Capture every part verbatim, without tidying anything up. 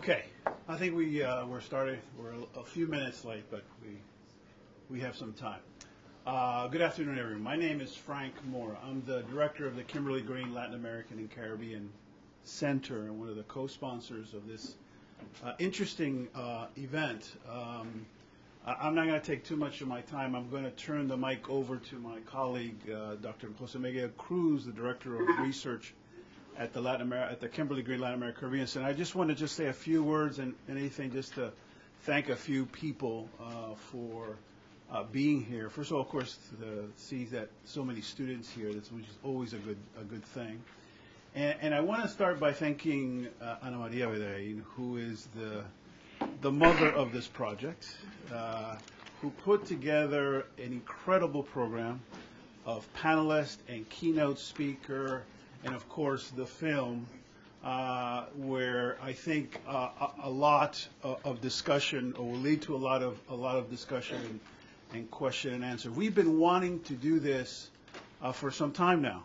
Okay, I think we uh, we're starting. We're a, a few minutes late, but we we have some time. Uh, good afternoon, everyone. My name is Frank Moore. I'm the director of the Kimberly Green Latin American and Caribbean Center and one of the co-sponsors of this uh, interesting uh, event. Um, I, I'm not going to take too much of my time. I'm going to turn the mic over to my colleague, uh, Doctor Jose Miguel Cruz, the director of research at the Latin America, at the Kimberly Green Latin American Caribbean Center. I just want to just say a few words and, and anything just to thank a few people uh, for uh, being here. First of all, of course, to see that so many students here, that's, which is always a good a good thing. And, and I want to start by thanking uh, Ana Maria Bedain, who is the the mother of this project, uh, who put together an incredible program of panelists and keynote speaker, and of course the film, uh, where I think uh, a, a lot of, of discussion, or will lead to a lot of a lot of discussion and, and question and answer. We've been wanting to do this uh, for some time now,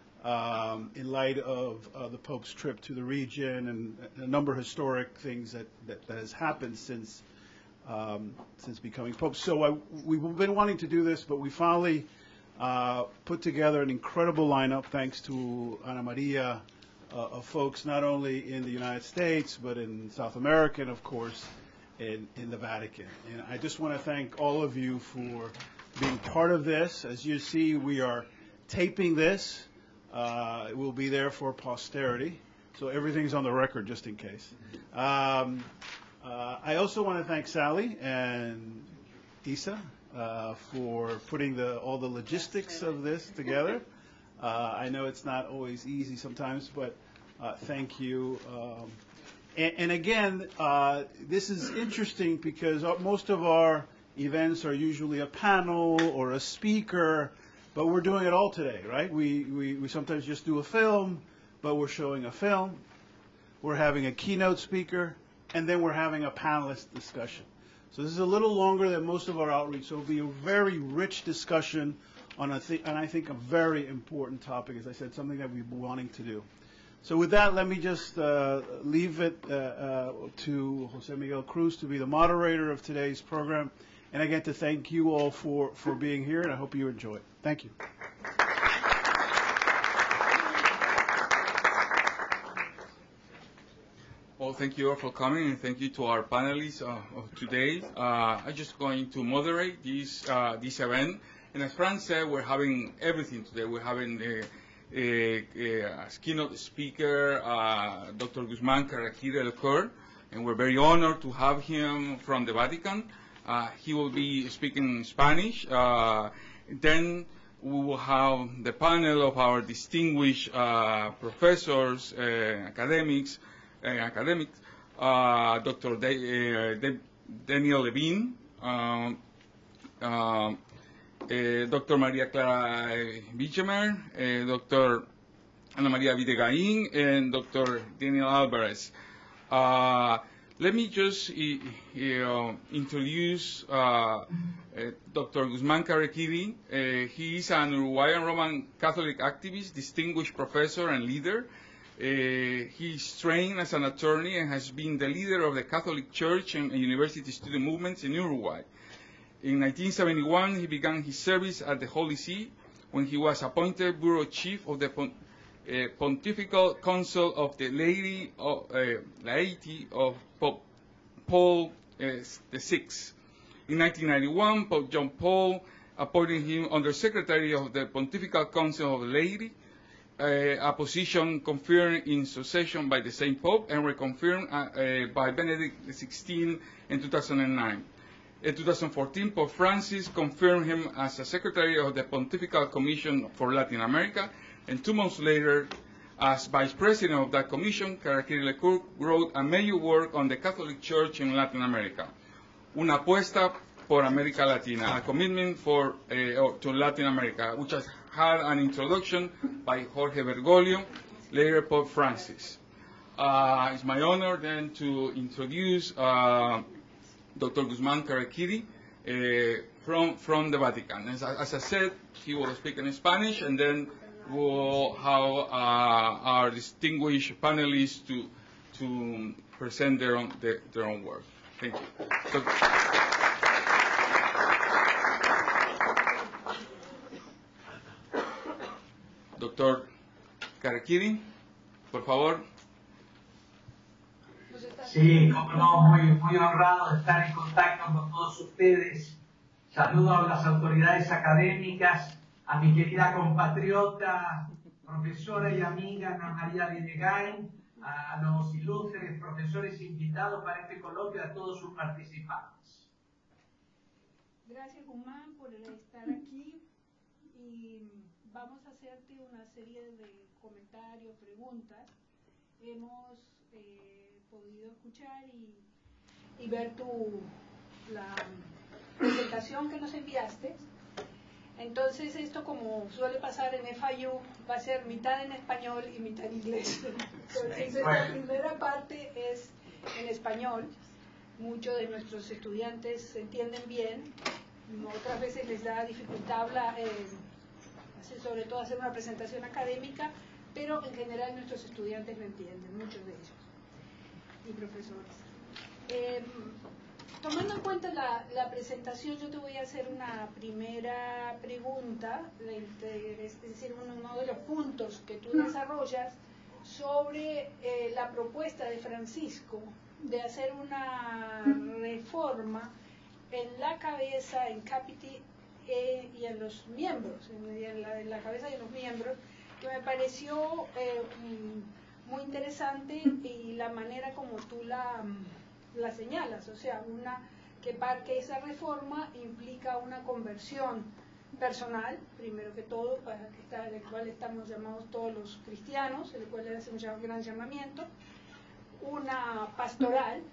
um, in light of uh, the Pope's trip to the region and a number of historic things that that, that has happened since um, since becoming Pope. So I, we've been wanting to do this, but we finally Uh, put together an incredible lineup, thanks to Ana Maria, uh, of folks not only in the United States, but in South America, and of course, in, in the Vatican. And I just want to thank all of you for being part of this. As you see, we are taping this. Uh, it will be there for posterity, so everything's on the record, just in case. Um, uh, I also want to thank Sally and Isa, Uh, for putting the, all the logistics of this together. Uh, I know it's not always easy sometimes, but uh, thank you. Um, and, and again, uh, this is interesting because most of our events are usually a panel or a speaker, but we're doing it all today, right? We, we, we sometimes just do a film, but we're showing a film. We're having a keynote speaker, and then we're having a panelist discussion. So this is a little longer than most of our outreach, so it will be a very rich discussion on, a th and I think, a very important topic, as I said, something that we've been wanting to do. So with that, let me just uh, leave it uh, uh, to Jose Miguel Cruz to be the moderator of today's program, and again to thank you all for, for being here, and I hope you enjoy it. Thank you. Well, thank you all for coming, and thank you to our panelists uh, of today. Uh, I'm just going to moderate this uh, this event. And as Frank said, we're having everything today. We're having the uh, uh, keynote speaker, uh, Doctor Guzman Caraquiri-Lecoeur, and we're very honored to have him from the Vatican. Uh, he will be speaking in Spanish. Uh, then we will have the panel of our distinguished uh, professors, uh, academics, Uh, academics, uh, Doctor De, uh, De, Daniel Levine, um, uh, uh, Doctor Maria Clara Bichemer, uh, Doctor Ana Maria Videgain, and Doctor Daniel Alvarez. Uh, let me just uh, uh, introduce uh, uh, Doctor Guzman Caraquiri. Uh, he is an Uruguayan Roman Catholic activist, distinguished professor, and leader. Uh, he's trained as an attorney and has been the leader of the Catholic Church and university student movements in Uruguay. In nineteen seventy-one, he began his service at the Holy See when he was appointed bureau chief of the Pont uh, Pontifical Council of the Laity of, uh, Laity of Pope Paul uh, the Sixth. In nineteen ninety-one, Pope John Paul appointed him Undersecretary of the Pontifical Council of the Laity, Uh, a position confirmed in succession by the same Pope and reconfirmed uh, uh, by Benedict the sixteenth in two thousand nine. In two thousand fourteen, Pope Francis confirmed him as a Secretary of the Pontifical Commission for Latin America, and two months later, as Vice President of that commission, Caraquiri-Lecoeur wrote a major work on the Catholic Church in Latin America, Una apuesta por América Latina, a commitment for, uh, to Latin America, which has had an introduction by Jorge Bergoglio, later Pope Francis. Uh, it's my honor then to introduce uh, Doctor Guzman Caraquiri uh, from, from the Vatican. As, as I said, he will speak in Spanish, and then we'll have uh, our distinguished panelists to to present their own their, their own work. Thank you. So, Doctor Karakiri, por favor. Sí, como no, muy, muy honrado de estar en contacto con todos ustedes. Saludo a las autoridades académicas, a mi querida compatriota, profesora y amiga Ana María Vinegain, a los ilustres profesores invitados para este coloquio, a todos sus participantes. Gracias, Guzmán, por estar aquí y vamos a hacerte una serie de comentarios, preguntas. Hemos eh, podido escuchar y, y ver tu la presentación que nos enviaste. Entonces esto, como suele pasar en F I U, va a ser mitad en español y mitad en inglés. Entonces la primera parte es en español. Muchos de nuestros estudiantes se entienden bien, otras veces les da dificultad hablar, eh, sobre todo hacer una presentación académica, pero en general nuestros estudiantes lo entienden, muchos de ellos, y profesores. Eh, tomando en cuenta la, la presentación, yo te voy a hacer una primera pregunta, es decir, uno de los puntos que tú desarrollas sobre eh, la propuesta de Francisco de hacer una reforma en la cabeza, en Capiti eh, y en los miembros, en la, en la cabeza y en los miembros, que me pareció eh, muy interesante, y la manera como tú la, la señalas, o sea, una que, para que esa reforma implica una conversión personal, primero que todo, para que está, el cual estamos llamados todos los cristianos, el cual hace un gran llamamiento, una pastoral,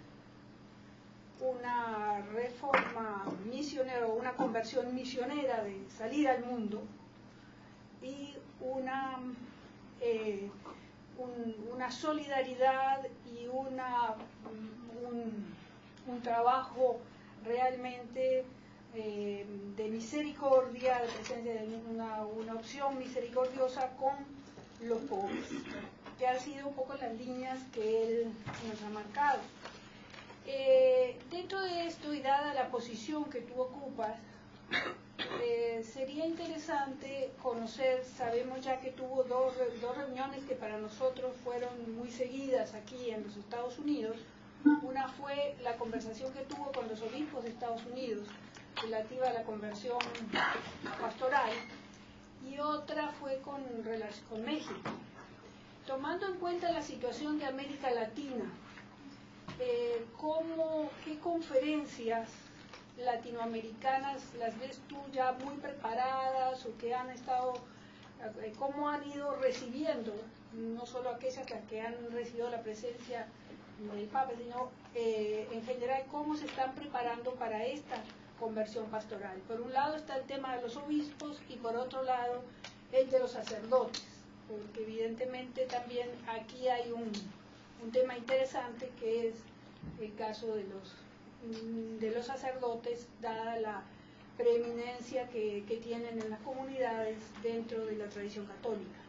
una reforma misionera o una conversión misionera de salir al mundo, y una, eh, un, una solidaridad y una, un, un trabajo realmente eh, de misericordia, de presencia de una, una opción misericordiosa con los pobres, que han sido un poco las líneas que él nos ha marcado. Eh, dentro de esto, y dada la posición que tú ocupas, eh, sería interesante conocer, sabemos ya que tuvo dos, dos reuniones que para nosotros fueron muy seguidas aquí en los Estados Unidos. Una fue la conversación que tuvo con los obispos de Estados Unidos relativa a la conversión pastoral, y otra fue con, con México. Tomando en cuenta la situación de América Latina, eh, ¿cómo, qué conferencias latinoamericanas las ves tú ya muy preparadas, o que han estado, eh, cómo han ido recibiendo, no solo aquellas las que han recibido la presencia del Papa, sino eh, en general cómo se están preparando para esta conversión pastoral? Por un lado está el tema de los obispos, y por otro lado el de los sacerdotes, porque evidentemente también aquí hay un, un tema interesante, que es el caso de los, de los sacerdotes, dada la preeminencia que, que tienen en las comunidades dentro de la tradición católica.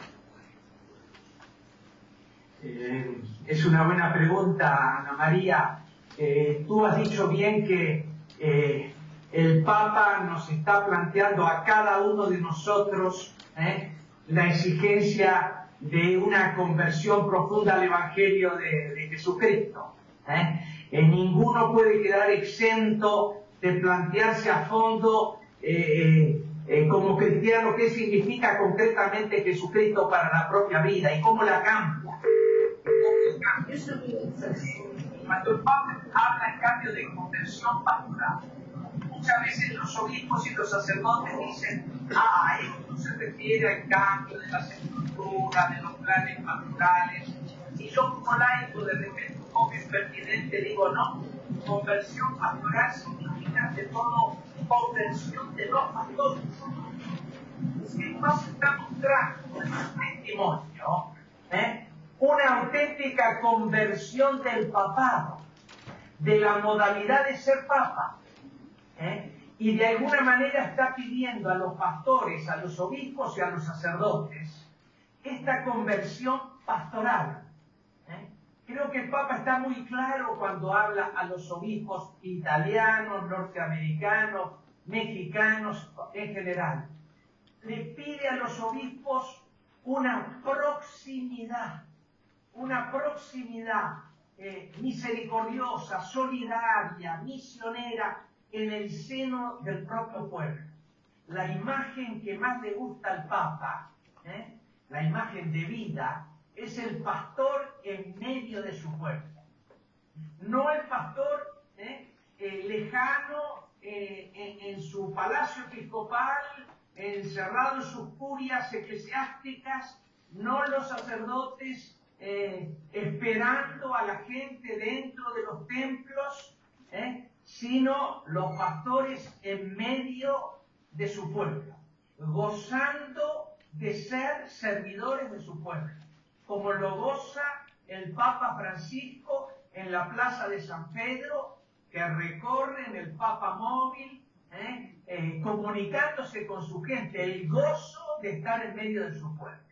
Eh, es una buena pregunta, Ana María. Eh, tú has dicho bien que eh, el Papa nos está planteando a cada uno de nosotros eh, la exigencia de una conversión profunda al Evangelio de, de Jesucristo. ¿eh? Eh, ninguno puede quedar exento de plantearse a fondo eh, eh, como cristiano qué significa concretamente Jesucristo para la propia vida y cómo la cambia. Cuando el Papa habla en cambio de conversión pastoral, muchas veces los obispos y los sacerdotes dicen: ah, esto se refiere al cambio de las estructuras, de los planes pastorales. Y yo, como laico, de repente un poco impertinente, digo: no, conversión pastoral significa de todo conversión de los pastores. Es que nos está mostrando el testimonio, ¿eh? una auténtica conversión del papado, de la modalidad de ser papa, ¿eh? y de alguna manera está pidiendo a los pastores, a los obispos y a los sacerdotes esta conversión pastoral, ¿eh? Creo que el Papa está muy claro cuando habla a los obispos italianos, norteamericanos, mexicanos en general. Le pide a los obispos una proximidad, una proximidad eh, misericordiosa, solidaria, misionera en el seno del propio pueblo. La imagen que más le gusta al Papa, ¿eh? la imagen de vida, es el pastor en medio de su pueblo. No el pastor ¿eh? Eh, lejano eh, en, en su palacio episcopal, encerrado en sus curias eclesiásticas, no los sacerdotes eh, esperando a la gente dentro de los templos, ¿eh? sino los pastores en medio de su pueblo, gozando de ser servidores de su pueblo, como lo goza el Papa Francisco en la Plaza de San Pedro, que recorre en el Papa móvil, ¿eh? Eh, comunicándose con su gente, el gozo de estar en medio de su pueblo.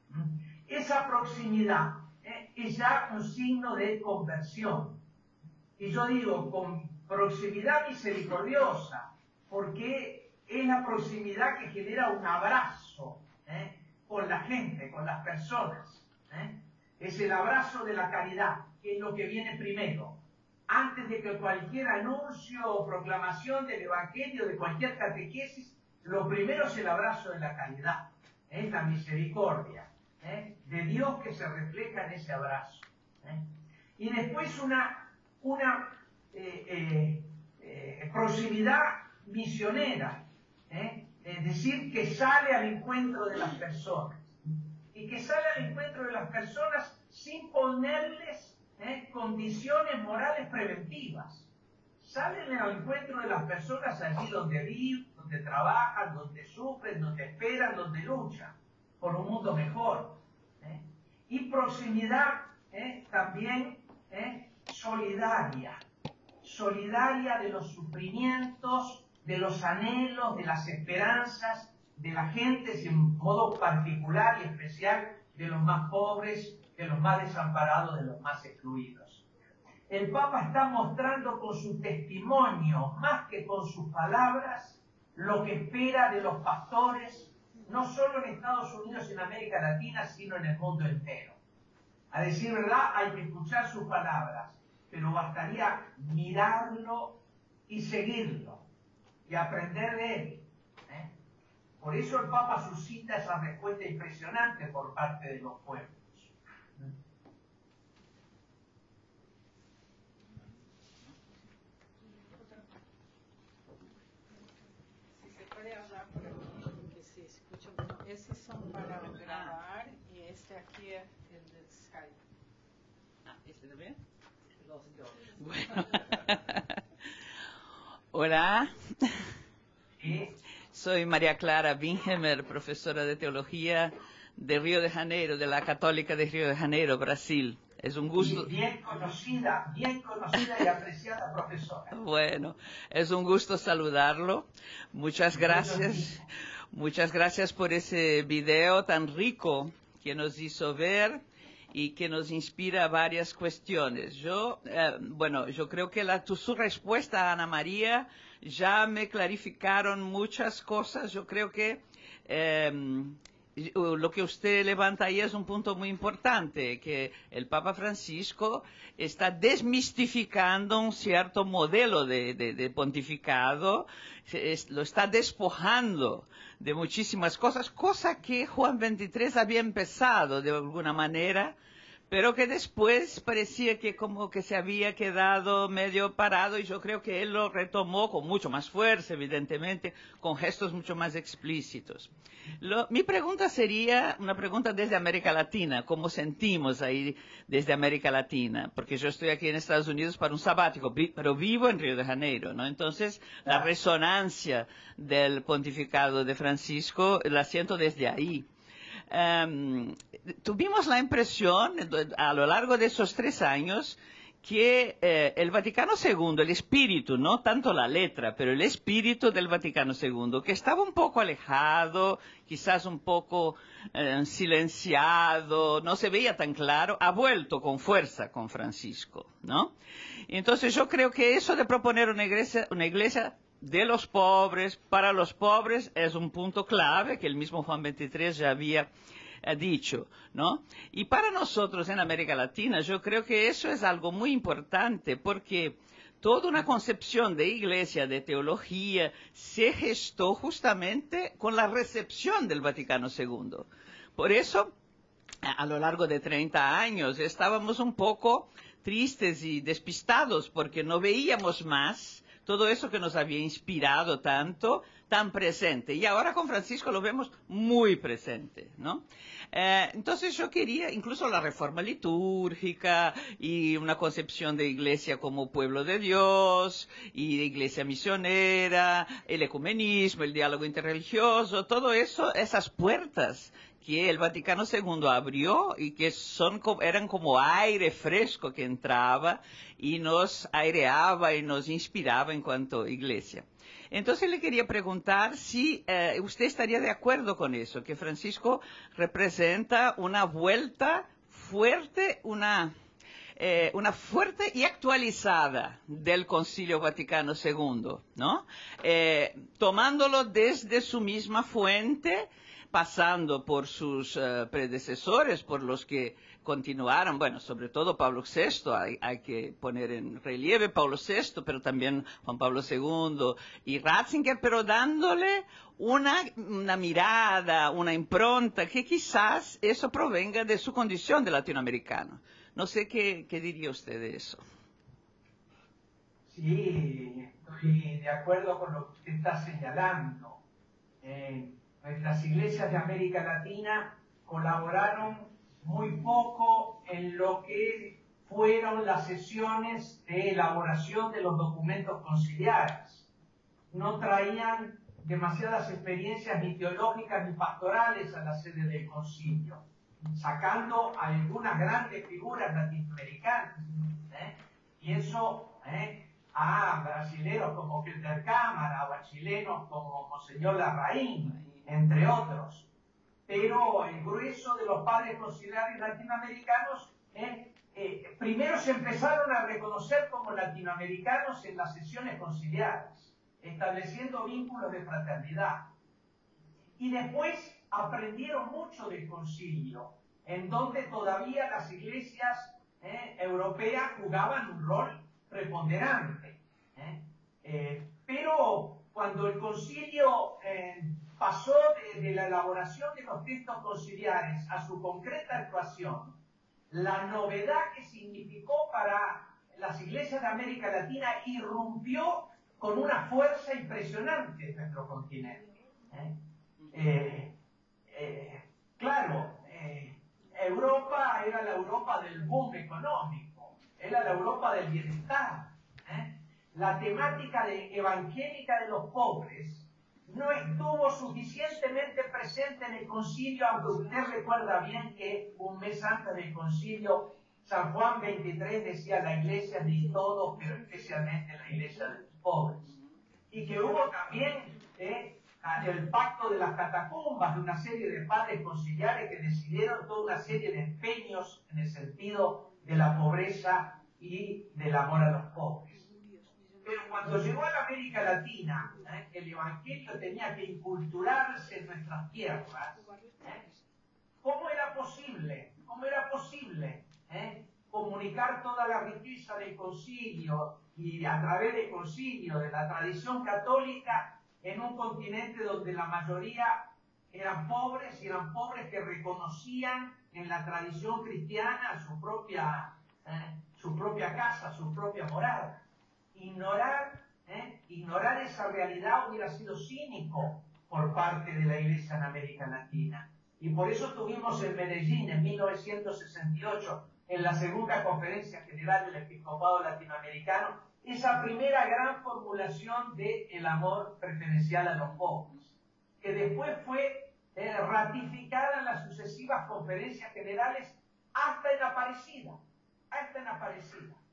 Esa proximidad ¿eh? es ya un signo de conversión. Y yo digo, con proximidad misericordiosa, porque es la proximidad que genera un abrazo ¿eh? con la gente, con las personas. ¿eh? Es el abrazo de la caridad, que es lo que viene primero. Antes de que cualquier anuncio o proclamación del Evangelio, de cualquier catequesis, lo primero es el abrazo de la caridad, ¿eh? la misericordia ¿eh? de Dios que se refleja en ese abrazo. ¿eh? Y después una, una eh, eh, eh, proximidad misionera, ¿eh? es decir, que sale al encuentro de las personas. Y que sale al encuentro de las personas sin ponerles ¿Eh? condiciones morales preventivas. Salen al encuentro de las personas allí donde viven, donde trabajan, donde sufren, donde esperan, donde luchan por un mundo mejor. ¿eh? Y proximidad ¿eh? también ¿eh? solidaria, solidaria de los sufrimientos, de los anhelos, de las esperanzas de la gente, y en modo particular y especial de los más pobres, de los más desamparados, de los más excluidos. El Papa está mostrando con su testimonio, más que con sus palabras, lo que espera de los pastores, no solo en Estados Unidos y en América Latina, sino en el mundo entero. A decir verdad, hay que escuchar sus palabras, pero bastaría mirarlo y seguirlo, y aprender de él. ¿eh? Por eso el Papa suscita esa respuesta impresionante por parte de los pueblos. Esses são para gravar e este aqui é el de Skype. Ah, ¿este también? Los dos. Bueno. Hola. Soy María Clara Bingemer, profesora de teología de Río de Janeiro, de la Católica de Río de Janeiro, Brasil. Es un gusto. Bien conocida, bien conocida y apreciada profesora. Bueno, es un gusto saludarlo. Muchas gracias. Muchas gracias por ese video tan rico que nos hizo ver y que nos inspira varias cuestiones. Yo, eh, bueno, yo creo que la, tu, su respuesta, Ana María, ya me clarificaron muchas cosas. Yo creo que eh, lo que usted levanta ahí es un punto muy importante, que el Papa Francisco está desmistificando un cierto modelo de, de, de pontificado, es, lo está despojando de muchísimas cosas, cosa que Juan veintitrés había empezado de alguna manera, pero que después parecía que como que se había quedado medio parado, y yo creo que él lo retomó con mucho más fuerza, evidentemente, con gestos mucho más explícitos. Lo, mi pregunta sería una pregunta desde América Latina, ¿cómo sentimos ahí desde América Latina? Porque yo estoy aquí en Estados Unidos para un sabático, pero vivo en Río de Janeiro, ¿no? Entonces, la resonancia del pontificado de Francisco la siento desde ahí. Um, tuvimos la impresión a lo largo de esos tres años que eh, el Vaticano segundo, el espíritu, no tanto la letra, pero el espíritu del Vaticano segundo, que estaba un poco alejado, quizás un poco eh, silenciado, no se veía tan claro, ha vuelto con fuerza con Francisco, ¿no? Entonces yo creo que eso de proponer una iglesia, una iglesia de los pobres, para los pobres, es un punto clave que el mismo Juan veintitrés ya había ha dicho, ¿no? Y para nosotros en América Latina, yo creo que eso es algo muy importante, porque toda una concepción de iglesia, de teología, se gestó justamente con la recepción del Vaticano segundo. Por eso, a lo largo de treinta años, estábamos un poco tristes y despistados, porque no veíamos más todo eso que nos había inspirado tanto, tan presente. Y ahora con Francisco lo vemos muy presente, ¿no? Eh, entonces yo quería, incluso la reforma litúrgica y una concepción de iglesia como pueblo de Dios y de iglesia misionera, el ecumenismo, el diálogo interreligioso, todo eso, esas puertas que el Vaticano segundo abrió y que son, eran como aire fresco que entraba y nos aireaba y nos inspiraba en cuanto a iglesia. Entonces le quería preguntar si eh, usted estaría de acuerdo con eso, que Francisco representa una vuelta fuerte, una, eh, una fuerte y actualizada del Concilio Vaticano segundo, ¿no? Eh, tomándolo desde su misma fuente, pasando por sus uh, predecesores, por los que continuaron, bueno, sobre todo Pablo sexto, hay, hay que poner en relieve Pablo sexto, pero también Juan Pablo segundo y Ratzinger, pero dándole una, una mirada, una impronta, que quizás eso provenga de su condición de latinoamericano. No sé qué, qué diría usted de eso. Sí, estoy de acuerdo con lo que usted está señalando. Eh, Nuestras iglesias de América Latina colaboraron muy poco en lo que fueron las sesiones de elaboración de los documentos conciliares. No traían demasiadas experiencias ni teológicas ni pastorales a la sede del concilio, sacando algunas grandes figuras latinoamericanas. ¿eh? Pienso ¿eh? a brasileros como Kelter Cámara o a chilenos como Monseñor Larraín, entre otros. Pero el grueso de los padres conciliares latinoamericanos eh, eh, primero se empezaron a reconocer como latinoamericanos en las sesiones conciliares, estableciendo vínculos de fraternidad. Y después aprendieron mucho del concilio, en donde todavía las iglesias eh, europeas jugaban un rol preponderante. ¿eh? Eh, pero cuando el concilio eh, pasó de, de la elaboración de los textos conciliares a su concreta actuación, la novedad que significó para las iglesias de América Latina irrumpió con una fuerza impresionante en nuestro continente. ¿eh? Eh, eh, claro, eh, Europa era la Europa del boom económico, era la Europa del bienestar. ¿eh? La temática de, evangélica de los pobres no estuvo suficientemente presente en el concilio, aunque usted recuerda bien que un mes antes del concilio, San Juan veintitrés decía la iglesia de todos, pero especialmente la iglesia de los pobres. Y que hubo también eh, el pacto de las catacumbas, de una serie de padres conciliares que decidieron toda una serie de empeños en el sentido de la pobreza y del amor a los pobres. Pero cuando llegó a la América Latina, ¿eh? el Evangelio tenía que inculturarse en nuestras tierras. ¿eh? ¿Cómo era posible? ¿Cómo era posible ¿eh? comunicar toda la riqueza del concilio y a través del concilio, de la tradición católica, en un continente donde la mayoría eran pobres y eran pobres que reconocían en la tradición cristiana su propia, ¿eh? su propia casa, su propia morada? Ignorar, ¿eh? ignorar esa realidad hubiera sido cínico por parte de la Iglesia en América Latina. Y por eso tuvimos en Medellín, en mil novecientos sesenta y ocho, en la segunda conferencia general del Episcopado Latinoamericano, esa primera gran formulación de el amor preferencial a los pobres, que después fue eh, ratificada en las sucesivas conferencias generales hasta en Aparecida, hasta en Aparecida.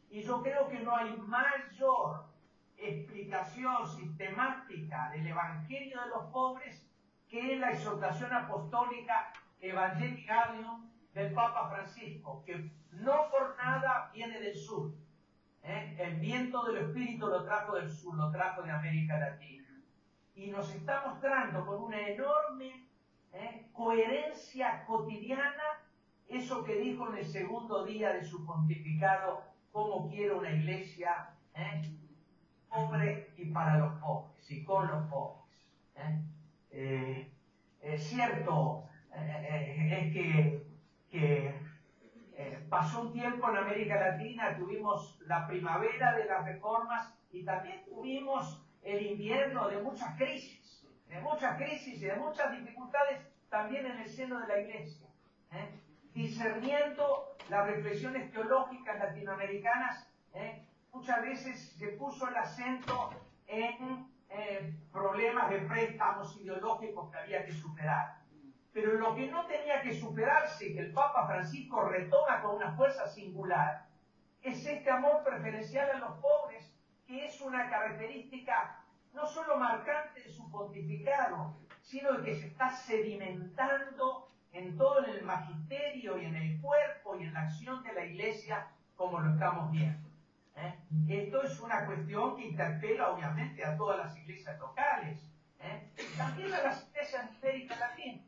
Y yo creo que no hay mayor explicación sistemática del Evangelio de los pobres que la exhortación apostólica Evangelicalium del Papa Francisco, que no por nada viene del sur. ¿eh? El viento del Espíritu lo trajo del sur, lo trajo de América Latina. Y nos está mostrando con una enorme ¿eh? coherencia cotidiana eso que dijo en el segundo día de su pontificado, cómo quiere una iglesia ¿eh? pobre y para los pobres, y con los pobres. ¿eh? Eh, es cierto, eh, es que, que eh, pasó un tiempo en América Latina, tuvimos la primavera de las reformas y también tuvimos el invierno de muchas crisis, de muchas crisis y de muchas dificultades también en el seno de la iglesia. ¿eh? Discerniendo las reflexiones teológicas latinoamericanas, ¿eh? muchas veces se puso el acento en eh, problemas de préstamos ideológicos que había que superar. Pero lo que no tenía que superarse, que el Papa Francisco retoma con una fuerza singular, es este amor preferencial a los pobres, que es una característica no solo marcante de su pontificado, sino de que se está sedimentando en todo el magisterio y en el cuerpo y en la acción de la Iglesia, como lo estamos viendo. ¿eh? Esto es una cuestión que interpela obviamente a todas las iglesias locales, ¿eh? también a las iglesias de América Latina.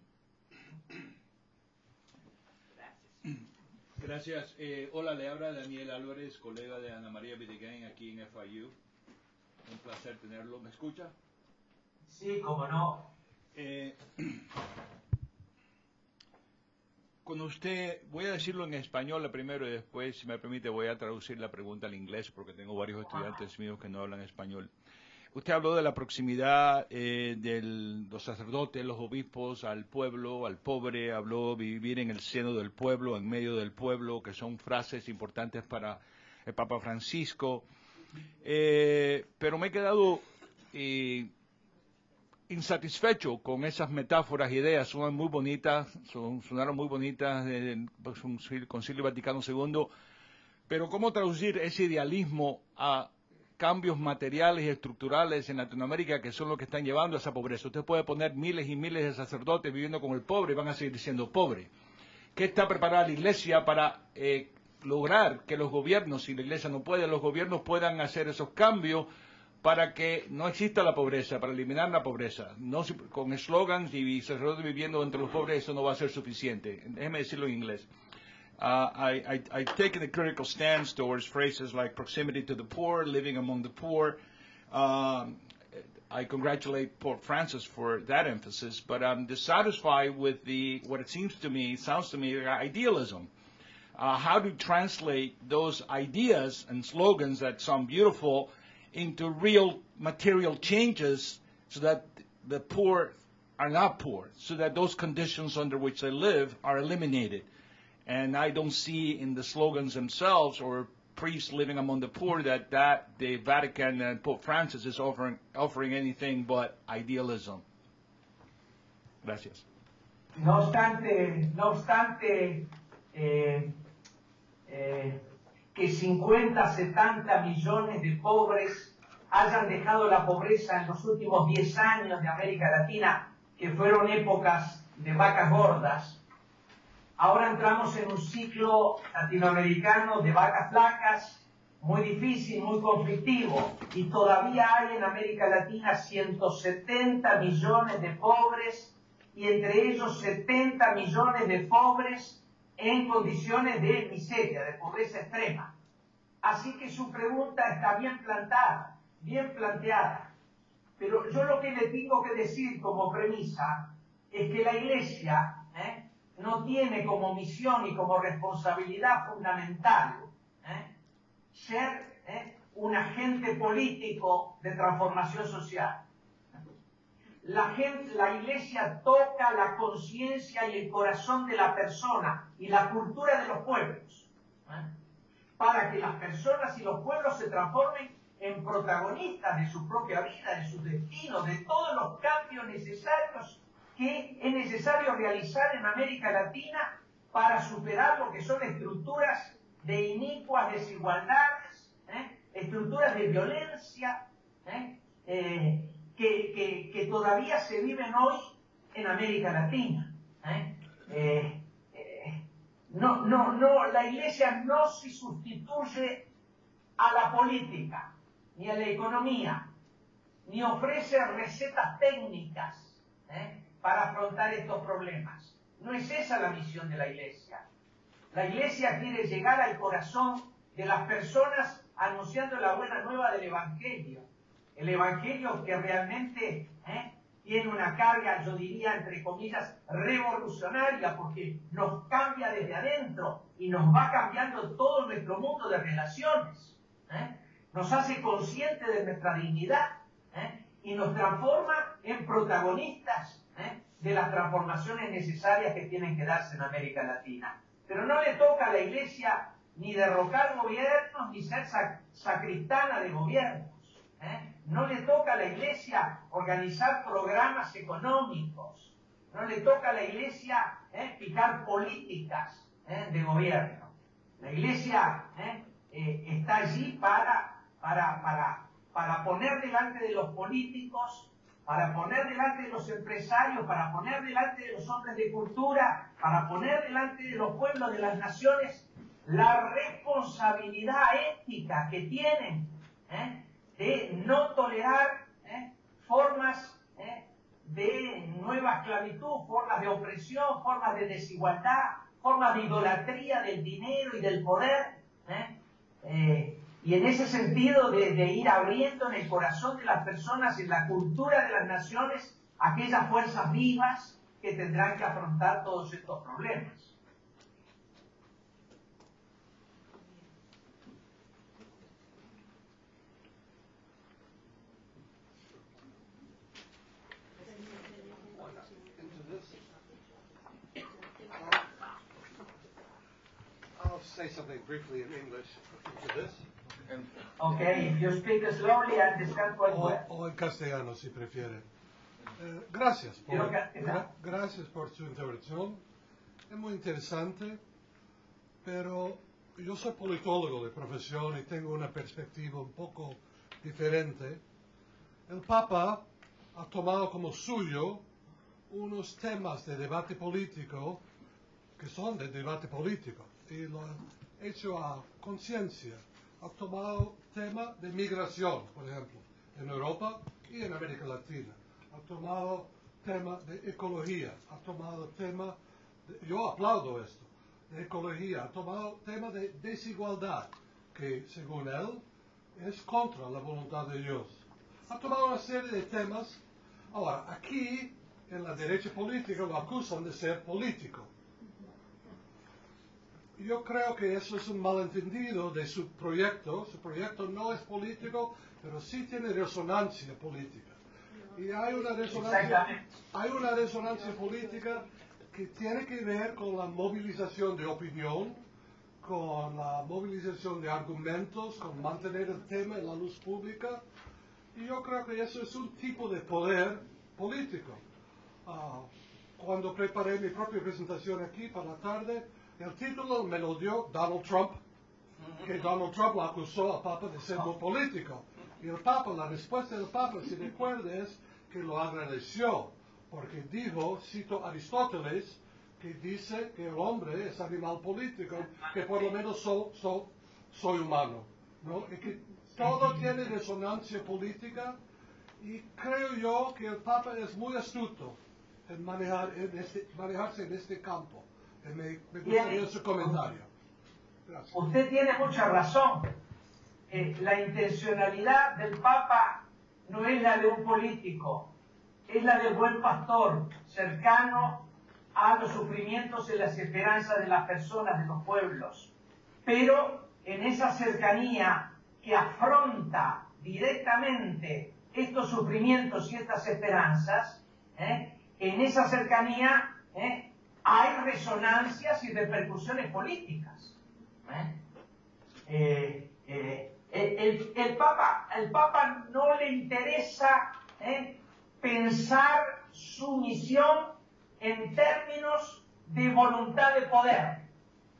Gracias. Eh, hola, le habla Daniel Álvarez, colega de Ana María Videgain aquí en F I U. Un placer tenerlo. ¿Me escucha? Sí, cómo no. Eh, con usted, voy a decirlo en español primero y después, si me permite, voy a traducir la pregunta al inglés porque tengo varios estudiantes míos que no hablan español. Usted habló de la proximidad eh, de los sacerdotes, los obispos al pueblo, al pobre, habló de vivir en el seno del pueblo, en medio del pueblo, que son frases importantes para el Papa Francisco. Eh, pero me he quedado eh, insatisfecho con esas metáforas, ideas, son muy bonitas, son, sonaron muy bonitas en el Concilio Vaticano segundo, pero ¿cómo traducir ese idealismo a cambios materiales y estructurales en Latinoamérica que son los que están llevando a esa pobreza? Usted puede poner miles y miles de sacerdotes viviendo con el pobre y van a seguir siendo pobres. ¿Qué está preparada la Iglesia para eh, lograr que los gobiernos, si la Iglesia no puede, los gobiernos puedan hacer esos cambios para que no exista la pobreza, para eliminar la pobreza? No, con eslogans y sacerdotes viviendo entre los pobres eso no va a ser suficiente. Déjeme decirlo en inglés. Uh, I, I, I've taken a critical stance towards phrases like proximity to the poor, living among the poor. Um, I congratulate Pope Francis for that emphasis, but I'm dissatisfied with the what it seems to me, sounds to me, like idealism. Uh, how to translate those ideas and slogans that sound beautiful into real material changes so that the poor are not poor, so that those conditions under which they live are eliminated. And I don't see in the slogans themselves or priests living among the poor that, that the Vatican and Pope Francis is offering, offering anything but idealism. Gracias. No obstante, no obstante eh, eh, que cincuenta, setenta millones de pobres hayan dejado la pobreza en los últimos diez años de América Latina, que fueron épocas de vacas gordas, ahora entramos en un ciclo latinoamericano de vacas flacas, muy difícil, muy conflictivo, y todavía hay en América Latina ciento setenta millones de pobres, y entre ellos setenta millones de pobres en condiciones de miseria, de pobreza extrema. Así que su pregunta está bien plantada, bien planteada. Pero yo lo que le tengo que decir como premisa es que la Iglesia ¿eh? no tiene como misión y como responsabilidad fundamental ¿eh? ser ¿eh? un agente político de transformación social. La, gente, la Iglesia toca la conciencia y el corazón de la persona y la cultura de los pueblos, ¿eh? para que las personas y los pueblos se transformen en protagonistas de su propia vida, de su destino, de todos los cambios necesarios que es necesario realizar en América Latina para superar lo que son estructuras de inicuas desigualdades, ¿eh? estructuras de violencia ¿eh? Eh, que, que, que todavía se viven hoy en América Latina. ¿eh? Eh, eh, no, no, no, la Iglesia no se sustituye a la política, ni a la economía, ni ofrece recetas técnicas ¿eh? para afrontar estos problemas. No es esa la misión de la Iglesia. La Iglesia quiere llegar al corazón de las personas anunciando la buena nueva del Evangelio. El Evangelio que realmente ¿eh? tiene una carga, yo diría, entre comillas, revolucionaria, porque nos cambia desde adentro y nos va cambiando todo nuestro mundo de relaciones. ¿eh? Nos hace conscientes de nuestra dignidad ¿eh? y nos transforma en protagonistas ¿eh? de las transformaciones necesarias que tienen que darse en América Latina. Pero no le toca a la Iglesia ni derrocar gobiernos, ni ser sac sacristana de gobiernos. ¿eh? No le toca a la Iglesia organizar programas económicos. No le toca a la Iglesia ¿eh? fijar políticas ¿eh? de gobierno. La Iglesia ¿eh? Eh, está allí para, para, para, para poner delante de los políticos, para poner delante de los empresarios, para poner delante de los hombres de cultura, para poner delante de los pueblos de las naciones la responsabilidad ética que tienen ¿eh? de no tolerar ¿eh? formas ¿eh? de nueva esclavitud, formas de opresión, formas de desigualdad, formas de idolatría del dinero y del poder. ¿eh? Eh, y en ese sentido de, de ir abriendo en el corazón de las personas, en la cultura de las naciones, aquellas fuerzas vivas que tendrán que afrontar todos estos problemas. I'll say something briefly in English into this. Okay, if you speak slowly, I understand quite O, well. o en castellano, si prefiere. Eh, gracias, por, gra gracias por su intervención. Es muy interesante, pero yo soy politólogo de profesión y tengo una perspectiva un poco diferente. El Papa ha tomado como suyo unos temas de debate político que son de debate político y lo ha hecho a conciencia. Ha tomado tema de migración, por ejemplo, en Europa y en América Latina. Ha tomado tema de ecología, ha tomado tema, de, yo aplaudo esto, de ecología, ha tomado tema de desigualdad, que según él es contra la voluntad de Dios. Ha tomado una serie de temas. Ahora, aquí, en la derecha política, lo acusan de ser político. Yo creo que eso es un malentendido de su proyecto. Su proyecto no es político, pero sí tiene resonancia política. Y hay una resonancia, hay una resonancia política que tiene que ver con la movilización de opinión, con la movilización de argumentos, con mantener el tema en la luz pública. Y yo creo que eso es un tipo de poder político. Uh, cuando preparé mi propia presentación aquí para la tarde, el título me lo dio Donald Trump, que Donald Trump lo acusó al Papa de ser muy político. Y el Papa, la respuesta del Papa, si recuerda, es que lo agradeció, porque dijo, cito Aristóteles, que dice que el hombre es animal político, que por lo menos so, so, soy humano, ¿no? Y que todo tiene resonancia política, y creo yo que el Papa es muy astuto en, manejar, en este, manejarse en este campo. Y me, me gustaría su comentario. Gracias. Usted tiene mucha razón. Eh, la intencionalidad del Papa no es la de un político, es la del buen pastor, cercano a los sufrimientos y las esperanzas de las personas, de los pueblos. Pero en esa cercanía que afronta directamente estos sufrimientos y estas esperanzas, ¿eh? en esa cercanía ¿eh? hay resonancias y repercusiones políticas. ¿eh? Eh, eh, el, el, Papa, el Papa no le interesa ¿eh? pensar su misión en términos de voluntad de poder.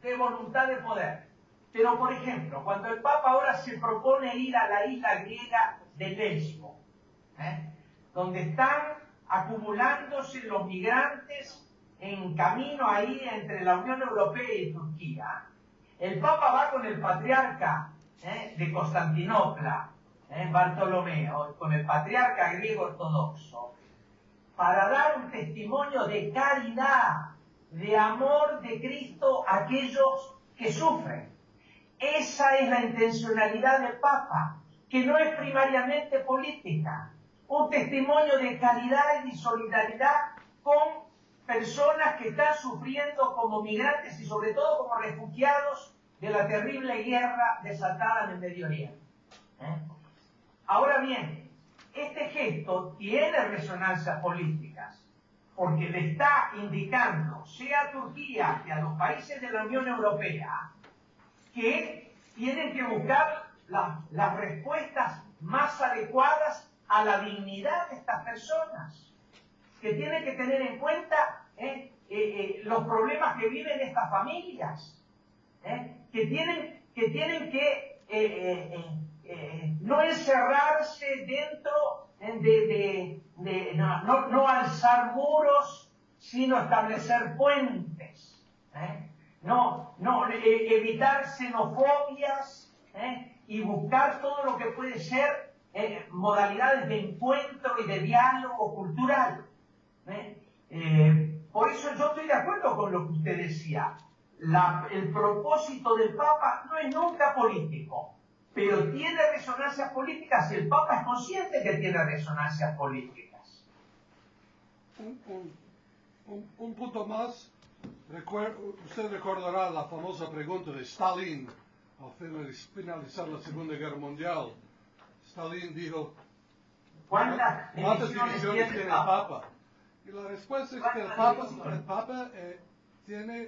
que voluntad de poder. Pero, por ejemplo, cuando el Papa ahora se propone ir a la isla griega de Lesbos, ¿eh? donde están acumulándose los migrantes en camino ahí entre la Unión Europea y Turquía, el Papa va con el patriarca ¿eh? de Constantinopla, ¿eh? Bartolomeo, con el patriarca griego ortodoxo, para dar un testimonio de caridad, de amor de Cristo a aquellos que sufren. Esa es la intencionalidad del Papa, que no es primariamente política, un testimonio de caridad y solidaridad con personas que están sufriendo como migrantes y sobre todo como refugiados de la terrible guerra desatada en el Medio Oriente. ¿Eh? Ahora bien, este gesto tiene resonancias políticas, porque le está indicando, sea a Turquía que a los países de la Unión Europea, que tienen que buscar la, las respuestas más adecuadas a la dignidad de estas personas, que tienen que tener en cuenta eh, eh, eh, los problemas que viven estas familias, eh, que, tienen, que tienen que eh, eh, eh, no encerrarse dentro de, de, de no, no, no alzar muros, sino establecer puentes, ¿eh? no, no eh, evitar xenofobias ¿eh? y buscar todo lo que puede ser eh, modalidades de encuentro y de diálogo cultural. ¿eh? Eh, por eso yo estoy de acuerdo con lo que usted decía. La, el propósito del Papa no es nunca político, pero tiene resonancias políticas y el Papa es consciente que tiene resonancias políticas. Un, un, un, un punto más. Recuer, usted recordará la famosa pregunta de Stalin al finalizar la Segunda Guerra Mundial. Stalin dijo, ¿cuántas ¿cuántas divisiones divisiones tiene tiene el el Papa? Papa? Y la respuesta es que el Papa, el Papa eh, tiene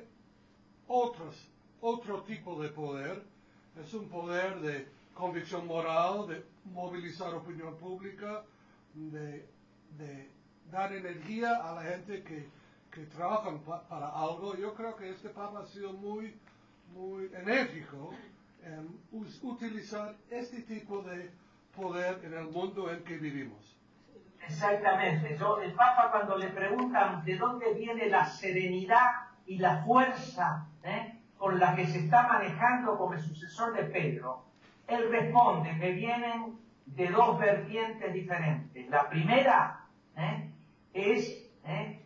otros, otro tipo de poder. Es un poder de convicción moral, de movilizar opinión pública, de, de dar energía a la gente que, que trabajan pa, para algo. Yo creo que este Papa ha sido muy, muy enérgico en us, utilizar este tipo de poder en el mundo en que vivimos. Exactamente. Yo, el Papa, cuando le preguntan de dónde viene la serenidad y la fuerza ¿eh? con la que se está manejando como el sucesor de Pedro, él responde que vienen de dos vertientes diferentes. La primera ¿eh? es ¿eh?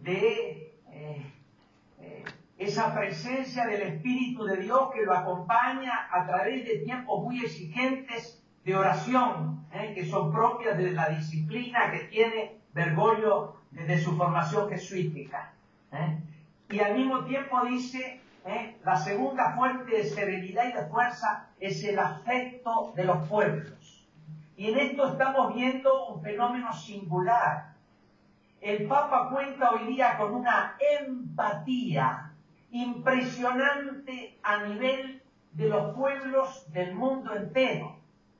de eh, eh, esa presencia del Espíritu de Dios que lo acompaña a través de tiempos muy exigentes de oración, ¿eh? que son propias de la disciplina que tiene Bergoglio desde su formación jesuítica. ¿eh? Y al mismo tiempo dice, ¿eh? la segunda fuente de serenidad y de fuerza es el afecto de los pueblos. Y en esto estamos viendo un fenómeno singular. El Papa cuenta hoy día con una empatía impresionante a nivel de los pueblos del mundo entero.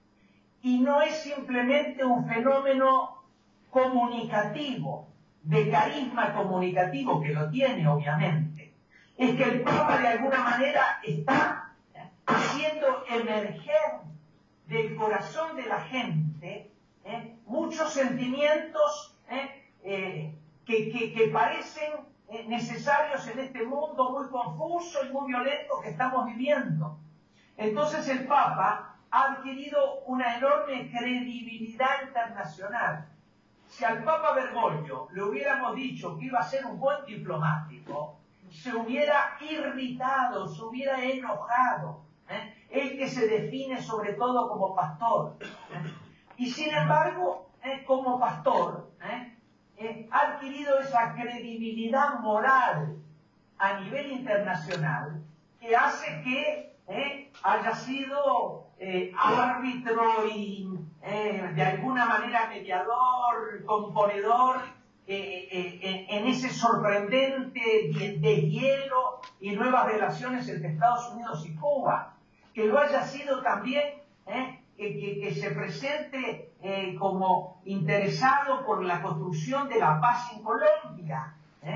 Y no es simplemente un fenómeno comunicativo, de carisma comunicativo, que lo tiene obviamente. Es que el Papa de alguna manera está haciendo emerger del corazón de la gente ¿eh? muchos sentimientos ¿eh? Eh, que, que, que parecen eh, necesarios en este mundo muy confuso y muy violento que estamos viviendo. Entonces el Papa ha adquirido una enorme credibilidad internacional. Si al Papa Bergoglio le hubiéramos dicho que iba a ser un buen diplomático, se hubiera irritado, se hubiera enojado. ¿eh? Él que se define sobre todo como pastor. ¿eh? Y sin embargo, ¿eh? como pastor, ¿eh? Eh, ha adquirido esa credibilidad moral a nivel internacional que hace que eh, haya sido eh, árbitro y eh, de alguna manera mediador, componedor eh, eh, en ese sorprendente deshielo y nuevas relaciones entre Estados Unidos y Cuba, que lo haya sido también eh, que, que, que se presente eh, como interesado por la construcción de la paz en Colombia, eh,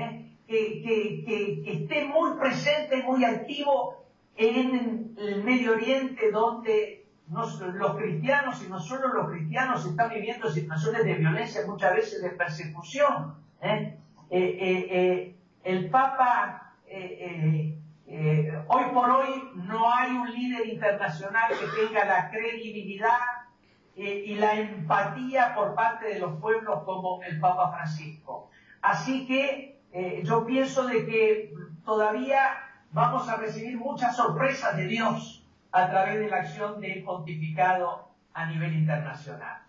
que, que, que, que esté muy presente, muy activo en el Medio Oriente, donde no, los cristianos, y no solo los cristianos, están viviendo situaciones de violencia, muchas veces de persecución. ¿eh? Eh, eh, eh, el Papa, eh, eh, eh, hoy por hoy no hay un líder internacional que tenga la credibilidad eh, y la empatía por parte de los pueblos como el Papa Francisco. Así que eh, yo pienso de que todavía vamos a recibir muchas sorpresas de Dios a través de la acción del pontificado a nivel internacional.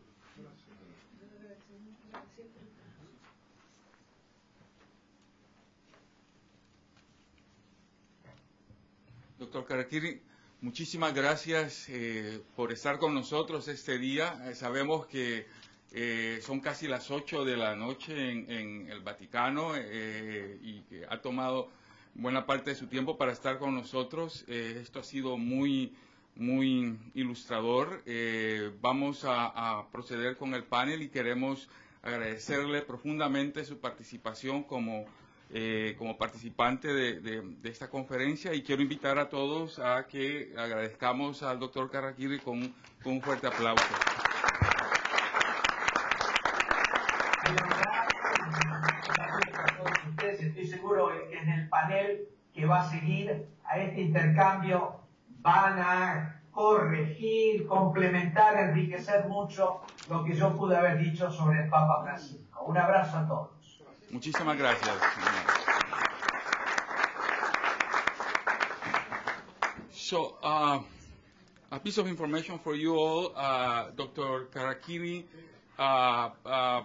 Doctor Karakiri, muchísimas gracias eh, por estar con nosotros este día. Eh, sabemos que eh, son casi las ocho de la noche en, en el Vaticano eh, y que ha tomado buena parte de su tiempo para estar con nosotros. Eh, esto ha sido muy, muy ilustrador. Eh, vamos a, a proceder con el panel y queremos agradecerle profundamente su participación como, eh, como participante de, de, de esta conferencia, y quiero invitar a todos a que agradezcamos al doctor Karakiri con, con un fuerte aplauso. Estoy seguro que en el panel que va a seguir a este intercambio van a corregir, complementar, enriquecer mucho lo que yo pude haber dicho sobre el Papa Francisco. Un abrazo a todos. Muchísimas gracias. So, uh, a piece of information for you all. Uh, Doctor Karakiri uh, uh,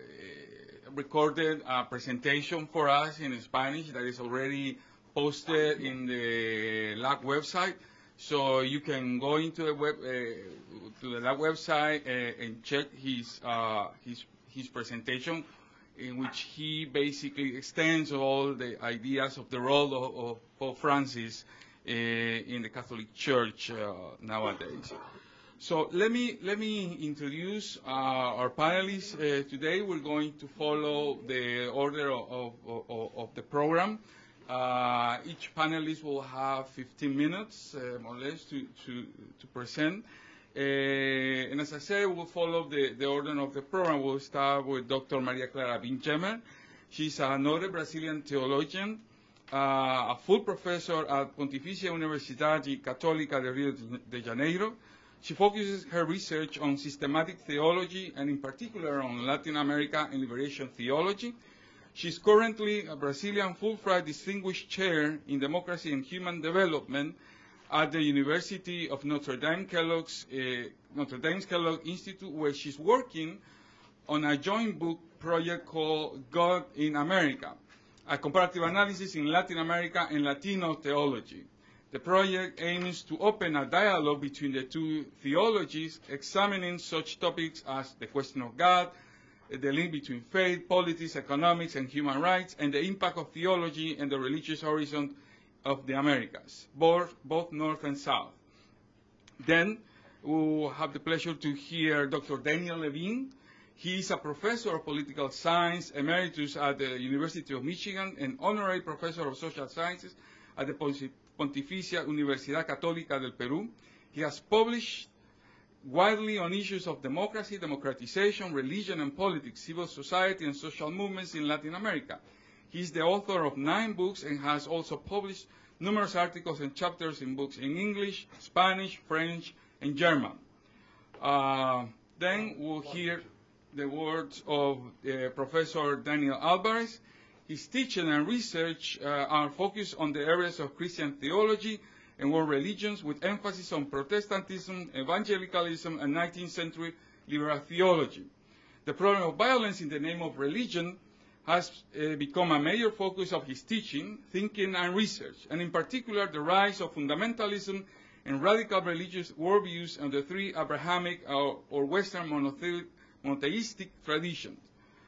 recorded a presentation for us in Spanish that is already posted in the L A C website. So you can go into the web uh, to the L A C website uh, and check his uh, his his presentation, in which he basically extends all the ideas of the role of, of Pope Francis uh, in the Catholic Church uh, nowadays. So let me let me introduce uh, our panelists uh, today. We're going to follow the order of, of, of, of the program. Uh, each panelist will have fifteen minutes, uh, more or less, to, to, to present. Uh, and as I said, we'll follow the, the order of the program. We'll start with Doctor Maria Clara Vinchemer. She's a noted Brazilian theologian, uh, a full professor at Pontificia Universidade Católica de Rio de Janeiro. She focuses her research on systematic theology, and in particular on Latin America and liberation theology. She's currently a Brazilian Fulbright Distinguished Chair in Democracy and Human Development at the University of Notre Dame Kellogg's uh, Notre Dame's Kellogg Institute, where she's working on a joint book project called God in America, a comparative analysis in Latin America and Latino theology. The project aims to open a dialogue between the two theologies, examining such topics as the question of God, the link between faith, politics, economics, and human rights, and the impact of theology and the religious horizon of the Americas, both, both North and South. Then we'll have the pleasure to hear Doctor Daniel Levin. He is a professor of political science emeritus at the University of Michigan and honorary professor of social sciences at the Pontificia Universidad Católica del Perú. He has published widely on issues of democracy, democratization, religion and politics, civil society and social movements in Latin America. He is the author of nine books and has also published numerous articles and chapters in books in English, Spanish, French, and German. Uh, then we'll hear the words of uh, Professor Daniel Alvarez. His teaching and research uh, are focused on the areas of Christian theology and world religions, with emphasis on Protestantism, evangelicalism, and nineteenth century liberal theology. The problem of violence in the name of religion has uh, become a major focus of his teaching, thinking, and research, and in particular the rise of fundamentalism and radical religious worldviews and the three Abrahamic uh, or Western monothe monotheistic traditions.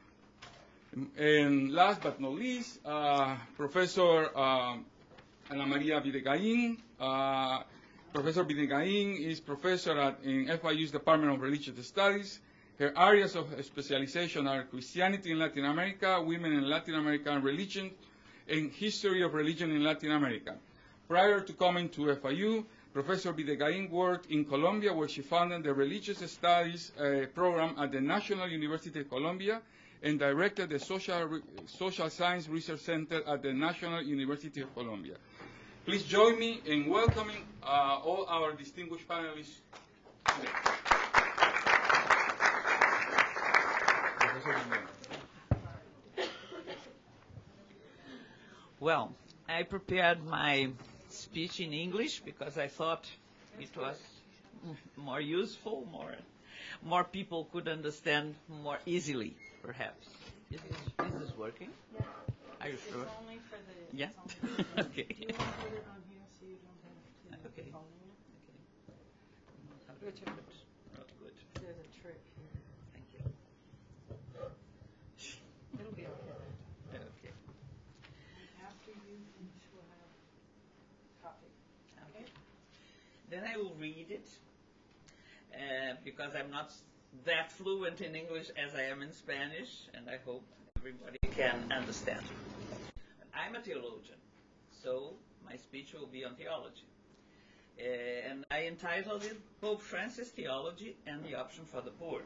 And last but not least, uh, Professor uh, Ana Maria Videgain. Uh, Professor Videgain is professor at, in F I U's Department of Religious Studies. Her areas of specialization are Christianity in Latin America, women in Latin American religion, and history of religion in Latin America. Prior to coming to F I U, Professor Videgain worked in Colombia, where she founded the Religious Studies uh, program at the National University of Colombia and directed the Social, Social Science Research Center at the National University of Colombia. Please join me in welcoming uh, all our distinguished panelists today. Well, I prepared my speech in English because I thought it was more useful, more, more people could understand more easily, perhaps. Is this, is this working? Yeah. Are you sure? It's only for the. Yeah? Okay. Do you want to put it on here so you don't have to Okay. keep holding it? Okay. Richard, Not good. there's a trick here. Thank you. It'll be okay. Okay. After you finish, we'll have coffee. Okay. Then I will read it uh, because I'm not that fluent in English as I am in Spanish, and I hope everybody can understand. I'm a theologian, so my speech will be on theology. Uh, and I entitled it Pope Francis Theology and the Option for the Poor.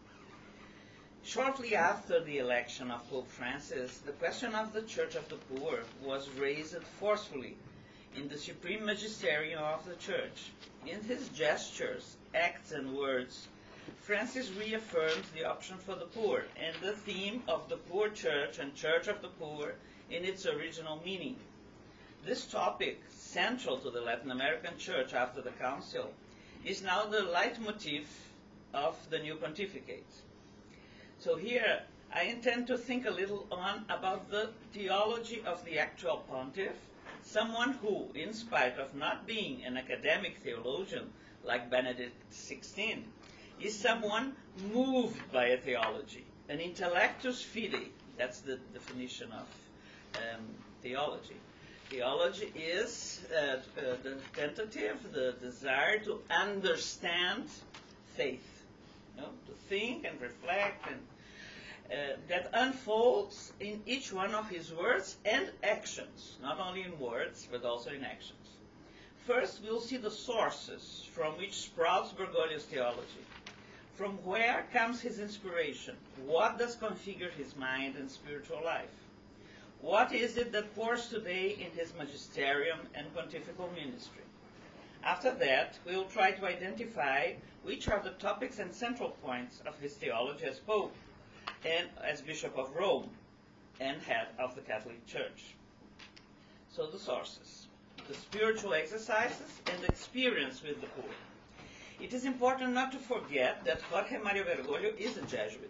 Shortly after the election of Pope Francis, the question of the Church of the Poor was raised forcefully in the supreme magisterium of the Church. In his gestures, acts, and words, Francis reaffirmed the option for the poor and the theme of the poor church and church of the poor in its original meaning. This topic, central to the Latin American church after the Council, is now the leitmotif of the new pontificate. So here, I intend to think a little on about the theology of the actual pontiff, someone who, in spite of not being an academic theologian like Benedict the sixteenth, is someone moved by a theology, an intellectus fide. That's the definition of um, theology. Theology is uh, uh, the tentative, the desire to understand faith, you know, to think and reflect, and uh, that unfolds in each one of his words and actions, not only in words, but also in actions. First, we'll see the sources from which sprouts Bergoglio's theology. From where comes his inspiration? What does configure his mind and spiritual life? What is it that pours today in his magisterium and pontifical ministry? After that, we will try to identify which are the topics and central points of his theology as Pope and as Bishop of Rome and head of the Catholic Church. So the sources, the spiritual exercises and experience with the poor. It is important not to forget that Jorge Mario Bergoglio is a Jesuit.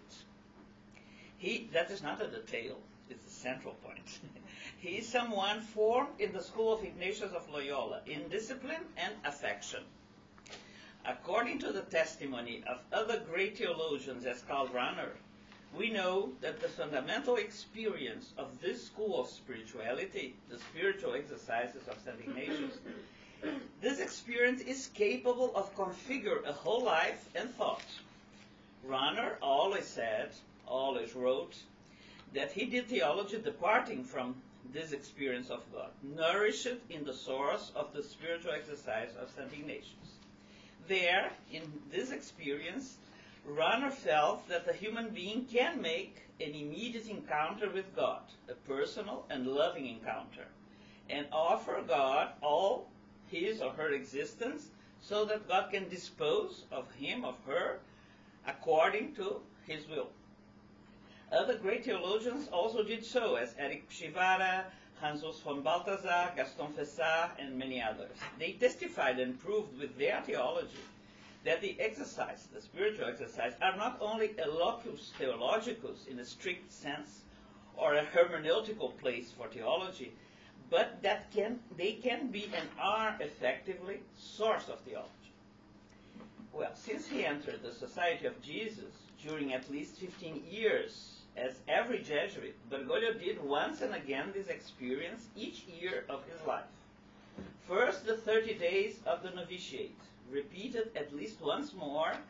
He, that is not a detail, it's a central point. He is someone formed in the school of Ignatius of Loyola in discipline and affection. According to the testimony of other great theologians as Karl Rahner, we know that the fundamental experience of this school of spirituality, the spiritual exercises of Saint Ignatius, this experience is capable of configure a whole life and thought. Rahner always said, always wrote, that he did theology departing from this experience of God, nourished in the source of the spiritual exercise of Saint Ignatius. There, in this experience, Rahner felt that the human being can make an immediate encounter with God, a personal and loving encounter, and offer God all his or her existence so that God can dispose of him, of her, according to his will. Other great theologians also did so, as Erich Pschivara, Hans-Urs von Balthasar, Gaston Fessard, and many others. They testified and proved with their theology that the exercise, the spiritual exercise, are not only a locus theologicus in a strict sense, or a hermeneutical place for theology, but that can, they can be and are effectively source of theology. Well, since he entered the Society of Jesus during at least fifteen years, as every Jesuit, Bergoglio did once and again this experience each year of his life. First, the thirty days of the novitiate, repeated at least once more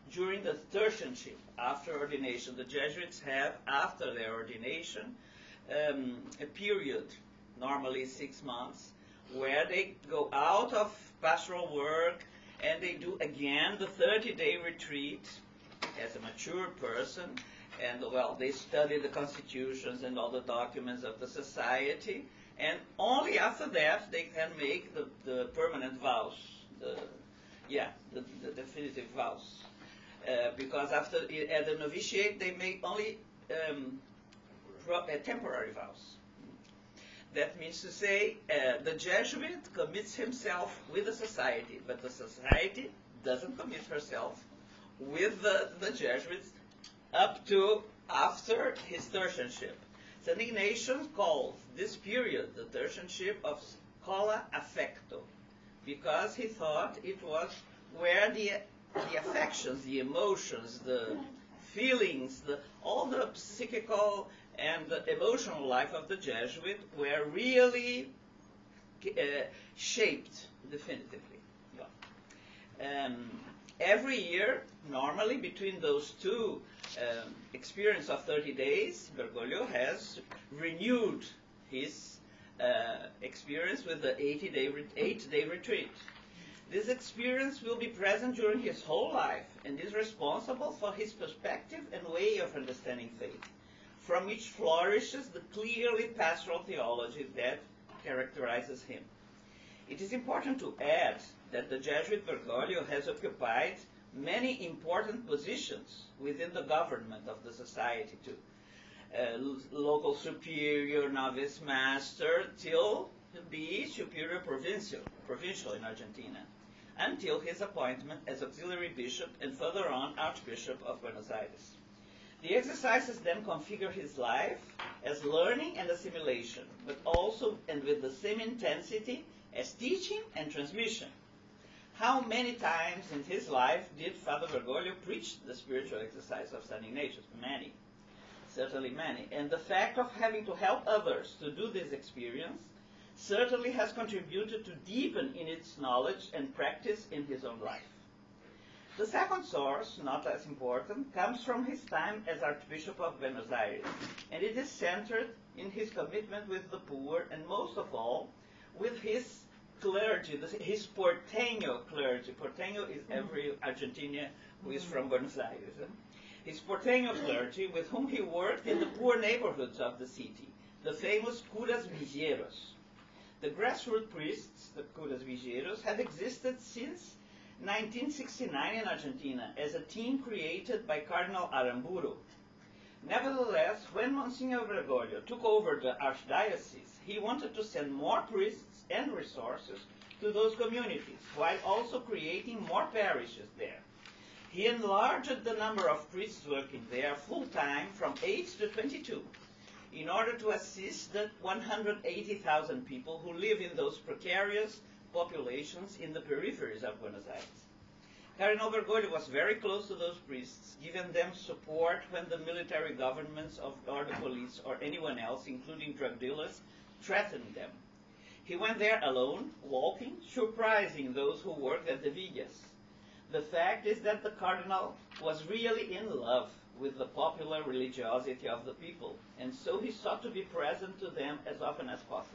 during the tertianship, after ordination. The Jesuits have, after their ordination, um, a period, normally six months, where they go out of pastoral work and they do again the thirty-day retreat as a mature person. And, well, they study the constitutions and all the documents of the society. And only after that they can make the, the permanent vows, the, yeah, the, the definitive vows. Uh, because after, at the novitiate, they make only um, pro, uh, temporary vows. That means to say, uh, the Jesuit commits himself with the society, but the society doesn't commit herself with the, the Jesuits up to after his tertianship. Saint Ignatius calls this period, the tertianship, of scola affecto, because he thought it was where the, the affections, the emotions, the feelings, the, all the psychical and the emotional life of the Jesuit were really uh, shaped definitively. Yeah. Um, every year, normally between those two um, experience of thirty days, Bergoglio has renewed his uh, experience with the eighty-day re- eight-day retreat. This experience will be present during his whole life and is responsible for his perspective and way of understanding faith, from which flourishes the clearly pastoral theology that characterizes him. It is important to add that the Jesuit Bergoglio has occupied many important positions within the government of the society too. Uh, local superior, novice master, till be superior provincial, provincial in Argentina, until his appointment as auxiliary bishop and further on Archbishop of Buenos Aires. The exercises then configure his life as learning and assimilation, but also and with the same intensity as teaching and transmission. How many times in his life did Father Bergoglio preach the spiritual exercise of Saint Ignatius? Many. Certainly many. And the fact of having to help others to do this experience certainly has contributed to deepen in its knowledge and practice in his own life. The second source, not less important, comes from his time as Archbishop of Buenos Aires, and it is centered in his commitment with the poor, and most of all, with his clergy, his porteño clergy. Porteño is every Argentinian who is from Buenos Aires. Eh? His porteño clergy, with whom he worked in the poor neighborhoods of the city, the famous curas villeros. The grassroots priests, the curas villeros, have existed since nineteen sixty-nine in Argentina as a team created by Cardinal Aramburu. Nevertheless, when Monsignor Bergoglio took over the archdiocese, he wanted to send more priests and resources to those communities, while also creating more parishes there. He enlarged the number of priests working there full-time from eight to twenty-two, in order to assist the one hundred eighty thousand people who live in those precarious populations in the peripheries of Buenos Aires. Cardinal Bergoglio was very close to those priests, giving them support when the military governments of, or the police or anyone else, including drug dealers, threatened them. He went there alone, walking, surprising those who worked at the villas. The fact is that the cardinal was really in love with the popular religiosity of the people, and so he sought to be present to them as often as possible.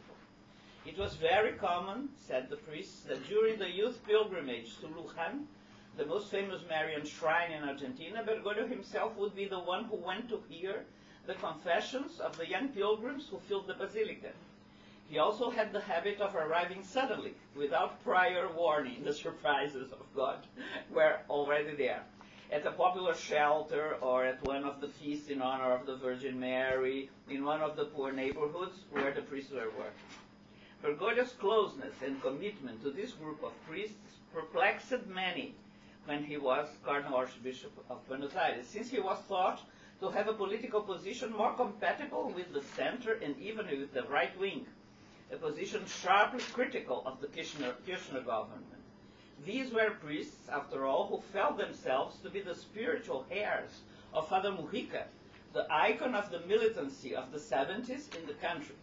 It was very common, said the priests, that during the youth pilgrimage to Luján, the most famous Marian shrine in Argentina, Bergoglio himself would be the one who went to hear the confessions of the young pilgrims who filled the basilica. He also had the habit of arriving suddenly, without prior warning. The surprises of God were already there. At a popular shelter or at one of the feasts in honor of the Virgin Mary, in one of the poor neighborhoods where the priests were working. Bergoglio's closeness and commitment to this group of priests perplexed many when he was Cardinal Archbishop of Buenos Aires, since he was thought to have a political position more compatible with the center and even with the right wing, a position sharply critical of the Kirchner, Kirchner government. These were priests, after all, who felt themselves to be the spiritual heirs of Father Mujica, the icon of the militancy of the seventies in the country.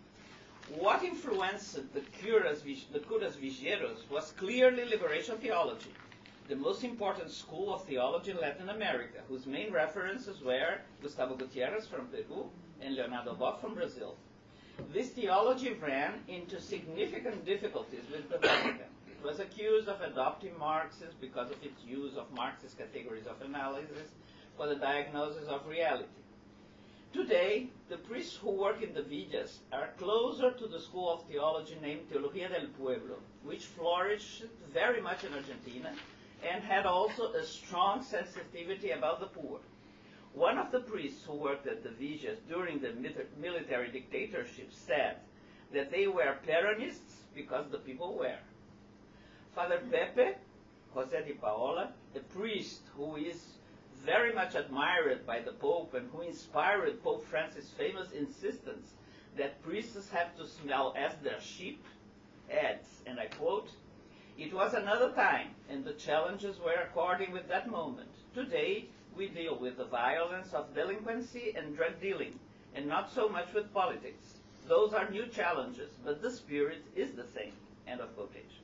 What influenced the curas, the curas villeros was clearly liberation theology, the most important school of theology in Latin America, whose main references were Gustavo Gutierrez from Peru and Leonardo Boff from Brazil. This theology ran into significant difficulties with the Vatican. It was accused of adopting Marxism because of its use of Marxist categories of analysis for the diagnosis of reality. Today, the priests who work in the Villas are closer to the school of theology named Teología del Pueblo, which flourished very much in Argentina and had also a strong sensitivity about the poor. One of the priests who worked at the Villas during the military dictatorship said that they were Peronists because the people were. Father Pepe José de Paola, a priest who is very much admired by the Pope and who inspired Pope Francis' famous insistence that priests have to smell as their sheep, adds, and I quote, "It was another time, and the challenges were according with that moment. Today, we deal with the violence of delinquency and drug dealing, and not so much with politics. Those are new challenges, but the spirit is the same." End of quotation.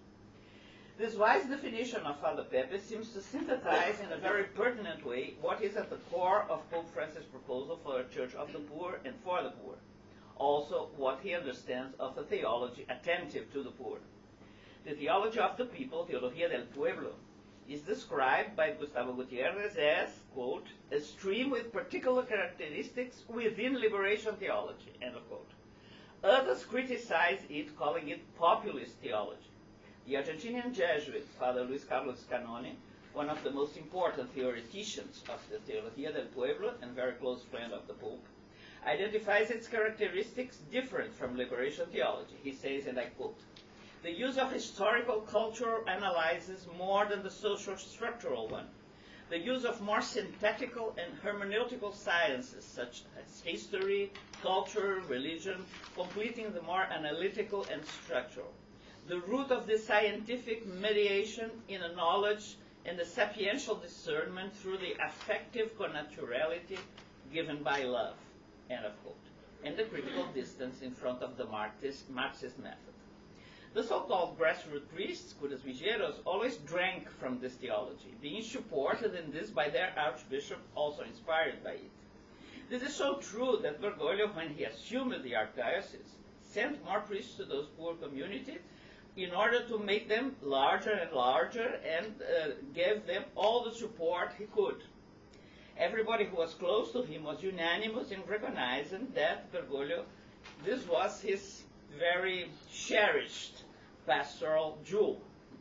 This wise definition of Father Pepe seems to synthesize in a very pertinent way what is at the core of Pope Francis' proposal for a church of the poor and for the poor. Also, what he understands of a theology attentive to the poor. The theology of the people, Teología del Pueblo, is described by Gustavo Gutierrez as, quote, "a stream with particular characteristics within liberation theology," end of quote. Others criticize it, calling it populist theology. The Argentinian Jesuit, Father Luis Carlos Canone, one of the most important theoreticians of the Teología del Pueblo and very close friend of the Pope, identifies its characteristics different from liberation theology. He says, and I quote, "The use of historical cultural analysis more than the social structural one. The use of more synthetical and hermeneutical sciences such as history, culture, religion, completing the more analytical and structural. The root of this scientific mediation in a knowledge and a sapiential discernment through the affective connaturality given by love," end of quote, and the critical distance in front of the Marxist, Marxist method. The so-called grassroots priests, curas villeros, always drank from this theology, being supported in this by their archbishop, also inspired by it. This is so true that Bergoglio, when he assumed the archdiocese, sent more priests to those poor communities in order to make them larger and larger and uh, gave them all the support he could. Everybody who was close to him was unanimous in recognizing that Bergoglio, this was his very cherished pastoral jewel.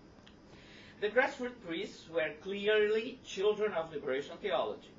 The grassroots priests were clearly children of liberation theology.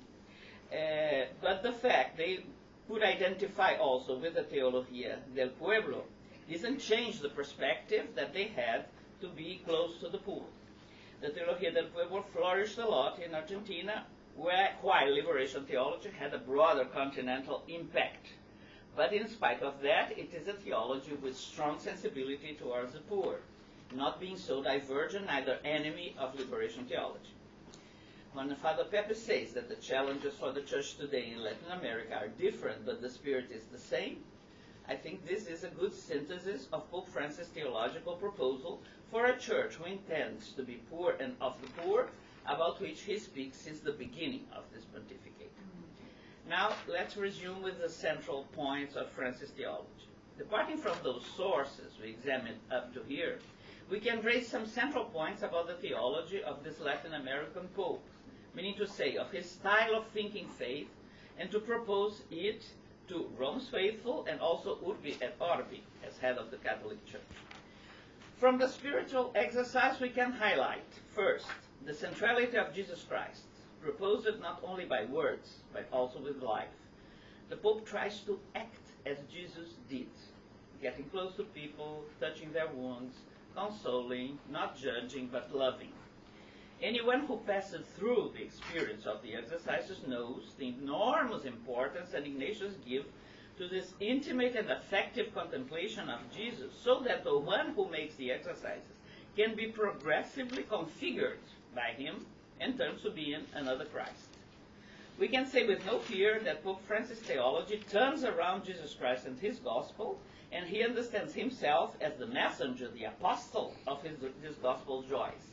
Uh, but the fact they could identify also with the Teología del Pueblo didn't change the perspective that they had to be close to the poor. The Teología del Pueblo flourished a lot in Argentina, where, while liberation theology had a broader continental impact. But in spite of that, it is a theology with strong sensibility towards the poor, not being so divergent, neither enemy of liberation theology. When Father Pepe says that the challenges for the church today in Latin America are different, but the spirit is the same, I think this is a good synthesis of Pope Francis' theological proposal for a church who intends to be poor and of the poor, about which he speaks since the beginning of this pontificate. Now, let's resume with the central points of Francis' theology. Departing from those sources we examined up to here, we can raise some central points about the theology of this Latin American Pope, meaning to say of his style of thinking faith, and to propose it to Rome's faithful and also Urbi et Orbi as head of the Catholic Church. From the spiritual exercise we can highlight, first, the centrality of Jesus Christ, proposed not only by words, but also with life. The Pope tries to act as Jesus did, getting close to people, touching their wounds, consoling, not judging, but loving. Anyone who passes through the experience of the exercises knows the enormous importance that Ignatius gives to this intimate and affective contemplation of Jesus, so that the one who makes the exercises can be progressively configured by him and turns to being another Christ. We can say with no fear that Pope Francis' theology turns around Jesus Christ and his gospel, and he understands himself as the messenger, the apostle of his, his gospel joys.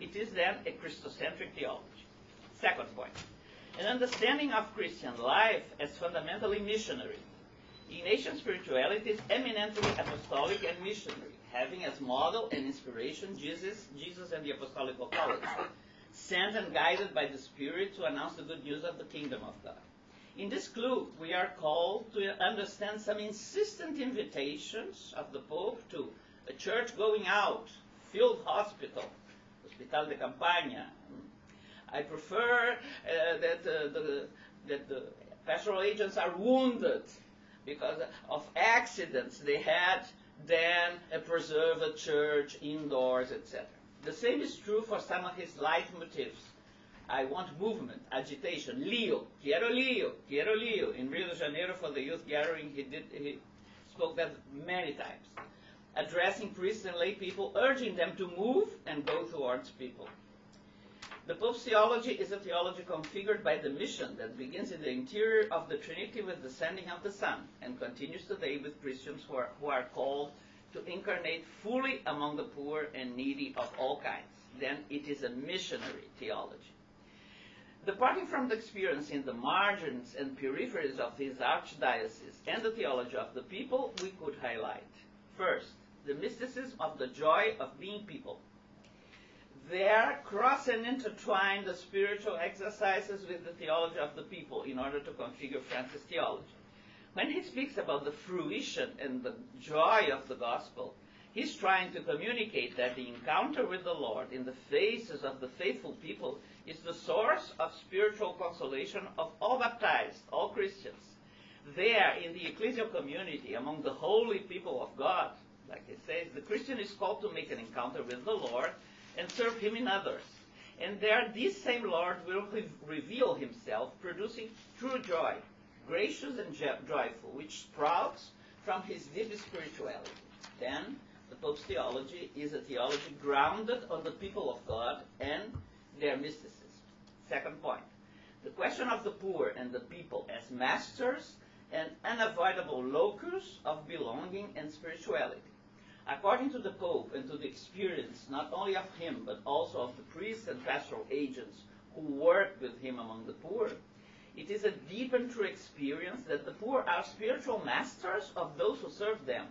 It is then a Christocentric theology. Second point, an understanding of Christian life as fundamentally missionary. Ignatian spirituality is eminently apostolic and missionary, having as model and inspiration Jesus, Jesus and the apostolical college, sent and guided by the Spirit to announce the good news of the kingdom of God. In this clue, we are called to understand some insistent invitations of the Pope to a church going out, field hospital, hospital de campaña. I prefer uh, that, uh, the, that the pastoral agents are wounded because of accidents they had, then uh, preserve a church indoors, et cetera. The same is true for some of his leitmotifs. I want movement, agitation, lío, quiero lío, quiero lío. In Rio de Janeiro for the youth gathering, he did he spoke that many times, addressing priests and lay people, urging them to move and go towards people. The Pope's theology is a theology configured by the mission that begins in the interior of the Trinity with the sending of the Son and continues today with Christians who are, who are called to incarnate fully among the poor and needy of all kinds. Then it is a missionary theology. Departing from the experience in the margins and peripheries of his archdiocese and the theology of the people, we could highlight, first, the mysticism of the joy of being people. There, cross and intertwine the spiritual exercises with the theology of the people in order to configure Francis' theology. When he speaks about the fruition and the joy of the gospel, he's trying to communicate that the encounter with the Lord in the faces of the faithful people is the source of spiritual consolation of all baptized, all Christians. There, in the ecclesial community, among the holy people of God, like he says, the Christian is called to make an encounter with the Lord and serve him in others. And there, this same Lord will re- reveal himself, producing true joy, gracious and jo- joyful, which sprouts from his deep spirituality. Then, the Pope's theology is a theology grounded on the people of God and their mysticism. Second point, the question of the poor and the people as masters and unavoidable locus of belonging and spirituality. According to the Pope and to the experience not only of him but also of the priests and pastoral agents who work with him among the poor, it is a deep and true experience that the poor are spiritual masters of those who serve them.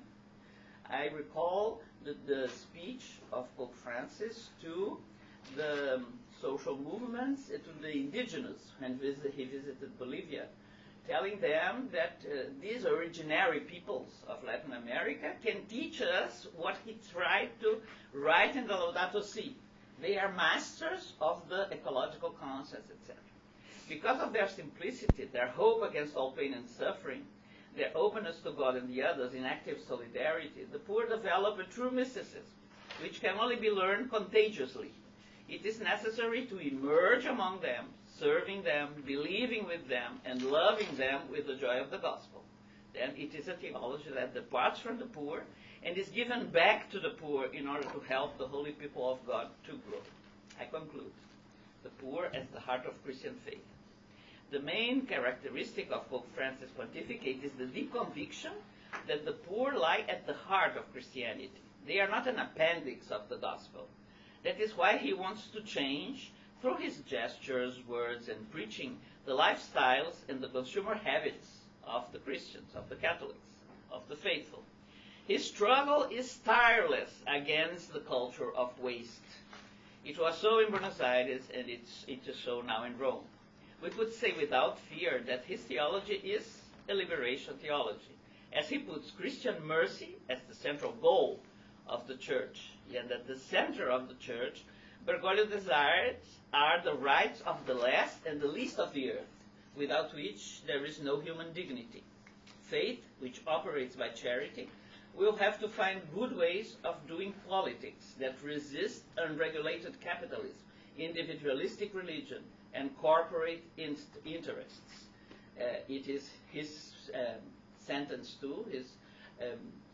I recall the, the speech of Pope Francis to the um, social movements, uh, to the indigenous when visit, he visited Bolivia, telling them that uh, these originary peoples of Latin America can teach us what he tried to write in the Laudato Si. They are masters of the ecological concepts, et cetera. Because of their simplicity, their hope against all pain and suffering, their openness to God and the others in active solidarity, the poor develop a true mysticism, which can only be learned contagiously. It is necessary to emerge among them, serving them, believing with them, and loving them with the joy of the gospel. Then it is a theology that departs from the poor and is given back to the poor in order to help the holy people of God to grow. I conclude. The poor as the heart of Christian faith. The main characteristic of Pope Francis' pontificate is the deep conviction that the poor lie at the heart of Christianity. They are not an appendix of the gospel. That is why he wants to change, through his gestures, words, and preaching, the lifestyles and the consumer habits of the Christians, of the Catholics, of the faithful. His struggle is tireless against the culture of waste. It was so in Buenos Aires, and it's, it is so now in Rome. We could say without fear that his theology is a liberation theology, as he puts Christian mercy as the central goal of the church, and at the center of the church, Bergoglio desires are the rights of the last and the least of the earth, without which there is no human dignity. Faith, which operates by charity, will have to find good ways of doing politics that resist unregulated capitalism, individualistic religion, and corporate inst- interests. Uh, it is his um, sentence too, his, um,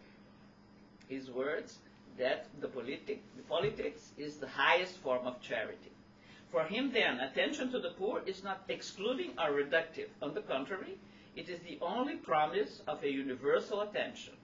his words, that the, politic, the politics is the highest form of charity. For him, then, attention to the poor is not excluding or reductive. On the contrary, it is the only promise of a universal attention.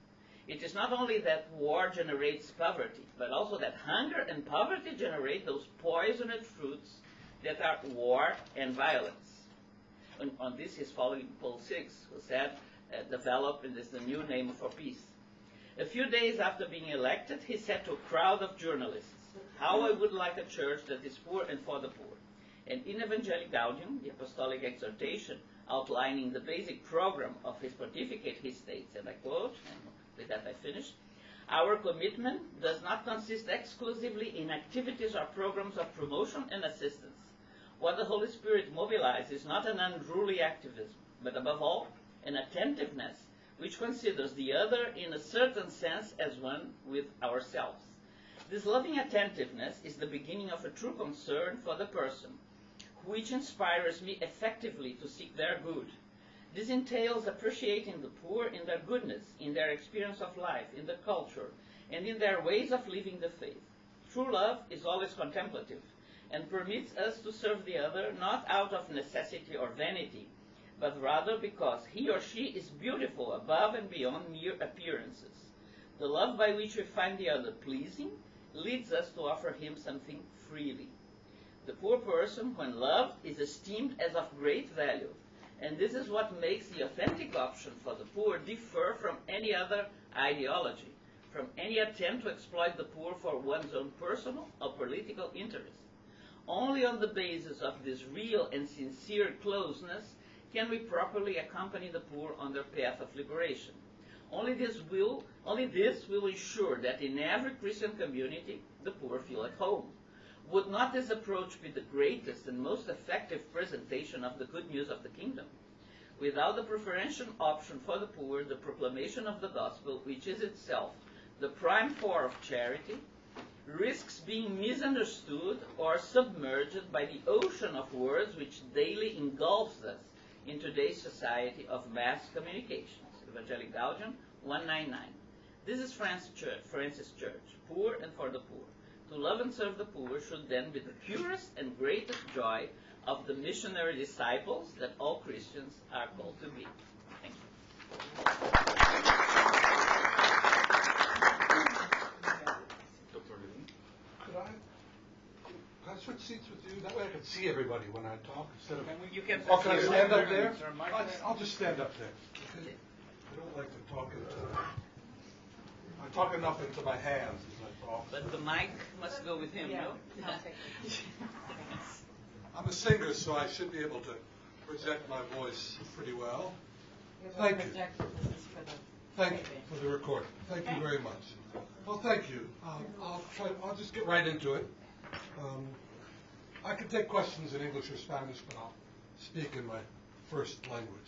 It is not only that war generates poverty, but also that hunger and poverty generate those poisoned fruits that are war and violence. On, on this is following Paul the sixth, who said, uh, develop, and this is the new name for peace. A few days after being elected, he said to a crowd of journalists, how I would like a church that is poor and for the poor. And in Evangelii Gaudium, the apostolic exhortation outlining the basic program of his pontificate, he states, and I quote, and with that I finish, our commitment does not consist exclusively in activities or programs of promotion and assistance. What the Holy Spirit mobilizes is not an unruly activism, but above all, an attentiveness which considers the other in a certain sense as one with ourselves. This loving attentiveness is the beginning of a true concern for the person, which inspires me effectively to seek their good. This entails appreciating the poor in their goodness, in their experience of life, in the culture, and in their ways of living the faith. True love is always contemplative and permits us to serve the other not out of necessity or vanity, but rather because he or she is beautiful above and beyond mere appearances. The love by which we find the other pleasing leads us to offer him something freely. The poor person, when loved, is esteemed as of great value, and this is what makes the authentic option for the poor differ from any other ideology, from any attempt to exploit the poor for one's own personal or political interest. Only on the basis of this real and sincere closeness can we properly accompany the poor on their path of liberation. Only this will, only this will ensure that in every Christian community, the poor feel at home. Would not this approach be the greatest and most effective presentation of the good news of the kingdom? Without the preferential option for the poor, the proclamation of the gospel, which is itself the prime core of charity, risks being misunderstood or submerged by the ocean of words which daily engulfs us in today's society of mass communications. Evangelii Gaudium one ninety-nine. This is Francis Church, Francis Church, poor and for the poor. To love and serve the poor should then be the purest and greatest joy of the missionary disciples that all Christians are called to be. Thank you. Could I, could I switch seats with you? That way I can see everybody when I talk instead of... You can Oh, can I stand up there? I'll, I'll just stand up there. Okay. I don't like to talk into... I talk enough into my hands as I talk. But the mic must go with him, Yeah. no? I'm a singer, so I should be able to project my voice pretty well. Thank you. Thank you for the recording. Thank you very much. Well, thank you. Um, I'll try. I'll just get right into it. Um, I can take questions in English or Spanish, but I'll speak in my first language.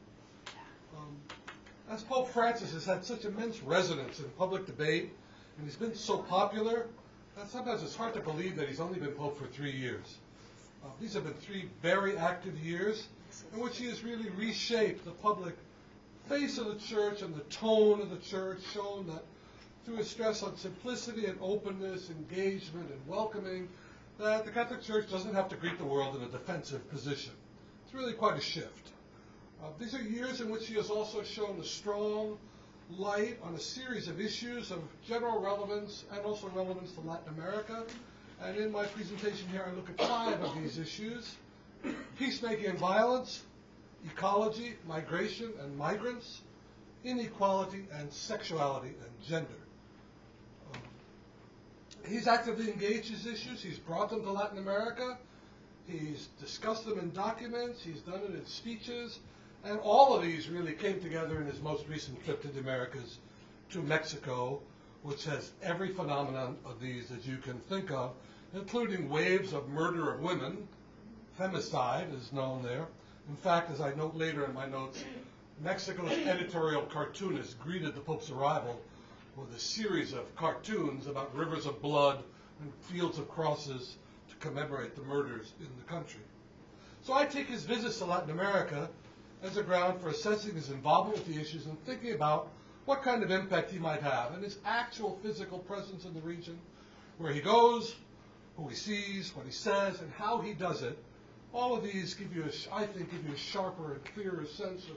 Um, as Pope Francis has had such immense resonance in public debate, and he's been so popular, that sometimes it's hard to believe that he's only been Pope for three years. Uh, these have been three very active years in which he has really reshaped the public face of the church and the tone of the church, shown that through his stress on simplicity and openness, engagement and welcoming, that the Catholic Church doesn't have to greet the world in a defensive position. It's really quite a shift. Uh, these are years in which he has also shown a strong light on a series of issues of general relevance and also relevance to Latin America. And in my presentation here, I look at five of these issues: peacemaking and violence, ecology, migration and migrants, inequality, and sexuality and gender. Um, he's actively engaged these issues. He's brought them to Latin America. He's discussed them in documents. He's done it in speeches. And all of these really came together in his most recent trip to the Americas, to Mexico, which has every phenomenon of these that you can think of, including waves of murder of women. Femicide is known there. In fact, as I note later in my notes, Mexico's editorial cartoonist greeted the Pope's arrival with a series of cartoons about rivers of blood and fields of crosses to commemorate the murders in the country. So I take his visits to Latin America as a ground for assessing his involvement with the issues and thinking about what kind of impact he might have and his actual physical presence in the region, where he goes, who he sees, what he says, and how he does it. All of these give you, a, I think, give you a sharper and clearer sense of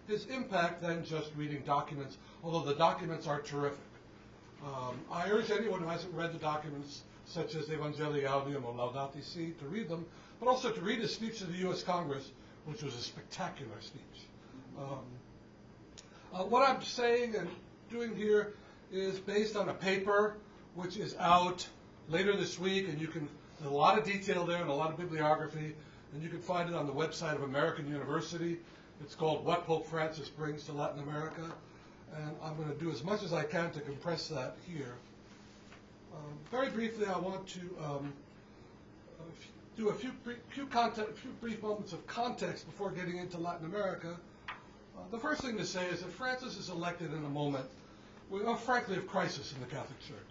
his impact than just reading documents, although the documents are terrific. Um, I urge anyone who hasn't read the documents, such as Evangelii Gaudium or Laudate Si, to read them, but also to read his speech to the U S Congress, which was a spectacular speech. Um, uh, what I'm saying and doing here is based on a paper which is out later this week, and you can, there's a lot of detail there and a lot of bibliography, and you can find it on the website of American University. It's called What Pope Francis Brings to Latin America, and I'm going to do as much as I can to compress that here. Um, very briefly, I want to um, do a few, few, context, few brief moments of context before getting into Latin America. Uh, the first thing to say is that Francis is elected in a moment, well, frankly, of crisis in the Catholic Church.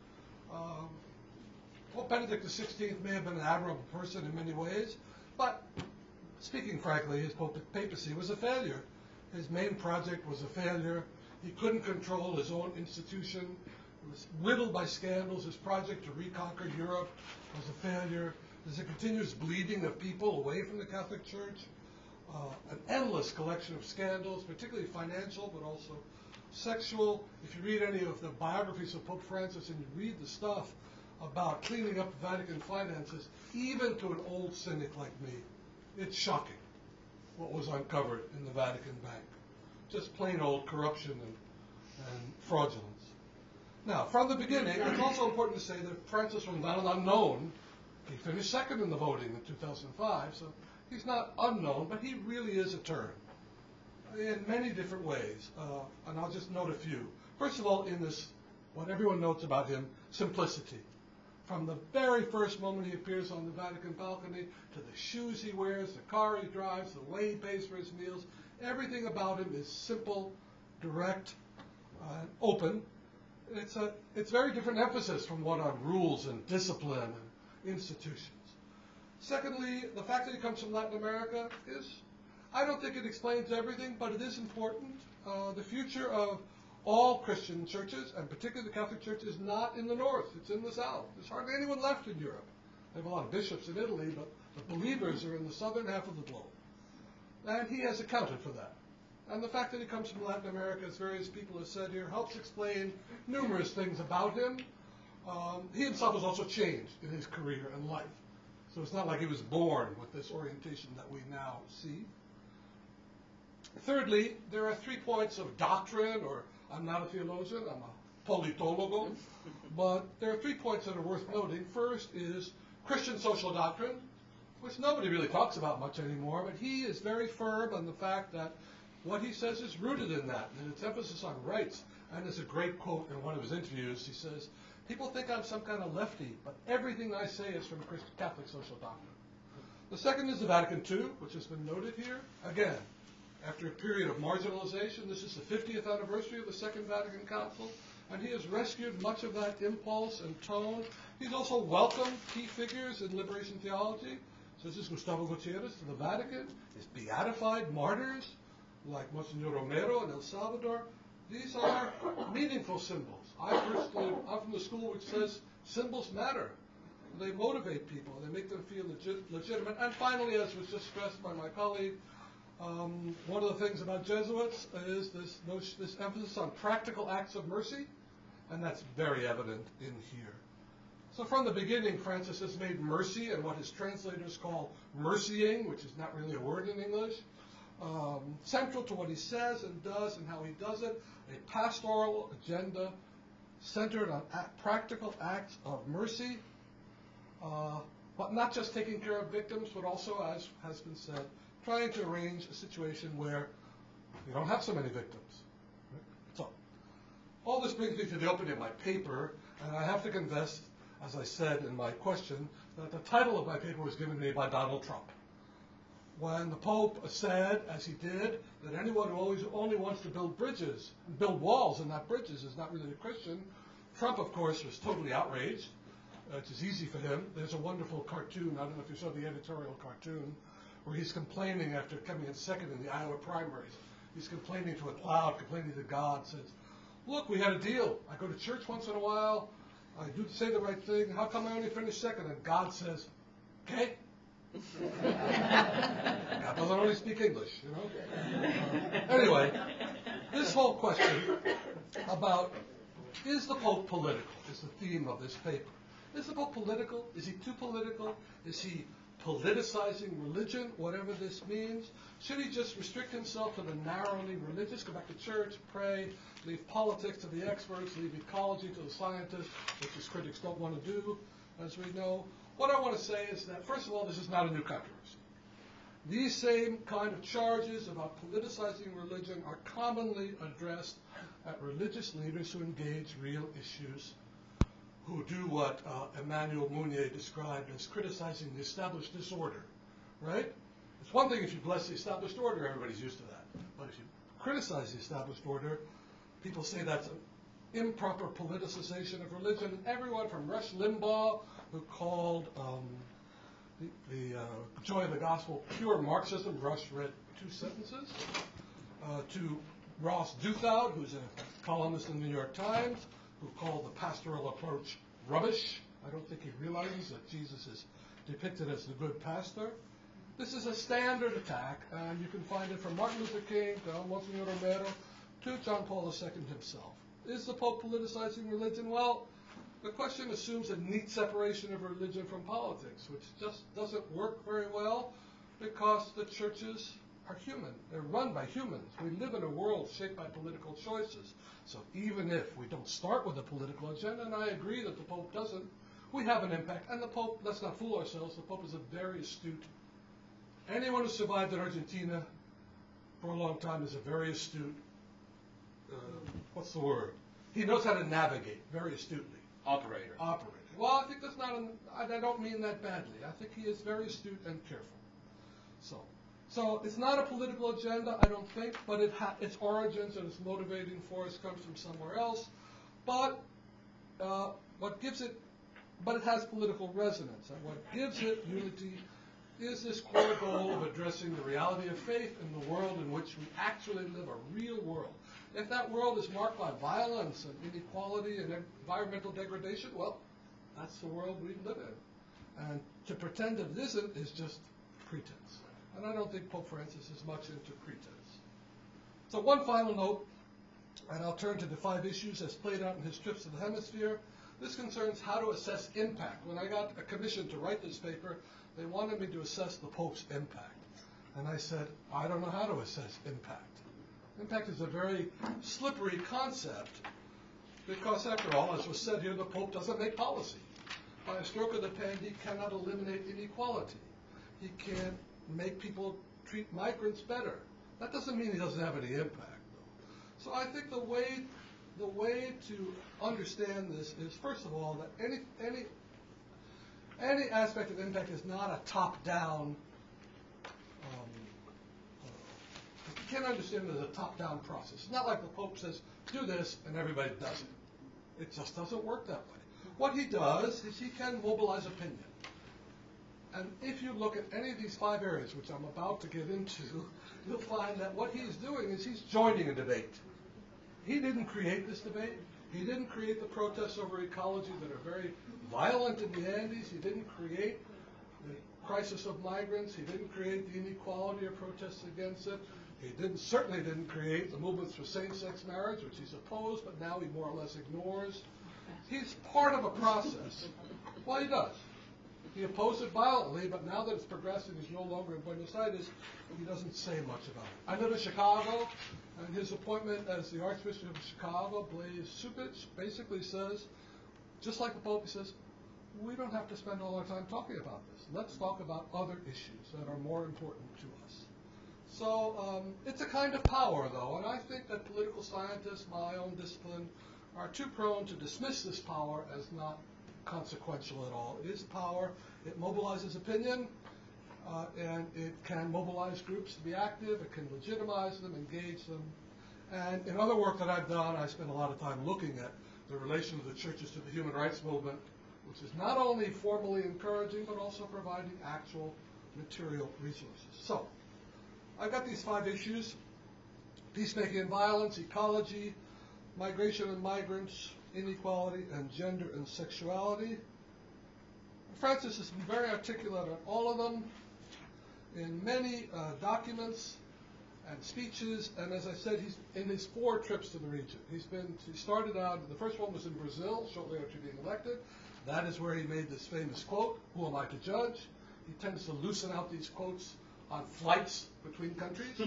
Um, Pope Benedict the sixteenth may have been an admirable person in many ways, but speaking frankly, his papacy was a failure. His main project was a failure. He couldn't control his own institution. It was riddled by scandals. His project to reconquer Europe was a failure. There's a continuous bleeding of people away from the Catholic Church. Uh, an endless collection of scandals, particularly financial, but also sexual. If you read any of the biographies of Pope Francis and you read the stuff about cleaning up Vatican finances, even to an old cynic like me, it's shocking what was uncovered in the Vatican Bank. Just plain old corruption and, and fraudulence. Now, from the beginning, it's also important to say that Francis was not an unknown. He finished second in the voting in two thousand five, so he's not unknown, but he really is a turn in many different ways, uh, and I'll just note a few. First of all, in this, what everyone notes about him, simplicity. From the very first moment he appears on the Vatican balcony, to the shoes he wears, the car he drives, the way he pays for his meals, everything about him is simple, direct, uh, open. It's a it's very different emphasis from one on rules and discipline and institutions. Secondly, the fact that he comes from Latin America is, I don't think it explains everything, but it is important. Uh, the future of all Christian churches, and particularly the Catholic Church, is not in the north. It's in the south. There's hardly anyone left in Europe. They have a lot of bishops in Italy, but the believers are in the southern half of the globe. And he has accounted for that. And the fact that he comes from Latin America, as various people have said here, helps explain numerous things about him. Um, he himself was also changed in his career and life. So it's not like he was born with this orientation that we now see. Thirdly, there are three points of doctrine, or I'm not a theologian, I'm a politologo, but there are three points that are worth noting. First is Christian social doctrine, which nobody really talks about much anymore, but he is very firm on the fact that what he says is rooted in that, and its emphasis on rights. And there's a great quote in one of his interviews. He says, people think I'm some kind of lefty, but everything I say is from Christian Catholic social doctrine. The second is the Vatican Two, which has been noted here. Again, after a period of marginalization, this is the fiftieth anniversary of the Second Vatican Council, and he has rescued much of that impulse and tone. He's also welcomed key figures in liberation theology, such as Gustavo Gutierrez to the Vatican. He's beatified martyrs like Monsignor Romero in El Salvador. These are meaningful symbols. I personally, I'm from the school which says symbols matter. They motivate people. They make them feel legit, legitimate. And finally, as was just stressed by my colleague, um, one of the things about Jesuits is this, notion, this emphasis on practical acts of mercy, and that's very evident in here. So from the beginning, Francis has made mercy and what his translators call mercying, which is not really a word in English, um, central to what he says and does and how he does it, a pastoral agenda centered on act, practical acts of mercy, uh, but not just taking care of victims, but also, as has been said, trying to arrange a situation where you don't have so many victims. Right? So, all this brings me to the opening of my paper, and I have to confess, as I said in my question, that the title of my paper was given to me by Donald Trump. When the Pope said, as he did, that anyone who always only wants to build bridges, build walls and not bridges is not really a Christian, Trump, of course, was totally outraged. Uh, it's easy for him. There's a wonderful cartoon, I don't know if you saw the editorial cartoon, where he's complaining after coming in second in the Iowa primaries. He's complaining to a cloud, complaining to God, says, look, we had a deal. I go to church once in a while. I do say the right thing. How come I only finished second? And God says, okay, God doesn't only speak English, you know. Uh, anyway, this whole question about is the Pope political is the theme of this paper. Is the Pope political? Is he too political? Is he politicizing religion, whatever this means? Should he just restrict himself to the narrowly religious, go back to church, pray, leave politics to the experts, leave ecology to the scientists, which his critics don't want to do, as we know? What I want to say is that, first of all, this is not a new controversy. These same kind of charges about politicizing religion are commonly addressed at religious leaders who engage real issues, who do what uh, Emmanuel Mounier described as criticizing the established disorder, right? It's one thing if you bless the established order, everybody's used to that. But if you criticize the established order, people say that's an improper politicization of religion. And everyone from Rush Limbaugh, who called um, the, the uh, Joy of the Gospel pure Marxism, Rush read two sentences, uh, to Ross Douthat, who's a columnist in the New York Times, who called the pastoral approach rubbish. I don't think he realizes that Jesus is depicted as the good pastor. This is a standard attack, and you can find it from Martin Luther King to Monsignor Romero to John Paul the Second himself. Is the Pope politicizing religion? Well, the question assumes a neat separation of religion from politics, which just doesn't work very well because the churches are human. They're run by humans. We live in a world shaped by political choices. So even if we don't start with a political agenda, and I agree that the Pope doesn't, we have an impact. And the Pope, let's not fool ourselves, the Pope is a very astute. Anyone who survived in Argentina for a long time is a very astute, uh, what's the word? He knows how to navigate very astutely. Operator. Operator. Well, I think that's not, an, I, I don't mean that badly. I think he is very astute and careful. So. So it's not a political agenda, I don't think, but it ha- its origins and its motivating force comes from somewhere else. But uh, what gives it, but it has political resonance, and what gives it unity is this core goal of addressing the reality of faith in the world in which we actually live, a real world. If that world is marked by violence and inequality and environmental degradation, well, that's the world we live in. And to pretend it isn't is just pretense. And I don't think Pope Francis is much into pretense. So one final note, and I'll turn to the five issues as played out in his trips to the hemisphere. This concerns how to assess impact. When I got a commission to write this paper, they wanted me to assess the Pope's impact. And I said, I don't know how to assess impact. Impact is a very slippery concept because, after all, as was said here, the Pope doesn't make policy. By a stroke of the pen, he cannot eliminate inequality. He can't make people treat migrants better. That doesn't mean he doesn't have any impact, though. So I think the way the way to understand this is, first of all, that any any any aspect of impact is not a top-down. Um, uh, you can't understand it as a top-down process. It's not like the Pope says, "Do this," and everybody does it. It just doesn't work that way. What he does is he can mobilize opinion. And if you look at any of these five areas, which I'm about to get into, you'll find that what he's doing is he's joining a debate. He didn't create this debate. He didn't create the protests over ecology that are very violent in the Andes. He didn't create the crisis of migrants. He didn't create the inequality or protests against it. He didn't, certainly didn't create the movements for same-sex marriage, which he's opposed, but now he more or less ignores. He's part of a process. Well, he does. He opposed it violently, but now that it's progressing, he's no longer in Buenos Aires, he doesn't say much about it. I live in Chicago, and his appointment as the Archbishop of Chicago, Blaise Cupich, basically says, just like the Pope, he says, we don't have to spend all our time talking about this. Let's talk about other issues that are more important to us. So um, it's a kind of power, though, and I think that political scientists, my own discipline, are too prone to dismiss this power as not consequential at all. It is power. It mobilizes opinion, uh, and it can mobilize groups to be active. It can legitimize them, engage them. And in other work that I've done, I spend a lot of time looking at the relation of the churches to the human rights movement, which is not only formally encouraging, but also providing actual material resources. So, I've got these five issues: peacemaking and violence, ecology, migration and migrants, inequality, and gender and sexuality. Francis has been very articulate on all of them. in many uh, documents and speeches, and as I said, he's in his four trips to the region. He's been, he started out, the first one was in Brazil, shortly after being elected. That is where he made this famous quote, "Who am I to judge?" He tends to loosen out these quotes on flights between countries.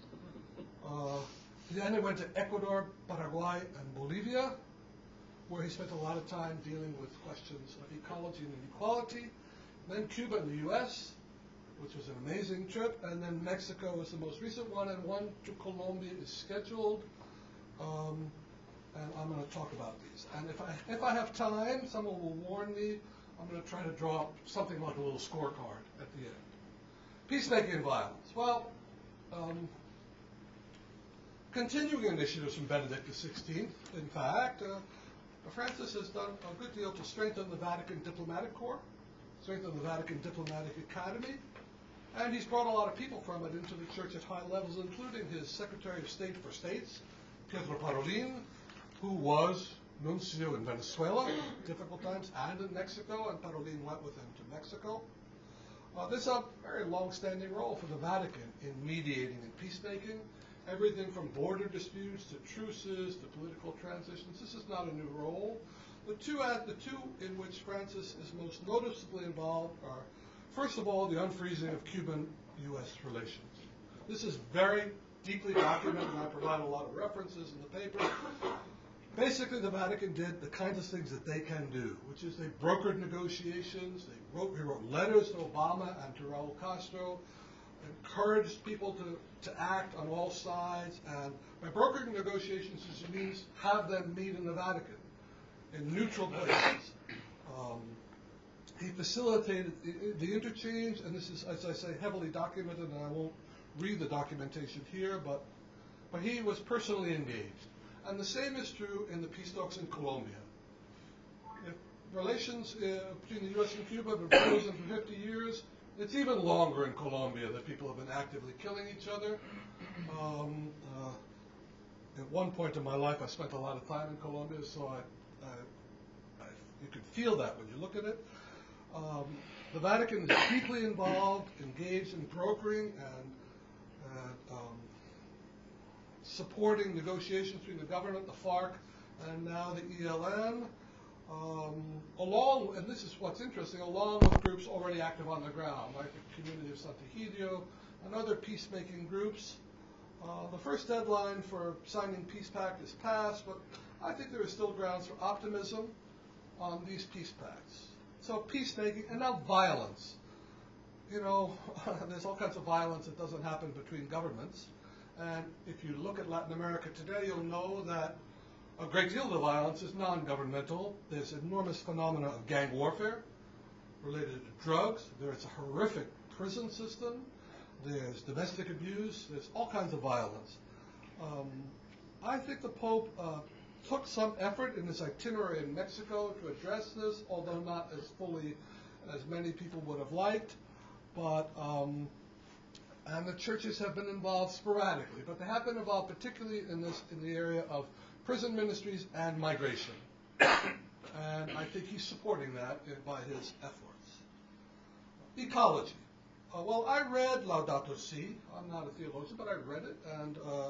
uh, then he went to Ecuador, Paraguay, and Bolivia, where he spent a lot of time dealing with questions of ecology and inequality. Then Cuba and the U S, which was an amazing trip, and then Mexico was the most recent one, and one to Colombia is scheduled. Um, and I'm going to talk about these. And if I if I have time, someone will warn me. I'm going to try to draw up something like a little scorecard at the end. Peacemaking and violence. Well, um, continuing initiatives from Benedict the sixteenth. In fact, uh, Francis has done a good deal to strengthen the Vatican Diplomatic Corps, strengthen the Vatican Diplomatic Academy. And he's brought a lot of people from it into the church at high levels, including his Secretary of State for States, Pietro Parolin, who was nuncio in Venezuela, difficult times, and in Mexico, and Parolin went with him to Mexico. Uh, this is a very long-standing role for the Vatican in mediating and peacemaking, everything from border disputes to truces to political transitions. This is not a new role. The two, uh, the two in which Francis is most noticeably involved are, first of all, the unfreezing of Cuban-U S relations. This is very deeply documented, and I provide a lot of references in the paper. Basically, the Vatican did the kinds of things that they can do, which is they brokered negotiations, they wrote, he wrote letters to Obama and to Raul Castro, encouraged people to, to act on all sides, and by brokering negotiations, it means have them meet in the Vatican, in neutral places. Um, He facilitated the, the interchange, and this is, as I say, heavily documented, and I won't read the documentation here, but, but he was personally engaged. And the same is true in the peace talks in Colombia. If relations uh, between the U S and Cuba have been frozen for fifty years, it's even longer in Colombia that people have been actively killing each other. Um, uh, at one point in my life, I spent a lot of time in Colombia, so I, I, I, you could feel that when you look at it. Um, the Vatican is deeply involved, engaged in brokering and uh, um, supporting negotiations between the government, the FARC, and now the E L N, um, along, and this is what's interesting, along with groups already active on the ground, like the community of Sant'Egidio and other peacemaking groups. Uh, the first deadline for signing Peace Pact is passed, but I think there are still grounds for optimism on these peace pacts. So peacemaking, and now violence. You know, there's all kinds of violence that doesn't happen between governments. And if you look at Latin America today, you'll know that a great deal of the violence is non-governmental. There's enormous phenomena of gang warfare related to drugs. There's a horrific prison system. There's domestic abuse. There's all kinds of violence. Um, I think the Pope uh, took some effort in his itinerary in Mexico to address this, although not as fully as many people would have liked. But um, and the churches have been involved sporadically, but they have been involved particularly in this in the area of prison ministries and migration. And I think he's supporting that in, by his efforts. Ecology. Uh, well, I read Laudato Si. I'm not a theologian, but I read it, and uh,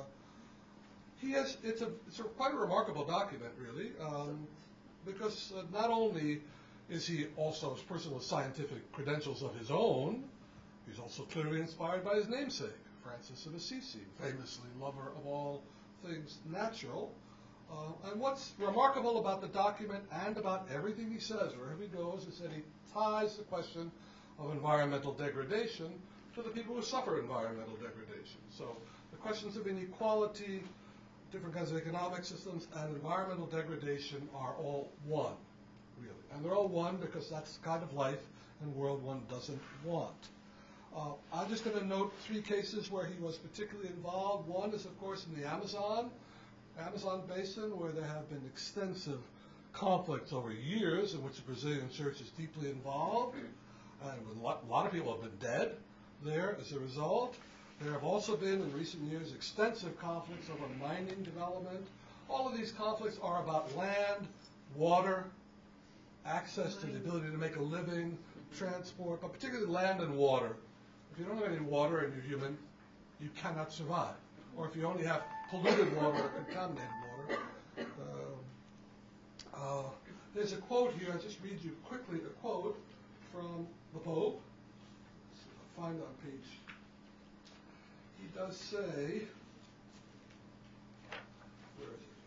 he has. It's a it's a quite a remarkable document, really, um, because uh, not only is he also a person with scientific credentials of his own, he's also clearly inspired by his namesake, Francis of Assisi, famously lover of all things natural. Uh, and what's remarkable about the document and about everything he says wherever he goes is that he ties the question of environmental degradation to the people who suffer environmental degradation. So the questions of inequality, different kinds of economic systems, and environmental degradation are all one, really. And they're all one because that's the kind of life and world one doesn't want. Uh, I'm just going to note three cases where he was particularly involved. One is, of course, in the Amazon, Amazon basin, where there have been extensive conflicts over years in which the Brazilian church is deeply involved. And a lot, a lot of people have been dead there as a result. There have also been, in recent years, extensive conflicts over mining development. All of these conflicts are about land, water, access to the ability to make a living, transport, but particularly land and water If you don't have any water and you're human, you cannot survive. Or if you only have polluted water or contaminated water. Uh, uh, there's a quote here. I'll just read you quickly a quote from the Pope. I'll find on page. He does say, where is it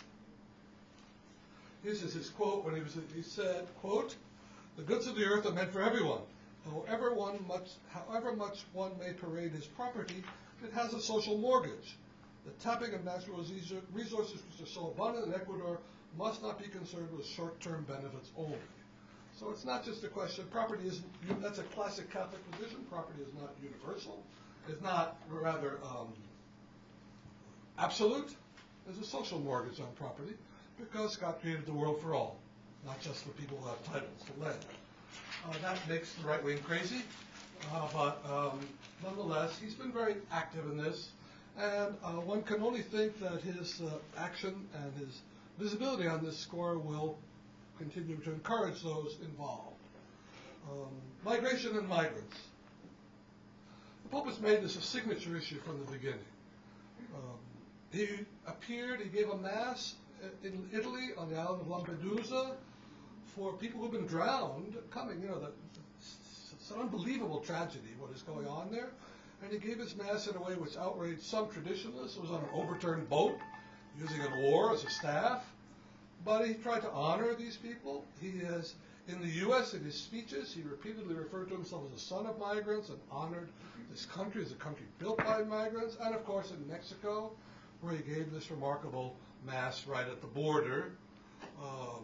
here? This is his quote when he was. He said, "Quote: The goods of the earth are meant for everyone. However one much, however much one may parade his property, it has a social mortgage. The tapping of natural resources which are so abundant in Ecuador must not be concerned with short-term benefits only." So it's not just a question. Property isn't. That's a classic Catholic position. Property is not universal. It's not rather um, absolute. There's a social mortgage on property because God created the world for all, not just for people who have titles to land. Uh, that makes the right wing crazy, uh, but um, nonetheless, he's been very active in this, and uh, one can only think that his uh, action and his visibility on this score will continue to encourage those involved. Um, migration and migrants. The Pope has made this a signature issue from the beginning. Um, he appeared, he gave a mass in Italy on the island of Lampedusa for people who've been drowned coming, you know, that it's an unbelievable tragedy what is going on there. And he gave his mass in a way which outraged some traditionalists. It was on an overturned boat, using an oar as a staff. But he tried to honor these people. He has, in the U S, in his speeches, he repeatedly referred to himself as a son of migrants and honored this country as a country built by migrants. And, of course, in Mexico, where he gave this remarkable mass right at the border. Um,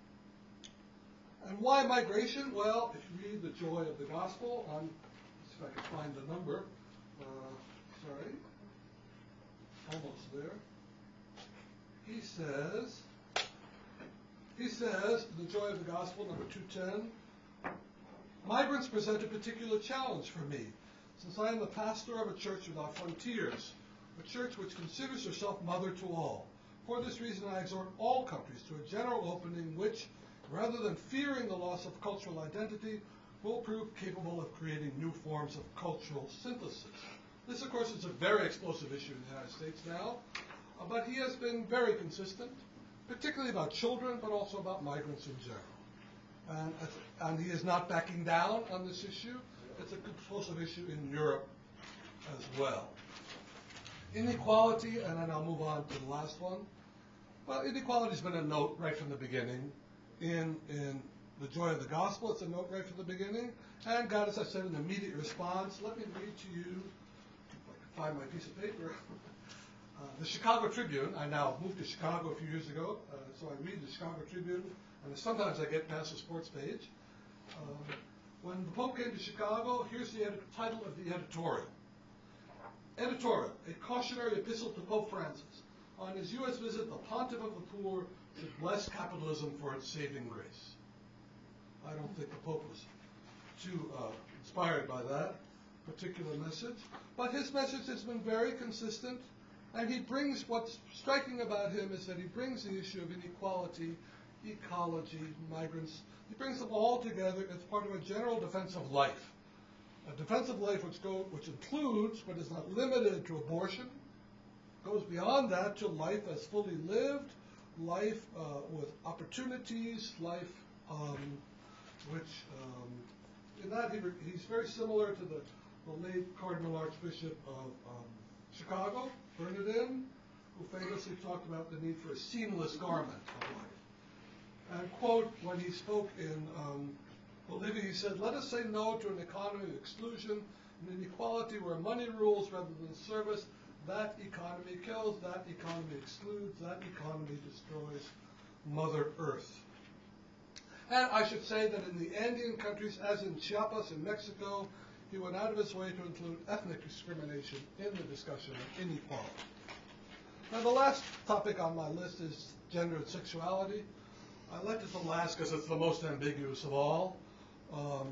And why migration? Well, if you read The Joy of the Gospel, on, let's see if I can find the number. Uh, sorry. Almost there. He says, he says, The Joy of the Gospel, number two ten, migrants present a particular challenge for me, since I am the pastor of a church without frontiers, a church which considers herself mother to all. For this reason, I exhort all countries to a general opening which, rather than fearing the loss of cultural identity, will prove capable of creating new forms of cultural synthesis. This, of course, is a very explosive issue in the United States now, uh, but he has been very consistent, particularly about children, but also about migrants in general. And, and he is not backing down on this issue. It's an explosive issue in Europe as well. Inequality, and then I'll move on to the last one. Well, inequality has been a note right from the beginning. In, in The Joy of the Gospel, it's a note right from the beginning. And God, as I said, an immediate response. Let me read to you, if I can find my piece of paper, uh, the Chicago Tribune. I now moved to Chicago a few years ago, uh, so I read the Chicago Tribune, and sometimes I get past the sports page. Um, when the Pope came to Chicago, here's the edit- title of the editorial. Editorial, a cautionary epistle to Pope Francis. On his U S visit, the Pontiff of the Poor should bless capitalism for its saving grace. I don't think the Pope was too uh, inspired by that particular message. But his message has been very consistent, and he brings, what's striking about him is that he brings the issue of inequality, ecology, migrants, he brings them all together as part of a general defense of life. A defense of life which, go, which includes, but is not limited to abortion, goes beyond that to life as fully lived, life uh, with opportunities, life um, which, um, in that he, he's very similar to the, the late Cardinal Archbishop of um, Chicago, Bernardin, who famously talked about the need for a seamless garment of life. And quote, when he spoke in um, Bolivia, he said, "Let us say no to an economy of exclusion and inequality where money rules rather than service. That economy kills, that economy excludes, that economy destroys Mother Earth." And I should say that in the Andean countries, as in Chiapas in Mexico, he went out of his way to include ethnic discrimination in the discussion of inequality. Now, the last topic on my list is gender and sexuality. I left it to last because it's the most ambiguous of all. Um,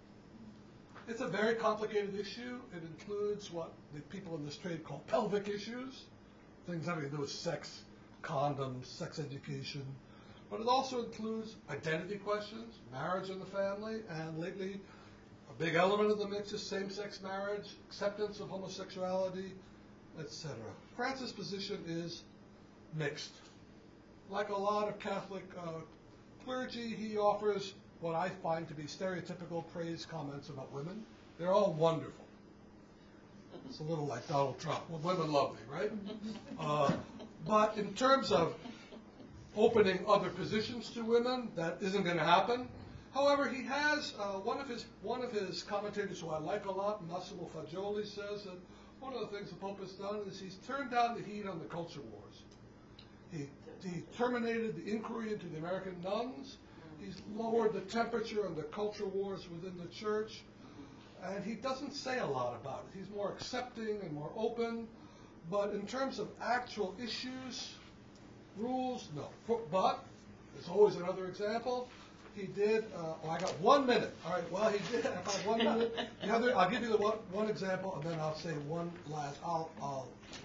It's a very complicated issue. It includes what the people in this trade call pelvic issues, things having to do with sex, condoms, sex education. But it also includes identity questions, marriage in the family, and lately a big element of the mix is same-sex marriage, acceptance of homosexuality, et cetera. Francis' position is mixed. Like a lot of Catholic uh, clergy, he offers what I find to be stereotypical praise comments about women. They're all wonderful. It's a little like Donald Trump. Well, women love me, right? Uh, but in terms of opening other positions to women, that isn't going to happen. However, he has uh, one of his one of his commentators who I like a lot, Massimo Fagioli, says that one of the things the Pope has done is he's turned down the heat on the culture wars. He he terminated the inquiry into the American nuns. He's lowered the temperature on the culture wars within the church. And he doesn't say a lot about it. He's more accepting and more open. But in terms of actual issues, rules, no. But there's always another example. He did, uh, oh, I got one minute. All right, well, he did, if I have one minute. The other, I'll give you the one, one example, and then I'll say one last, I'll, I'll,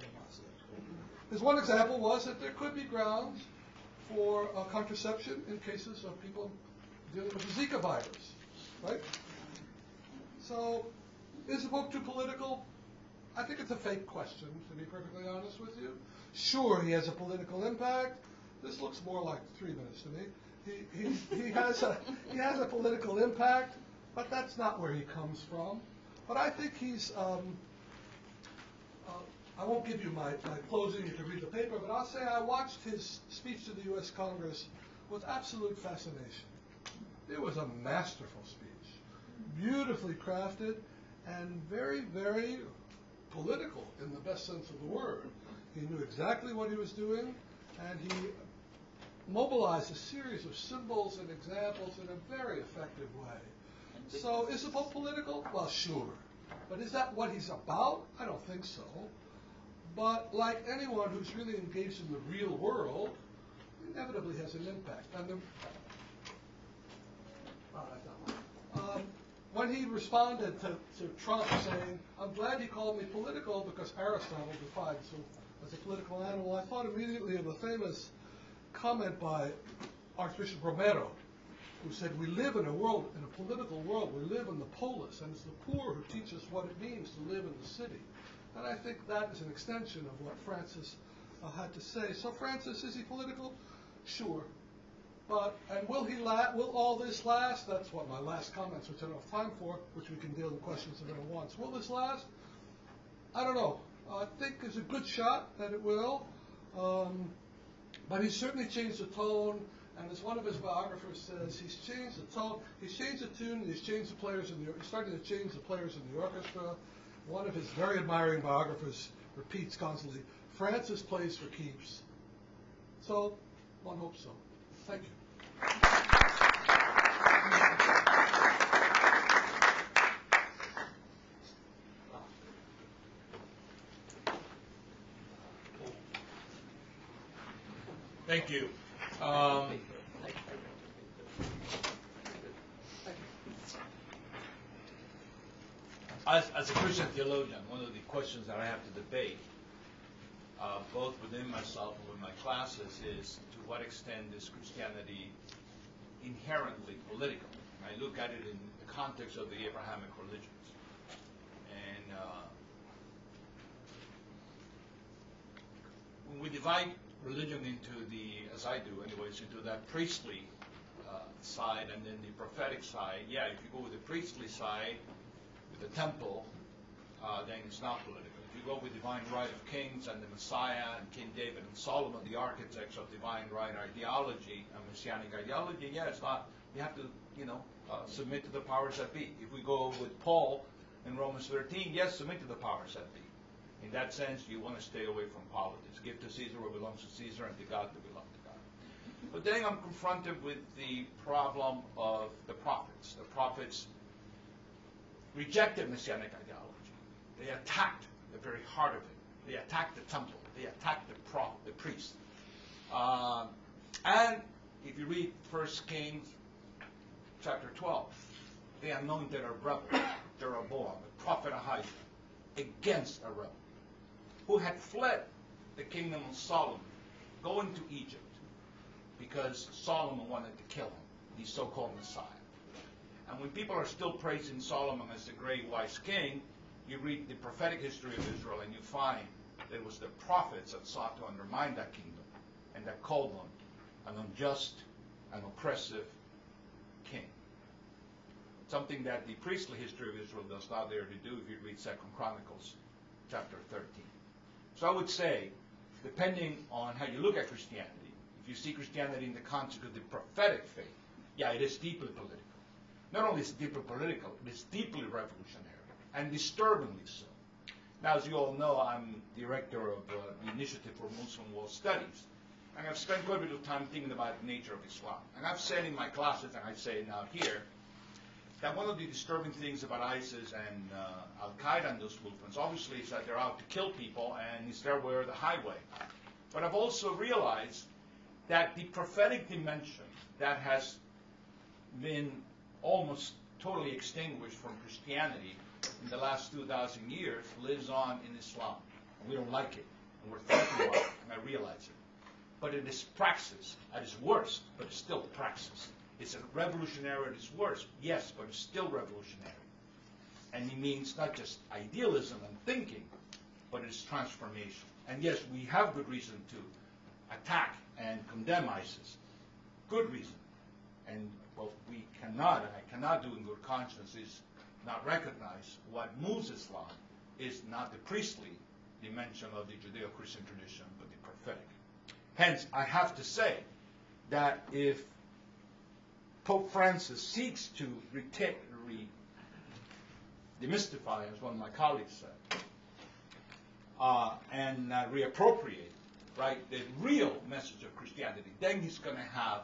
his one example was that there could be grounds for uh, contraception in cases of people dealing with the Zika virus, right? So, is the Pope too political? I think it's a fake question, to be perfectly honest with you. Sure, he has a political impact. This looks more like three minutes to me. He, he, he, has a, he has a political impact, but that's not where he comes from. But I think he's, um, uh, I won't give you my, my closing, you can read the paper, but I'll say I watched his speech to the U S Congress with absolute fascination. It was a masterful speech, beautifully crafted, and very, very political in the best sense of the word. He knew exactly what he was doing, and he mobilized a series of symbols and examples in a very effective way. So is the Pope political? Well, sure. But is that what he's about? I don't think so. But like anyone who's really engaged in the real world, inevitably has an impact. And the, um, when he responded to, to Trump saying, I'm glad he called me political because Aristotle defined so as a political animal, I thought immediately of a famous comment by Archbishop Romero, who said, we live in a world, in a political world, we live in the polis, and it's the poor who teach us what it means to live in the city. And I think that is an extension of what Francis uh, had to say. So Francis, is he political? Sure. But, and will he la- will all this last? That's what my last comments, which I don't have time for, which we can deal in questions if anyone wants. Will this last? I don't know. I think there's a good shot that it will. Um, but he's certainly changed the tone, and as one of his biographers says, he's changed the tone, he's changed the tune, and he's changed the players in the, he's starting to change the players in the orchestra. One of his very admiring biographers repeats constantly, Francis plays for keeps. So, one hopes so. Thank you. Thank you. Um, as, as a Christian theologian, one of the questions that I have to debate, uh, both within myself and with my classes, is to what extent is Christianity inherently political? I look at it in the context of the Abrahamic religions. And uh, when we divide religion into the, as I do anyways, into that priestly uh, side and then the prophetic side, yeah, if you go with the priestly side, with the temple, uh, then it's not political. If you go with divine right of kings and the Messiah and King David and Solomon, the architects of divine right ideology and messianic ideology, yeah, it's not, you have to, you know, uh, submit to the powers that be. If we go with Paul in Romans thirteen, yes, submit to the powers that be. In that sense, you want to stay away from politics. Give to Caesar what belongs to Caesar and to God what belongs to God. But then I'm confronted with the problem of the prophets. The prophets rejected messianic ideology. They attacked the very heart of it. They attacked the temple. They attacked the prophet, the priest. Uh, and if you read First Kings chapter twelve, they anointed a rebel, Jeroboam, the prophet Ahijah, against a rebel who had fled the kingdom of Solomon, going to Egypt, because Solomon wanted to kill him, the so-called Messiah. And when people are still praising Solomon as the great wise king, you read the prophetic history of Israel and you find that it was the prophets that sought to undermine that kingdom and that called them an unjust and oppressive king. Something that the priestly history of Israel does not dare to do if you read Second Chronicles chapter thirteen. So I would say, depending on how you look at Christianity, if you see Christianity in the context of the prophetic faith, yeah, it is deeply political. Not only is it deeply political, it is deeply revolutionary, and disturbingly so. Now, as you all know, I'm director of uh, the Initiative for Muslim World Studies, and I've spent quite a bit of time thinking about the nature of Islam. And I've said in my classes, and I say it now here, that one of the disturbing things about ISIS and uh, Al-Qaeda and those movements, obviously, is that they're out to kill people, and it's their way or the highway. But I've also realized that the prophetic dimension that has been almost totally extinguished from Christianity in the last two thousand years lives on in Islam. And we don't like it, and we're threatened by it, and I realize it. But it is praxis at its worst, but it's still praxis. It's a revolutionary at its worst, yes, but it's still revolutionary. And it means not just idealism and thinking, but it's transformation. And yes, we have good reason to attack and condemn ISIS. Good reason. And what we cannot, and I cannot do in good conscience, is not recognize what moves Islam is not the priestly dimension of the Judeo-Christian tradition, but the prophetic. Hence, I have to say that if Pope Francis seeks to re demystify, as one of my colleagues said, uh, and uh, reappropriate, right, the real message of Christianity, then he's going to have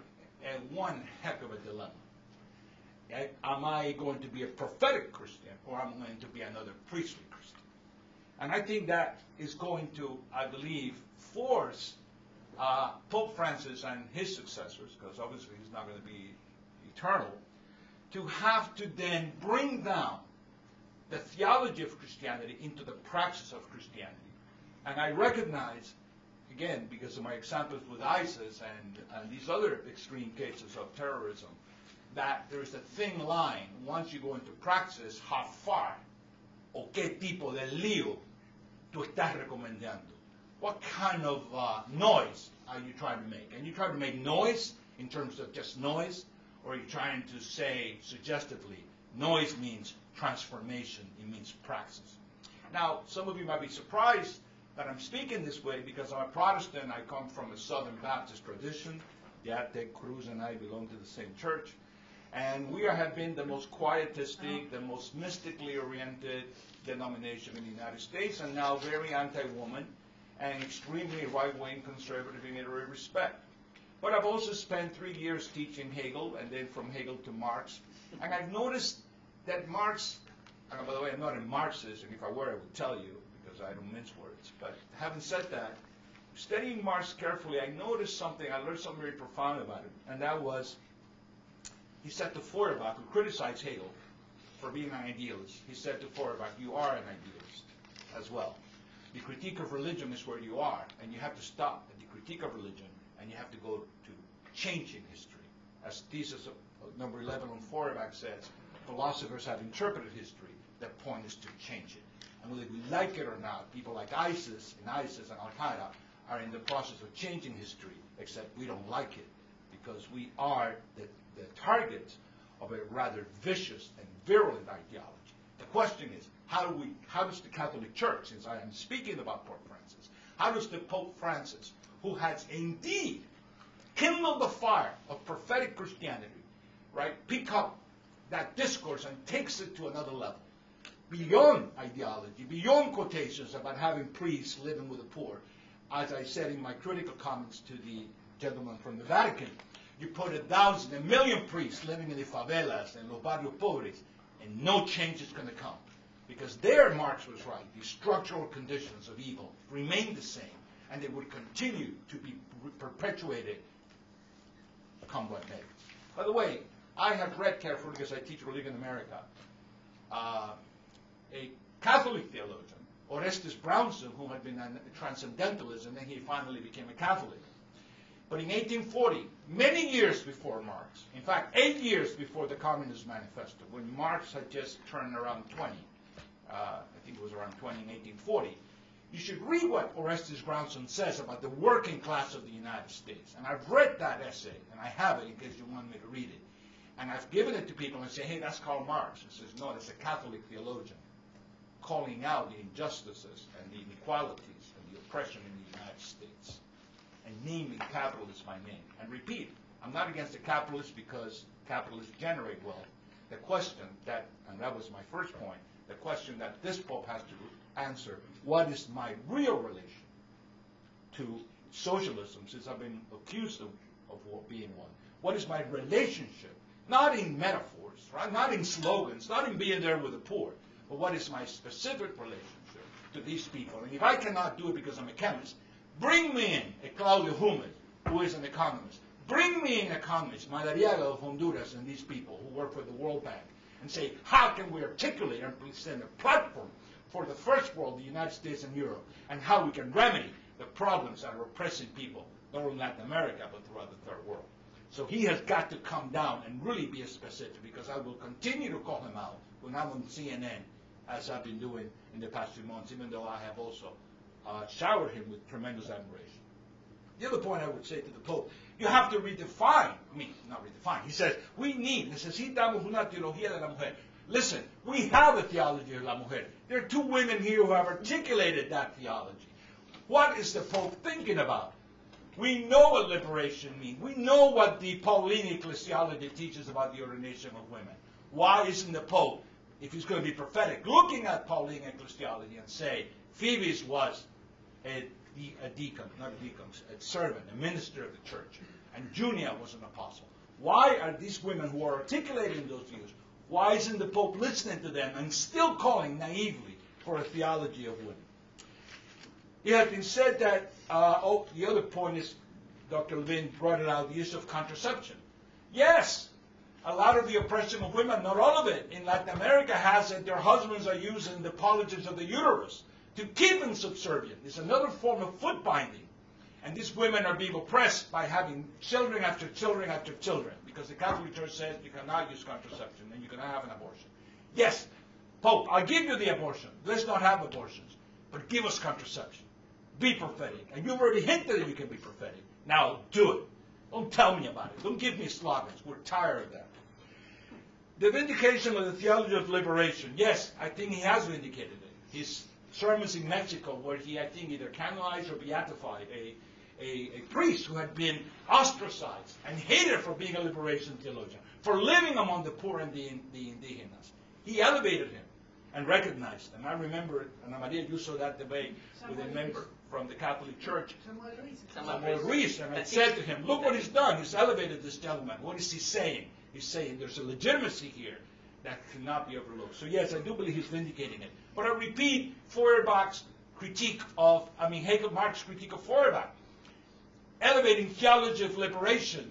a one heck of a dilemma. Okay? Am I going to be a prophetic Christian, or am I going to be another priestly Christian? And I think that is going to, I believe, force uh, Pope Francis and his successors, because obviously he's not going to be eternal, to have to then bring down the theology of Christianity into the praxis of Christianity. And I recognize, again, because of my examples with ISIS and, and these other extreme cases of terrorism, that there is a thin line once you go into praxis, how far o qué tipo de lío tú estás recomendando. What kind of uh, noise are you trying to make? And you trying to make noise in terms of just noise, or are you trying to say suggestively, noise means transformation, it means praxis. Now, some of you might be surprised that I'm speaking this way because I'm a Protestant. I come from a Southern Baptist tradition. Yate Cruz and I belong to the same church. And we are, have been the most quietistic, the most mystically oriented denomination in the United States, and now very anti-woman and extremely right-wing conservative in every respect. But I've also spent three years teaching Hegel, and then from Hegel to Marx. And I've noticed that Marx, and by the way, I'm not a Marxist, and if I were, I would tell you, because I don't mince words. But having said that, studying Marx carefully, I noticed something, I learned something very profound about him, and that was, he said to Feuerbach, who criticized Hegel for being an idealist, he said to Feuerbach, you are an idealist as well. The critique of religion is where you are, and you have to stop at the critique of religion, and you have to go to changing history. As thesis of, of number eleven on Feuerbach says, philosophers have interpreted history. The point is to change it. And whether we like it or not, people like ISIS and ISIS and Al-Qaeda are in the process of changing history, except we don't like it because we are the, the targets of a rather vicious and virulent ideology. The question is, how do we, how does the Catholic Church, since I am speaking about Pope Francis, how does the Pope Francis, who has indeed kindled the fire of prophetic Christianity, right, pick up that discourse and takes it to another level, beyond ideology, beyond quotations about having priests living with the poor. As I said in my critical comments to the gentleman from the Vatican, you put a thousand, a million priests living in the favelas and los barrios pobres, and no change is going to come. Because there, Marx was right, the structural conditions of evil remain the same, and they would continue to be perpetuated come what may. By the way, I have read carefully, because I teach religion in America, uh, a Catholic theologian, Orestes Brownson, who had been a transcendentalist, and then he finally became a Catholic. But in eighteen forty, many years before Marx, in fact, eight years before the Communist Manifesto, when Marx had just turned around twenty, uh, I think it was around twenty in eighteen forty, you should read what Orestes Brownson says about the working class of the United States. And I've read that essay, and I have it in case you want me to read it. And I've given it to people and say, hey, that's Karl Marx. He says, no, that's a Catholic theologian calling out the injustices and the inequalities and the oppression in the United States, and naming capitalists by name. And repeat, I'm not against the capitalists because capitalists generate wealth. The question that, and that was my first point, the question that this Pope has to answer, what is my real relation to socialism, since I've been accused of, of being one? What is my relationship? Not in metaphors, right? Not in slogans, not in being there with the poor, but what is my specific relationship to these people? And if I cannot do it because I'm a chemist, bring me in a Claudio Hummel, who is an economist. Bring me in economists, Madariaga of Honduras and these people who work for the World Bank, and say, how can we articulate and present a platform for the first world, the United States and Europe, and how we can remedy the problems that are oppressing people, not only in Latin America, but throughout the third world. So he has got to come down and really be specific, because I will continue to call him out when I'm on C N N, as I've been doing in the past few months, even though I have also uh, showered him with tremendous admiration. The other point I would say to the Pope, you have to redefine, I mean, not redefine, he says, we need, necesitamos una teología de la mujer. Listen, we have a theology of la mujer. There are two women here who have articulated that theology. What is the Pope thinking about? We know what liberation means. We know what the Pauline ecclesiology teaches about the ordination of women. Why isn't the Pope, if he's going to be prophetic, looking at Pauline ecclesiology and say, Phoebus was a, a deacon, not a deacon, a servant, a minister of the church, and Junia was an apostle. Why are these women who are articulating those views, why isn't the Pope listening to them and still calling naively for a theology of women? It has been said that, uh, oh, the other point is, Doctor Levin brought it out, the use of contraception. Yes, a lot of the oppression of women, not all of it, in Latin America has it, their husbands are using the polyps of the uterus to keep them subservient. It's another form of foot binding. And these women are being oppressed by having children after children after children, because the Catholic Church says you cannot use contraception and you cannot have an abortion. Yes, Pope, I'll give you the abortion. Let's not have abortions, but give us contraception. Be prophetic. And you've already hinted that you can be prophetic. Now do it. Don't tell me about it. Don't give me slogans. We're tired of that. The vindication of the theology of liberation. Yes, I think he has vindicated it. His sermons in Mexico, where he, I think, either canonized or beatified a, a, a priest who had been ostracized and hated for being a liberation theologian, for living among the poor and the, the indigenous. He elevated him and recognized them. I remember Ana Maria, you saw that debate with a member from the Catholic Church, Samuel Ruiz, and I said to him, look what he's done. He's elevated this gentleman. What is he saying? He's saying there's a legitimacy here that cannot be overlooked. So yes, I do believe he's vindicating it. But I repeat Feuerbach's critique of, I mean Hegel Marx's critique of Feuerbach. Elevating theology of liberation,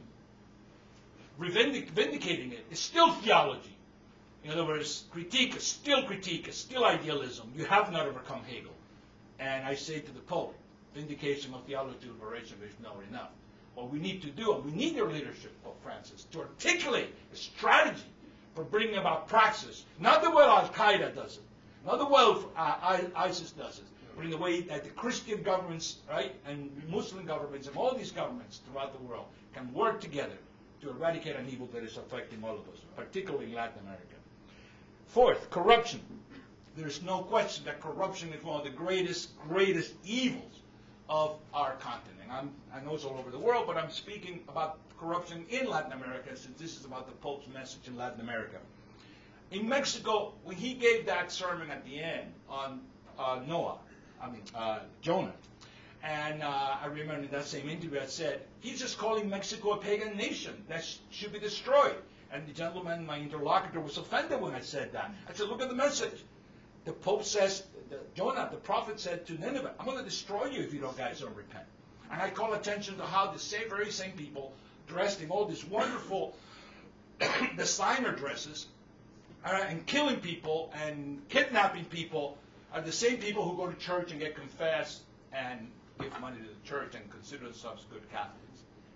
vindicating it, is still theology. In other words, critique is still critique, is still idealism. You have not overcome Hegel. And I say to the Pope, vindication of theology of liberation is not enough. What we need to do, and we need your leadership, Pope Francis, to articulate a strategy for bringing about praxis, not the way Al-Qaeda does it, not the way uh, ISIS does it, but in the way that the Christian governments, right, and Muslim governments, and all these governments throughout the world can work together to eradicate an evil that is affecting all of us, particularly in Latin America. Fourth, corruption. There's no question that corruption is one of the greatest, greatest evils of our continent. I'm, I know it's all over the world, but I'm speaking about corruption in Latin America, since this is about the Pope's message in Latin America. In Mexico, when he gave that sermon at the end on uh, Noah, I mean uh, Jonah, and uh, I remember in that same interview I said, he's just calling Mexico a pagan nation that sh should be destroyed. And the gentleman, my interlocutor, was offended when I said that. I said, look at the message. The Pope says, the, Jonah, the prophet said to Nineveh, I'm going to destroy you if you don't guys don't repent. And I call attention to how the same, very same people, dressed in all these wonderful designer dresses, uh, and killing people and kidnapping people, are the same people who go to church and get confessed and give money to the church and consider themselves good Catholics.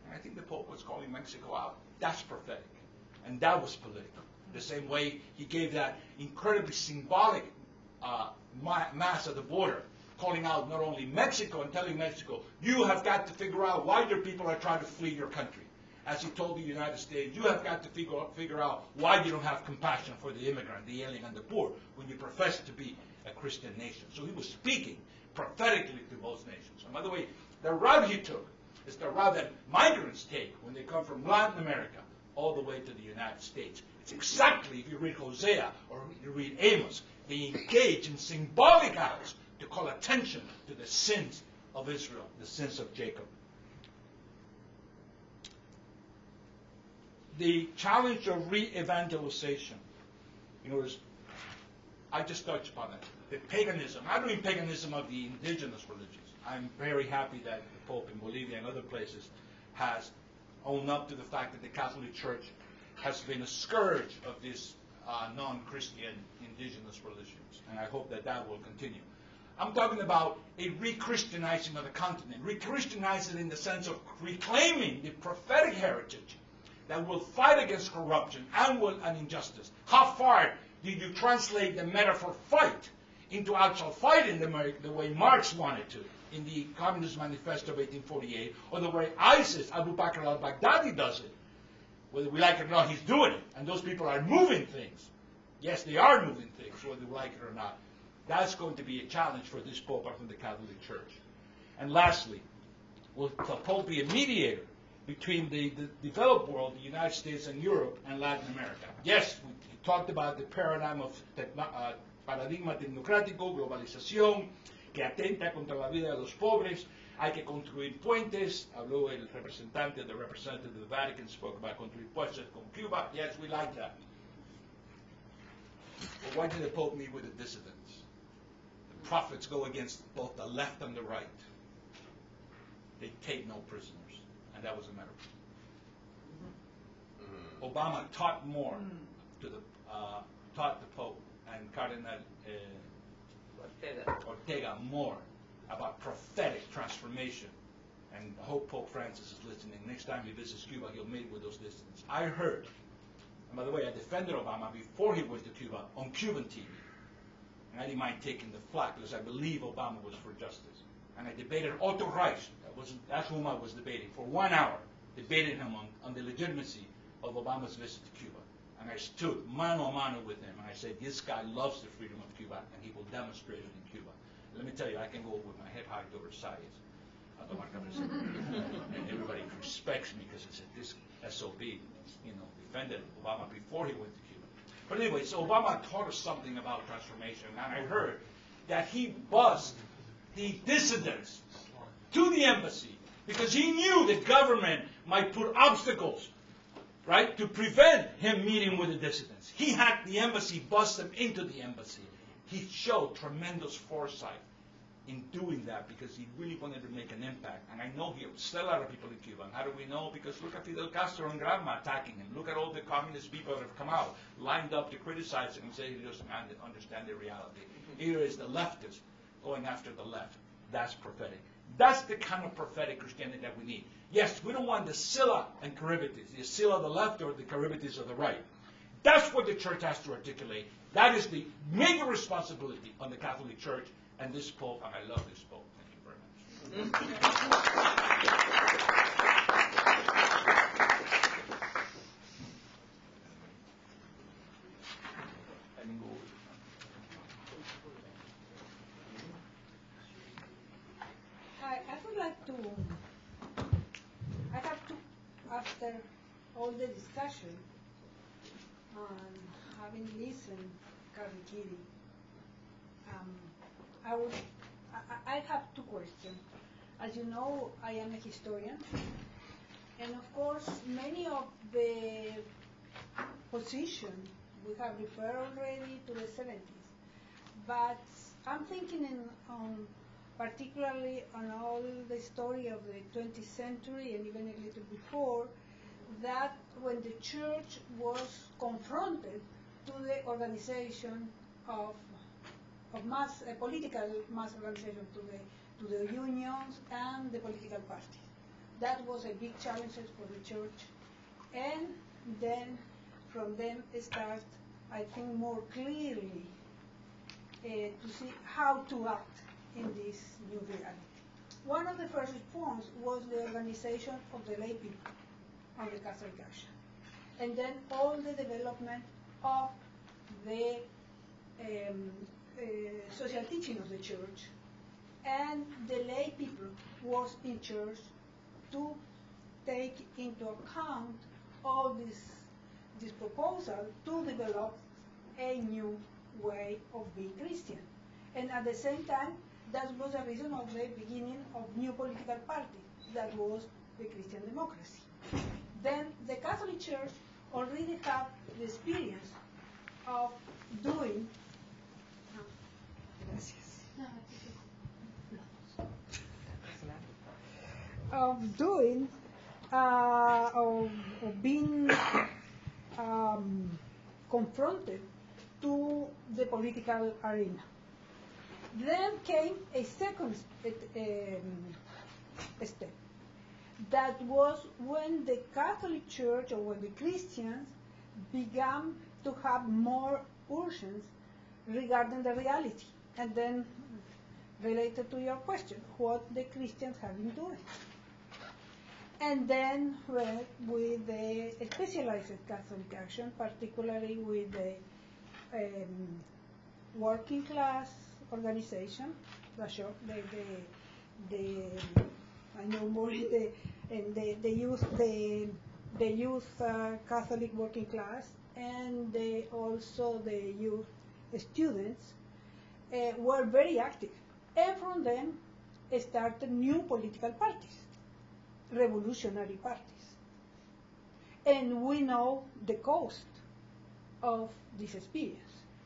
And I think the Pope was calling Mexico out. That's prophetic. And that was political. The same way he gave that incredibly symbolic uh, ma mass at the border, calling out not only Mexico and telling Mexico, you have got to figure out why your people are trying to flee your country. As he told the United States, you have got to figure out, figure out why you don't have compassion for the immigrant, the alien, and the poor when you profess to be a Christian nation. So he was speaking prophetically to both nations. And by the way, the route he took is the route that migrants take when they come from Latin America all the way to the United States. It's exactly, if you read Hosea or you read Amos, they engage in symbolic acts to call attention to the sins of Israel, the sins of Jacob. The challenge of re-evangelization. You know, I just touched upon it. The paganism. I don't mean paganism of the indigenous religions. I'm very happy that the Pope in Bolivia and other places has owned up to the fact that the Catholic Church has been a scourge of these uh, non-Christian indigenous religions. And I hope that that will continue. I'm talking about a re-Christianizing of the continent. Re-Christianizing in the sense of reclaiming the prophetic heritage that will fight against corruption and, will, and injustice. How far did you translate the metaphor fight into actual fighting the, the way Marx wanted to in the Communist Manifesto of eighteen forty-eight, or the way ISIS, Abu Bakr al-Baghdadi does it? Whether we like it or not, he's doing it. And those people are moving things. Yes, they are moving things, whether we like it or not. That's going to be a challenge for this Pope and for the Catholic Church. And lastly, will the Pope be a mediator between the, the developed world, the United States and Europe, and Latin America? Yes, we talked about the paradigm of uh, paradigma tecnocrático, globalización, que atenta contra la vida de los pobres. Hay que construir puentes. Habló el representante, the representative of the Vatican spoke about construir puentes con Cuba. Yes, we like that. But why did the Pope meet with the dissidents? The prophets go against both the left and the right. They take no prisoners. And that was a miracle. Mm-hmm. Obama taught more to the uh, taught the Pope and Cardinal uh, Ortega. Ortega more about prophetic transformation. And I hope Pope Francis is listening. Next time he visits Cuba, he'll meet with those dissidents. I heard, and by the way, I defended Obama before he went to Cuba on Cuban T V. And I didn't mind taking the flak because I believe Obama was for justice. And I debated Otto Reich. That was, that's whom I was debating for one hour, debated him on, on the legitimacy of Obama's visit to Cuba. And I stood mano a mano with him, and I said, this guy loves the freedom of Cuba, and he will demonstrate it in Cuba. Let me tell you, I can go with my head high to Versailles. And everybody respects me because it's this S O B, you know, defended Obama before he went to Cuba. But anyway, so Obama taught us something about transformation, and I heard that he buzzed the dissidents to the embassy because he knew the government might put obstacles, right, to prevent him meeting with the dissidents. He had the embassy buzz them into the embassy. He showed tremendous foresight in doing that because he really wanted to make an impact. And I know he still a lot of people in Cuba. And how do we know? Because look at Fidel Castro and Granma attacking him. Look at all the communist people that have come out, lined up to criticize him and say he doesn't understand the reality. Here is the leftist going after the left. That's prophetic. That's the kind of prophetic Christianity that we need. Yes, we don't want the Scylla and Charybdis, the Scylla of the left or the Charybdis of the right. That's what the church has to articulate. That is the major responsibility on the Catholic Church and this Pope, and I love this Pope. Thank you very much. I, I would like to, I have to, after all the discussion, and having listened Karikiri, um, I would, I, I have two questions. As you know, I am a historian, and of course, many of the positions we have referred already to the seventies, but I'm thinking in, on particularly on all the story of the twentieth century and even a little before, that when the church was confronted to the organization of of mass, uh, political mass organization, to the to the unions and the political parties. That was a big challenge for the church. And then from them start, I think, more clearly uh, to see how to act in this new reality. One of the first response was the organization of the lay people on the Catholic Action. And then all the development of the um, uh, social teaching of the church. And the lay people was in church to take into account all this, this proposal to develop a new way of being Christian. And at the same time, that was the reason of the beginning of new political party, that was the Christian democracy. Then the Catholic Church already had the experience of doing of doing uh, of, of being um, confronted to the political arena. Then came a second um, step. That was when the Catholic Church, or when the Christians began to have more urgency regarding the reality. And then, related to your question, what the Christians have been doing. And then, well, with the specialized Catholic action, particularly with the um, working class organization, the, the, the I know more the, and the, the youth, the, the youth uh, Catholic working class, and the, also the youth students uh, were very active. And from them started new political parties, revolutionary parties. And we know the cost of this experience.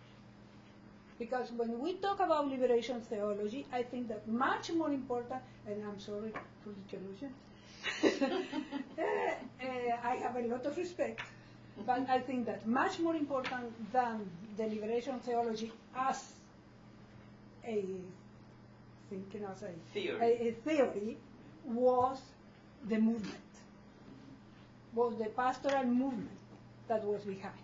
Because when we talk about liberation theology, I think that much more important, and I'm sorry for the illusion, uh, uh, I have a lot of respect, but I think that much more important than the liberation theology as a thinking as a theory, a, a theory was the movement, was the pastoral movement that was behind.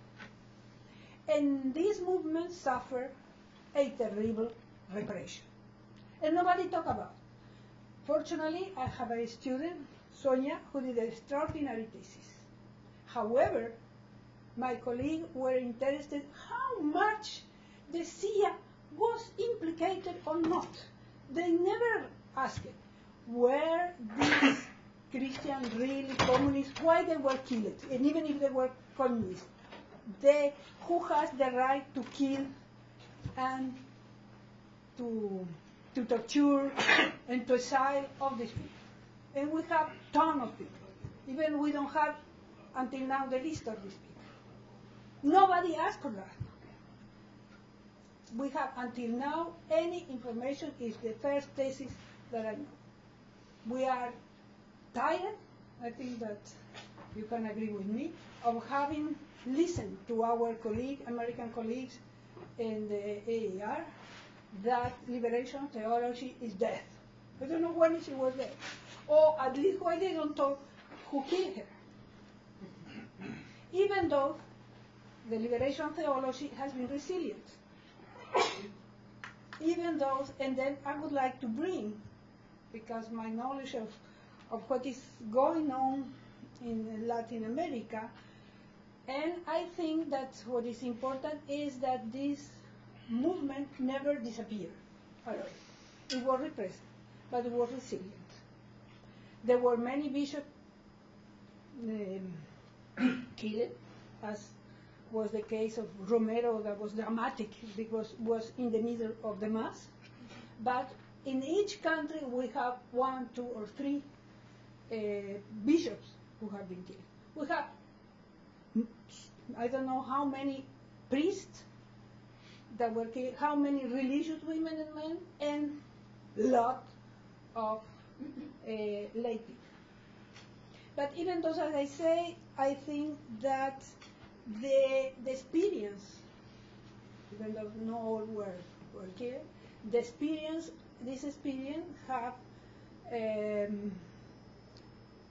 And this movement suffered a terrible repression. And nobody talk about it. Fortunately, I have a student, Sonia, who did an extraordinary thesis. However, my colleagues were interested how much the C I A was implicated or not. They never asked were these Christians really communists, why they were killed, and even if they were communists, they, who has the right to kill and to, to torture and to exile all these people. And we have ton of people. Even we don't have, until now, the list of these people. Nobody asked for that. We have, until now, any information is the first thesis that I know. We are tired, I think that you can agree with me, of having listened to our colleague, American colleagues in the A A R, that liberation theology is death. I don't know when she was dead. Or at least why they don't talk who killed her. Even though the liberation theology has been resilient. Even though, and then I would like to bring, because my knowledge of, of what is going on in Latin America, and I think that what is important is that this movement never disappeared at all. It was repressed, but it was resilient. There were many bishops um, killed, as was the case of Romero, that was dramatic because it was in the middle of the mass. But in each country we have one, two, or three uh, bishops who have been killed. We have, I don't know how many priests that were killed, how many religious women and men, and lot of uh, lay people. But even though, as I say, I think that the, the experience, even though not all were, were killed, the experience, this experience have um,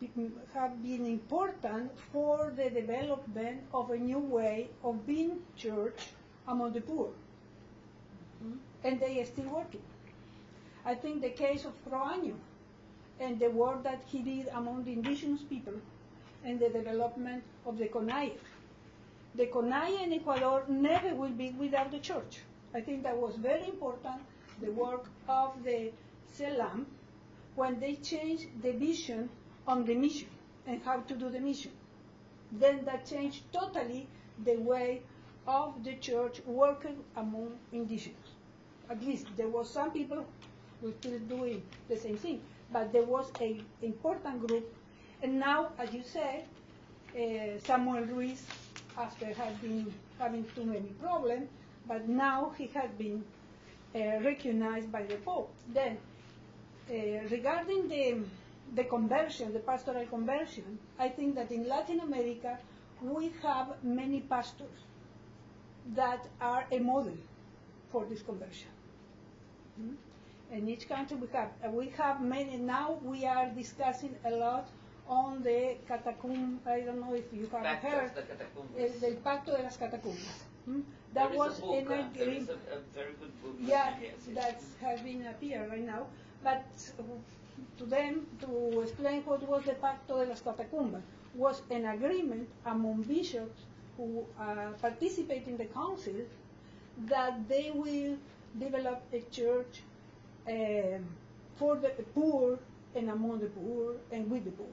have been important for the development of a new way of being church among the poor. Mm? And they are still working. I think the case of Proaño and the work that he did among the indigenous people and the development of the CONAIE. The CONAIE in Ecuador never will be without the church. I think that was very important, the work of the CELAM, when they changed the vision on the mission and how to do the mission. Then that changed totally the way of the church working among indigenous. At least there was some people who were still doing the same thing, but there was an important group. And now, as you said, uh, Samuel Ruiz, after has been having too many problems, but now he has been uh, recognized by the Pope. Then, uh, regarding the, the conversion, the pastoral conversion, I think that in Latin America we have many pastors that are a model for this conversion. Mm-hmm. In each country we have, uh, we have many, now we are discussing a lot on the catacomb, I don't know if you have Pacto heard, de las Catacumbas. uh, the Pacto de las Catacumbas. Hmm? That There was is a book, an uh, there agreement. is a, a very good book. Yeah, yes, yes. that has been appeared right now. But uh, to them, to explain what was the Pacto de las Catacumbas, was an agreement among bishops who uh, participate in the council that they will develop a church um, for the poor and among the poor and with the poor.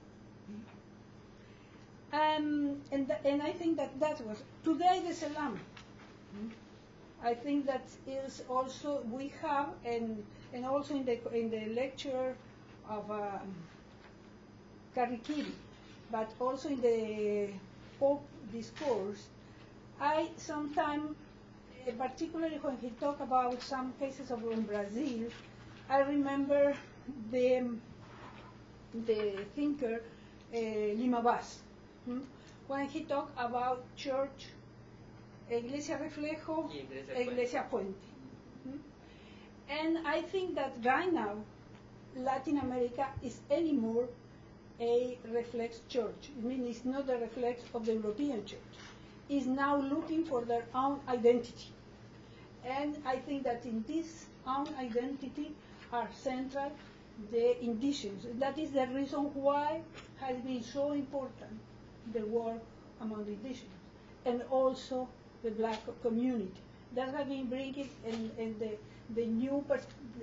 Um, and, th and I think that that was, today the Selam. I think that is also, we have, and, and also in the, in the lecture of um, Karikiri, but also in the Pope discourse, I sometimes, uh, particularly when he talked about some cases of in Brazil, I remember the, the thinker uh, Lima Vaz, hmm? when he talked about church, Iglesia Reflejo, Iglesia Iglesia Puente. Hmm? And I think that right now, Latin America is anymore a reflex church. I mean, it's not the reflex of the European church. It's now looking for their own identity. And I think that in this own identity are central the indigenous. That is the reason why has been so important the work among the indigenous, and also the black community. That has been bringing in, in the, the new uh,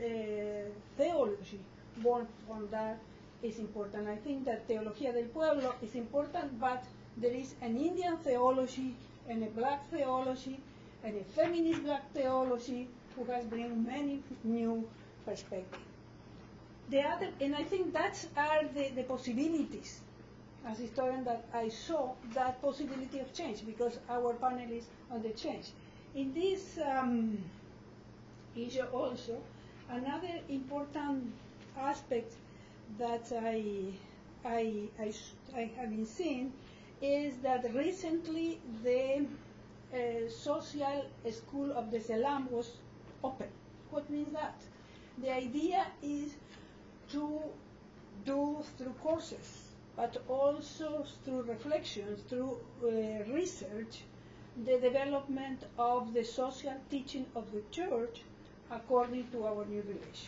theology born from that is important. I think that Teología del Pueblo is important, but there is an Indian theology and a black theology and a feminist black theology who has bring many new perspectives. The other, and I think that are the, the possibilities, as historian, that I saw that possibility of change, because our panel is on the change. In this um, issue also, another important aspect that I, I, I, I have been seeing is that recently the uh, social school of the Selam was open. What means that? The idea is to do through courses, but also through reflections, through uh, research, the development of the social teaching of the church according to our new relation.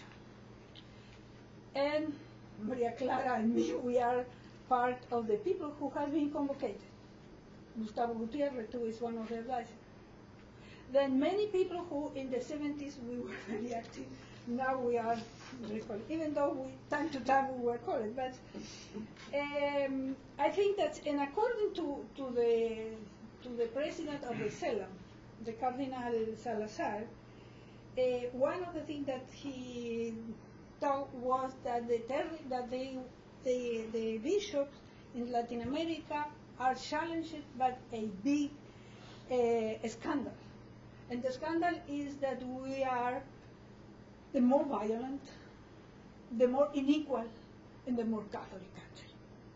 And Maria Clara and me, we are part of the people who have been convocated. Gustavo Gutierrez, too, is one of the advisors. Then many people who in the seventies we were very active, now we are recalled, even though we, time to time we were called. But um, I think that, and according to, to, the, to the president of the Selam, the Cardinal Salazar, uh, one of the things that he thought was that the, that they, the, the bishops in Latin America are challenged by a big uh, scandal. And the scandal is that we are the more violent, the more unequal, and the more Catholic country.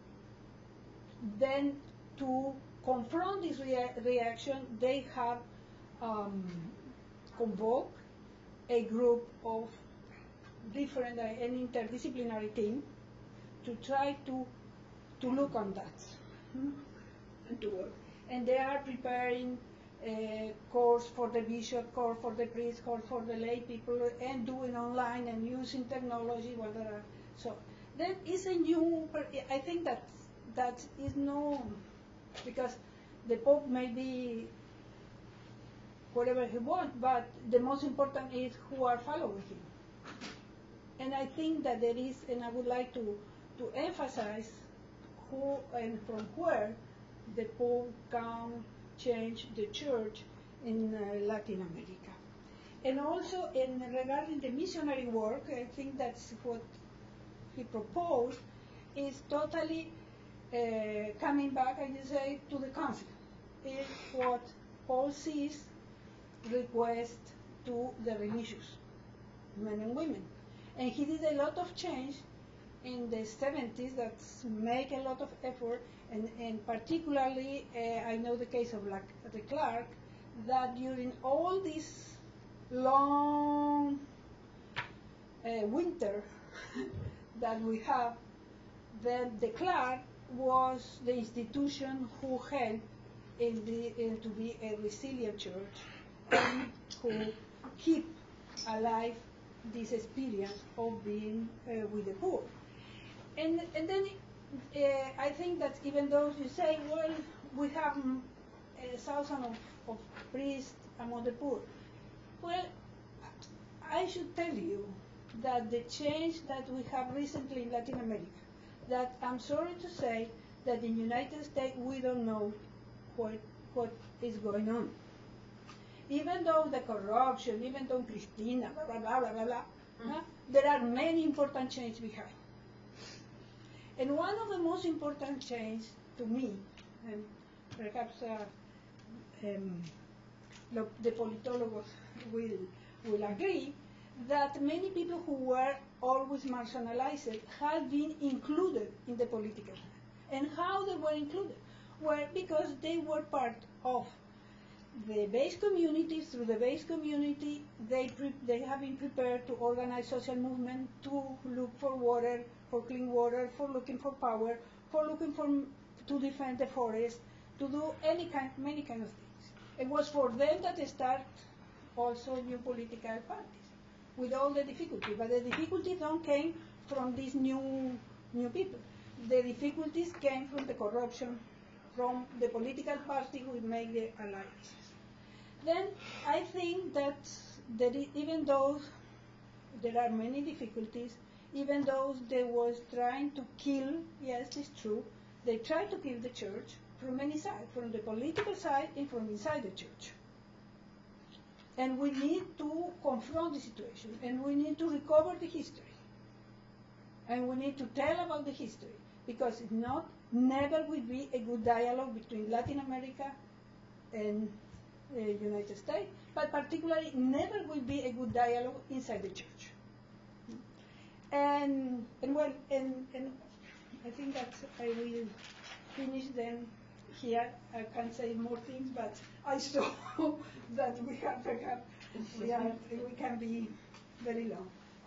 Then to confront this rea reaction, they have um, convoked a group of different, uh, an interdisciplinary team to try to to look on that hmm, and to work. And they are preparing a course for the bishop, course for the priest, course for the lay people, and doing online and using technology. Well, there are, so that is a new. I think that that is no, because the Pope may be whatever he wants, but the most important is who are following him. And I think that there is, and I would like to, to emphasize who and from where the Pope can change the church in uh, Latin America. And also in regarding the missionary work, I think that's what he proposed, is totally uh, coming back, I would say, to the council. Is what Paul sees request to the religious, men and women. And he did a lot of change in the seventies that make a lot of effort, and, and particularly uh, I know the case of like the Clark, that during all this long uh, winter that we have, then the Clark was the institution who helped in the, in to be a resilient church and who keep alive this experience of being uh, with the poor. And, and then uh, I think that even though you say, well, we have um, a thousand of, of priests among the poor, well, I should tell you that the change that we have recently in Latin America, that I'm sorry to say that in the United States we don't know what, what is going on. Even though the corruption, even though Cristina, blah, blah, blah, blah, blah, blah, mm-hmm. uh, there are many important changes behind. And one of the most important changes to me, and perhaps uh, um, the, the politologists will, will agree, that many people who were always marginalized have been included in the political. And how they were included? Well, because they were part of the base community. Through the base community, they, pre they have been prepared to organize social movement, to look for water, for clean water, for looking for power, for looking for to defend the forest, to do any kind, many kind of things. It was for them that they start also new political parties, with all the difficulties. But the difficulties don't came from these new new people. The difficulties came from the corruption, from the political party who made the alliances. Then I think that, that even though there are many difficulties, even though they was trying to kill, yes, it's true, they tried to kill the church from many sides, from the political side and from inside the church. And we need to confront the situation, and we need to recover the history. And we need to tell about the history, because if not, never will be a good dialogue between Latin America and the uh, United States, but particularly never will be a good dialogue inside the church. And, and well, and, and I think that I will finish then here. I can't say more things, but I saw that we have perhaps we, are, we can be very long.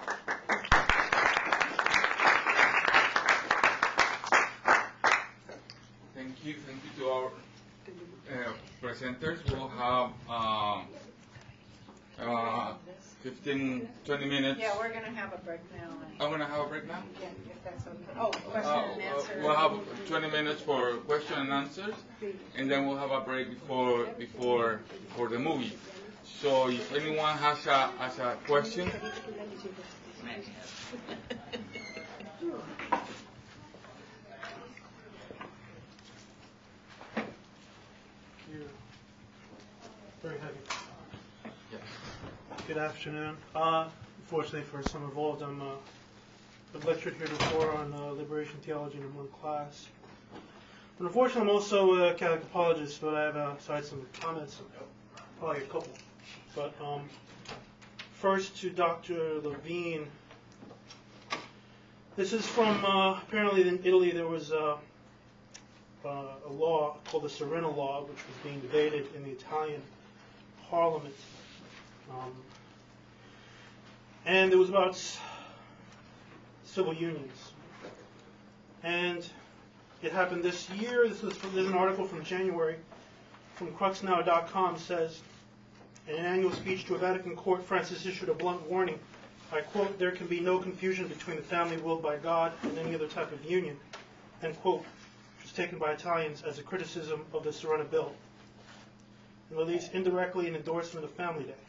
Thank you. Thank you to our uh, presenters. We'll have um, uh, fifteen, twenty minutes. Yeah, we're going to have a break now. I'm going to have a break now? Yeah, if that's okay. Oh, question uh, and answer. We'll have twenty minutes for question and answers, and then we'll have a break before before before the movie. So if anyone has a, has a question. Very heavy. Yes. Good afternoon. Uh, unfortunately for some involved, I'm uh, I've lectured here before on uh, liberation theology in one class. But unfortunately, I'm also a Catholic apologist, but I have uh, so I had some comments, probably a couple. But um, first to Doctor Levine. This is from uh, apparently in Italy there was uh, uh, a law called the Serena Law, which was being debated in the Italian Parliament, um, and it was about civil unions. And it happened this year. This is from, there's an article from January from crux now dot com says, in an annual speech to a Vatican court, Francis issued a blunt warning. I quote, there can be no confusion between the family willed by God and any other type of union, end quote, which was taken by Italians as a criticism of the Serena Bill, and released indirectly an endorsement of Family Day.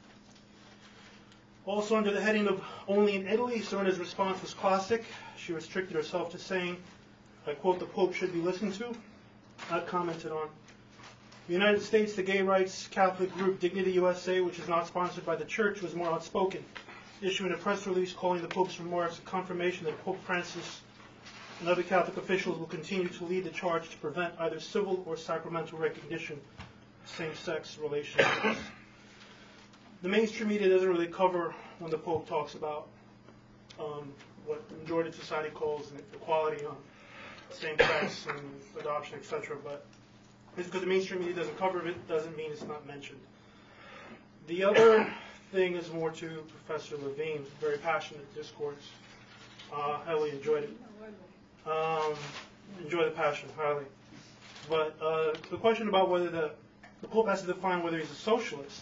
Also under the heading of Only in Italy, Serena's response was classic. She restricted herself to saying, I quote, the Pope should be listened to, not commented on. The United States, the gay rights Catholic group Dignity U S A, which is not sponsored by the Church, was more outspoken, issuing a press release calling the Pope's remarks a confirmation that Pope Francis and other Catholic officials will continue to lead the charge to prevent either civil or sacramental recognition of same-sex relationships. The mainstream media doesn't really cover when the Pope talks about um, what the majority of society calls equality on same-sex and adoption, et cetera. But just because the mainstream media doesn't cover it doesn't mean it's not mentioned. The other thing is more to Professor Levine, very passionate discourse. Uh, highly enjoyed it. Um, enjoy the passion, highly. But uh, the question about whether the, the Pope has to define whether he's a socialist.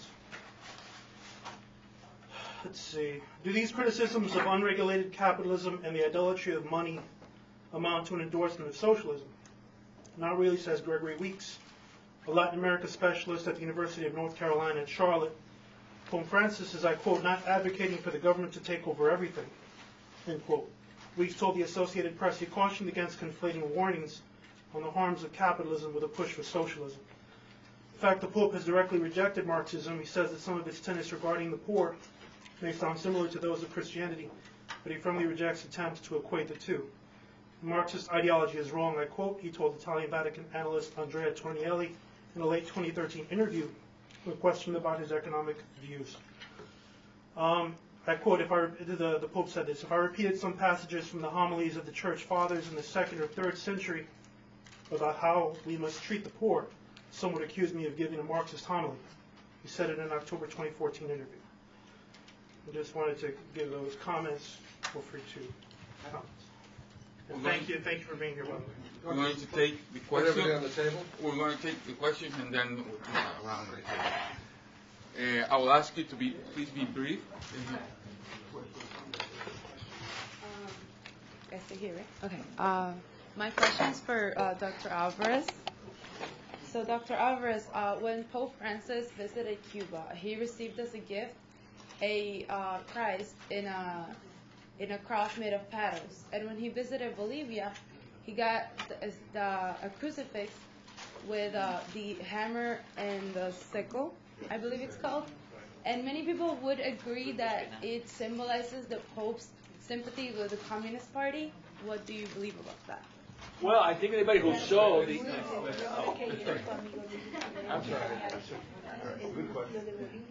Let's see. Do these criticisms of unregulated capitalism and the idolatry of money amount to an endorsement of socialism? Not really, says Gregory Weeks, a Latin America specialist at the University of North Carolina at Charlotte. Pope Francis is, I quote, not advocating for the government to take over everything, end quote. Weeks told the Associated Press he cautioned against conflating warnings on the harms of capitalism with a push for socialism. In fact, the Pope has directly rejected Marxism. He says that some of its tenets regarding the poor may sound similar to those of Christianity, but he firmly rejects attempts to equate the two. Marxist ideology is wrong, I quote, he told Italian Vatican analyst Andrea Tornielli in a late twenty thirteen interview when questioned about his economic views. Um, I quote, if I, the, the Pope said this, if I repeated some passages from the homilies of the Church Fathers in the second or third century about how we must treat the poor, some would accuse me of giving a Marxist homily. He said it in an October twenty fourteen interview. I just wanted to give those comments. Feel free to comment. And thank you, thank you for being here, by the way. We're going to take the question. On the table? We're going to take the question and then we'll do a round right here. Uh, I will ask you to be, please be brief. I stay here, right? Okay. Uh, my question is for uh, Doctor Alvarez. So, Doctor Alvarez, uh, when Pope Francis visited Cuba, he received as a gift a uh, Christ in a in a cross made of paddles. And when he visited Bolivia, he got the, the, a crucifix with uh, the hammer and the sickle, I believe it's called. And many people would agree that it symbolizes the Pope's sympathy with the Communist Party. What do you believe about that? Well, I think anybody who saw the... I'm sorry. Good question.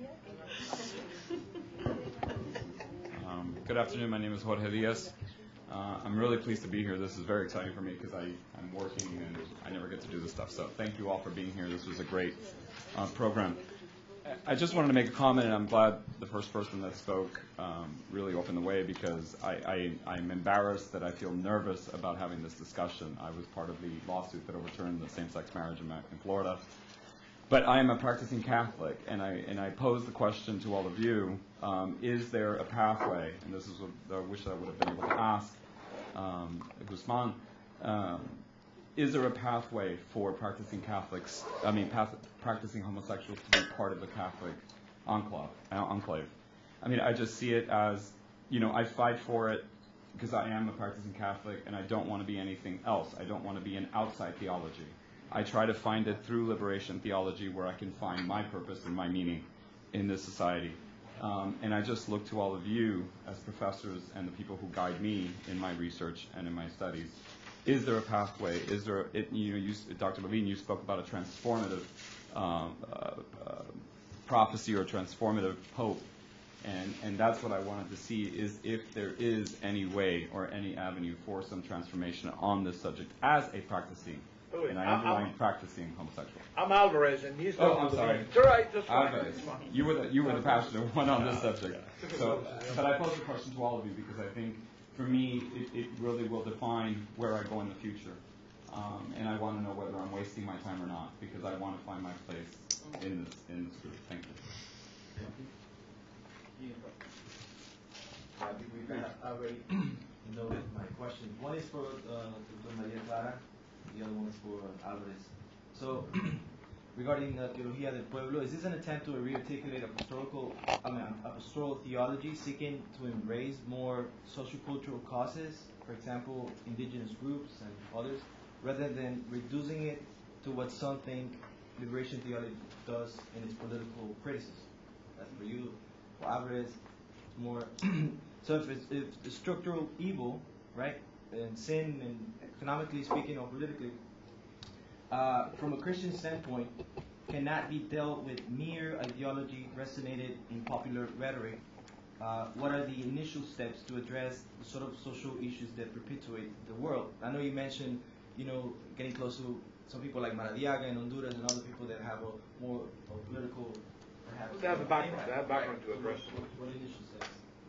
Um, good afternoon. My name is Jorge Diaz. Uh, I'm really pleased to be here. This is very exciting for me because I'm working and I never get to do this stuff. So thank you all for being here. This was a great uh, program. I just wanted to make a comment, and I'm glad the first person that spoke um, really opened the way because I, I, I'm embarrassed that I feel nervous about having this discussion. I was part of the lawsuit that overturned the same-sex marriage in, in Florida. But I am a practicing Catholic, and I, and I pose the question to all of you, um, is there a pathway, and this is what I wish I would have been able to ask um, Guzman, um, is there a pathway for practicing Catholics, I mean path, practicing homosexuals to be part of the Catholic enclave, enclave? I mean, I just see it as, you know, I fight for it because I am a practicing Catholic and I don't want to be anything else. I don't want to be an outside theology. I try to find it through liberation theology where I can find my purpose and my meaning in this society. Um, and I just look to all of you as professors and the people who guide me in my research and in my studies. Is there a pathway? Is there, it, you know, you, Doctor Levine, you spoke about a transformative um, uh, uh, prophecy or transformative hope. And, and that's what I wanted to see, is if there is any way or any avenue for some transformation on this subject as a practicing, Oh, and I I'm, underline I'm, practicing homosexual. I'm Alvarez, and he's Oh, I'm sorry. It's all right, that's fine. Alvarez. You were the, you were the passionate one on this subject. So, but I pose a question to all of you because I think, for me, it, it really will define where I go in the future. um, and I want to know whether I'm wasting my time or not, because I want to find my place in this, in this group. Thank you. Uh, we kind of already noted my questions. One is for uh, Doctor Maria Clara, the other one is for Alvarez. So, regarding uh, Teología del Pueblo, is this an attempt to rearticulate a pastoral, I mean, a pastoral theology seeking to embrace more sociocultural causes, for example, indigenous groups and others, rather than reducing it to what some think liberation theology does in its political criticism? That's for you. For Alvarez, more. So if it's if the structural evil, right, and sin, and economically speaking or politically, uh, from a Christian standpoint, cannot be dealt with mere ideology resonated in popular rhetoric, uh, what are the initial steps to address the sort of social issues that perpetuate the world? I know you mentioned, you know, getting close to some people like Maradiaga in Honduras and other people that have a more a political, perhaps. They have a background. They have background to address. What, what initial steps?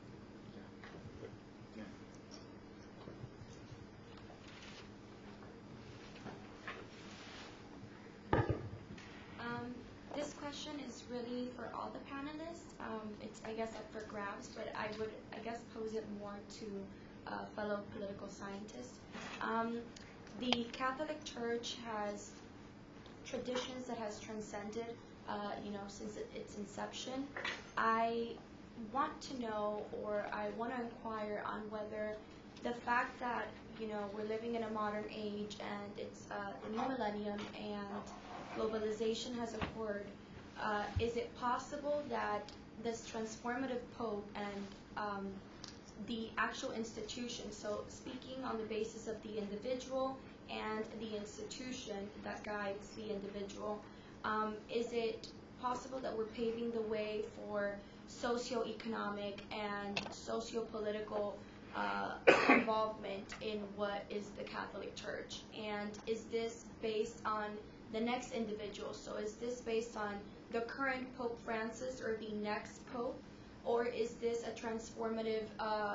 Um, this question is really for all the panelists. Um, it's, I guess, up for grabs, but I would, I guess, pose it more to uh, fellow political scientists. Um, the Catholic Church has traditions that has transcended, uh, you know, since it, its inception. I want to know, or I want to inquire on whether the fact that, you know, we're living in a modern age and it's uh, the new millennium and globalization has occurred, uh, is it possible that this transformative Pope and um, the actual institution, so speaking on the basis of the individual and the institution that guides the individual, um, is it possible that we're paving the way for socioeconomic and socio-political uh, involvement in what is the Catholic Church? And is this based on the next individual? So is this based on the current Pope Francis or the next Pope? Or is this a transformative uh,